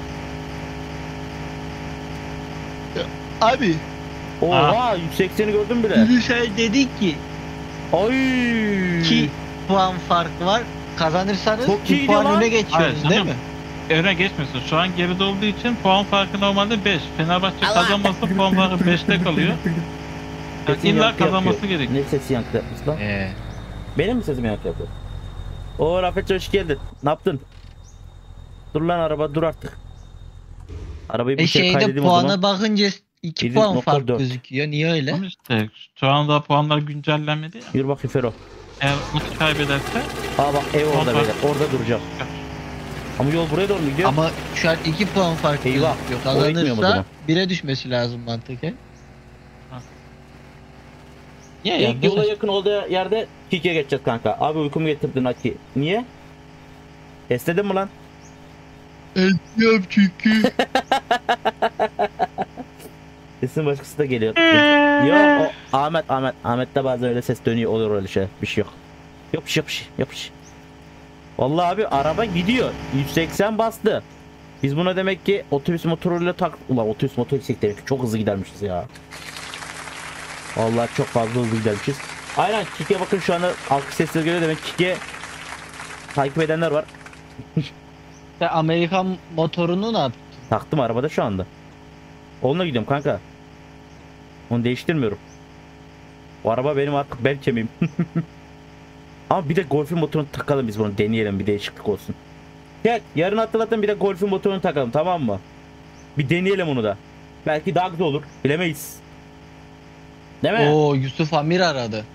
B: Abi.
A: Oha yüz sekseni gördüm bile.
B: Bir şey dedik ki
A: Ay.
B: iki puan fark var. Kazanırsanız
A: Çok iyi
B: bir puan
A: gidiyor lan.
B: öne geçiyoruz
D: Hayır,
B: değil
D: canım.
B: mi?
D: Öne geçmiyorsun. Şu an geride olduğu için puan farkı normalde beş. Fenerbahçe kazanmazsa puan farkı beşte kalıyor. Yani
A: Sesin
D: illa
A: yankı
D: kazanması
A: yapıyor.
D: gerekiyor.
A: Ne sesi yankı yapmış lan?
B: Ee,
A: Benim mi sesim yankı yapıyor? Oo Rafet hoş geldin. Ne yaptın? Dur lan araba dur artık. Arabayı
B: e
A: bir şey
B: şeyde
A: kaydedeyim o zaman.
B: puana bakınca iki
A: Yedi
B: puan
A: nokta
B: fark
A: dört.
B: gözüküyor. Niye öyle?
D: Ama işte şu anda puanlar güncellenmedi ya.
A: Yürü bakayım Fero.
D: Eğer maçı kaybederse
A: Aa bak ev orada
D: Puan
A: beyler. Orada duracağım. Ama yol buraya doğru mu gidiyor?
B: Ama şu an iki puan fark
A: Eyvah,
B: gözüküyor.
A: o ekmiyor mu o zaman?
B: Kazanırsa bire düşmesi lazım mantıken.
D: Ha.
B: Ya
A: İlk yola yakın olduğu yerde Kiki'ye geçeceğiz kanka. Abi uykumu getirdin Aki. Niye? Esnedin mi lan?
B: Yok çünkü.
A: Sesin başkası da geliyor. Yok o Ahmet Ahmet. Ahmet'te bazen öyle ses dönüyor, oluyor öyle şey. Bir şey yok. Yok bir şey yok bir şey. Yok bir şey. Vallahi abi araba gidiyor. yüz seksen bastı. Biz buna demek ki otobüs motoruyla tak... Ulan otobüs motoru yüksek demek ki çok hızlı gidermişiz ya. Vallahi çok fazla hızlı gidermişiz. Aynen Kiki'ye bakın şu anda alkış sesleri geliyor, demek Kiki'ye takip edenler var.
B: Sen Amerikan motorunu ne yaptın?
A: Taktım arabada şu anda. Onunla gidiyorum kanka. Onu değiştirmiyorum. O araba benim artık bel kemiğim. Ama bir de Golf'ün motorunu takalım, biz bunu deneyelim, bir değişiklik olsun. Gel yarın hatırlatın, bir de Golf'ün motorunu takalım, tamam mı? Bir deneyelim onu da. Belki daha güzel olur, bilemeyiz. Değil mi?
B: Oo Yusuf Amir aradı.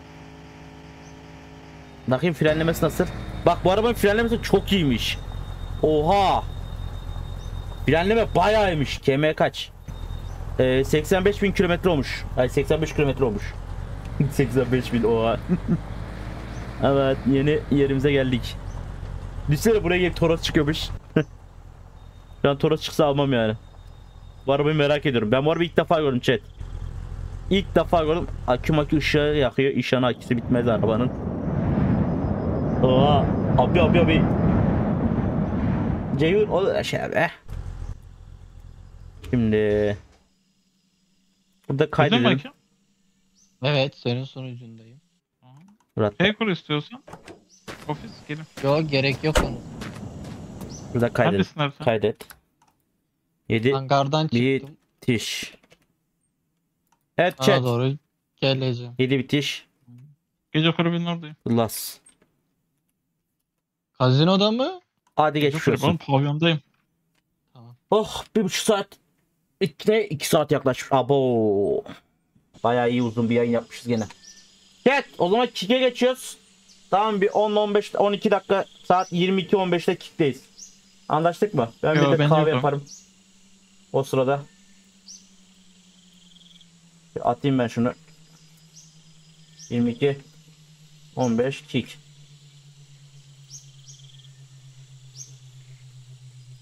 A: Bakayım frenlemesi nasıl? Bak bu arabanın frenlemesi çok iyiymiş. Oha. Frenleme bayağı iyiymiş. K M kaç? Ee, seksen beş bin kilometre olmuş. Ay seksen beş kilometre olmuş. seksen beş bin oha. Evet yeni yerimize geldik. Düşünsene buraya gelip Toros çıkıyormuş. Şu an Toros çıksa almam yani. Bu arabayı merak ediyorum. Ben bu arabayı ilk defa gördüm chat. İlk defa gördüm. Akü makü ışığı yakıyor. İşanı aküsü bitmez arabanın. Oha. Abi abi abi. Ceyhun o da şey be. Şimdi burada
D: Öyle mi
A: kaydedelim.
D: bakayım?
B: Evet senin sonucundayım.
A: Burada,
D: Şey kur istiyorsan. Ofis gelin.
B: Yok gerek yok onun.
A: burada kaydedelim.
D: Neredesin abi sen?
A: Kaydet. yedi
B: Hangardan
A: bir
B: çıktım.
A: bitiş. Evet
B: Sana
A: chat.
B: doğru geleceğim.
A: yedi bitiş.
D: Gece kulübünün oradayım.
A: Las.
B: Kazinoda mı?
A: Hadi
D: Gece
A: geçmiş
D: kulübü oğlum,
A: olsun.
D: pavyondayım.
A: Oh bir buçuk saat. İki, iki saat yaklaşmış. Abo. Bayağı iyi uzun bir yayın yapmışız gene. Evet o zaman kick'e geçiyoruz. Tamam bir on on beş on iki dakika, saat yirmi iki on beşte kick'teyiz. Anlaştık mı? Ben
D: Yo,
A: bir de
D: ben
A: kahve
D: yokum.
A: yaparım. O sırada. Bir atayım ben şunu. yirmi iki on beş kick.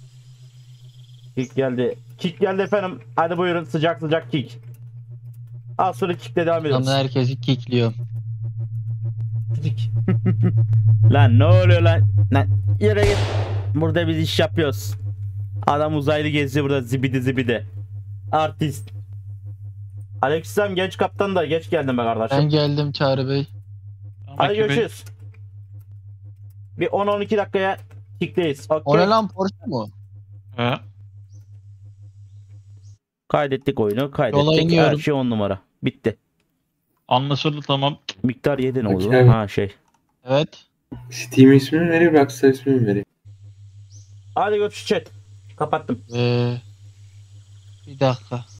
A: Kick geldi. Kick geldi efendim. Hadi buyurun sıcak sıcak kick. Az sonra kickle devam ediyoruz.
B: Adamlar herkesi kickliyor.
A: Kick. Lan ne oluyor lan? Lan yere git. Burada biz iş yapıyoruz. Adam uzaylı geziyor burada zibidi zibidi. Artist. Aleykümselam genç kaptan da geç geldin be kardeşim.
B: Ben geldim Çağrı Bey.
A: Hadi
D: Peki,
A: görüşürüz. Bir on on iki dakikaya kickleyiz.
B: O ne
A: Okey.
B: lan, Porsche mu?
D: He.
A: Kaydettik oyunu.
B: Yola
A: Kaydettik. Her
B: iniyorum.
A: şey on numara. Bitti.
D: Anlaşıldı, tamam.
A: Miktar yedi ne oldu?
C: Okey.
A: Ha şey.
B: Evet.
C: Steam ismini mi vereyim, Rockstar ismini mi vereyim?
A: Hadi görüşürüz chat. Kapattım.
B: Ee, bir dakika.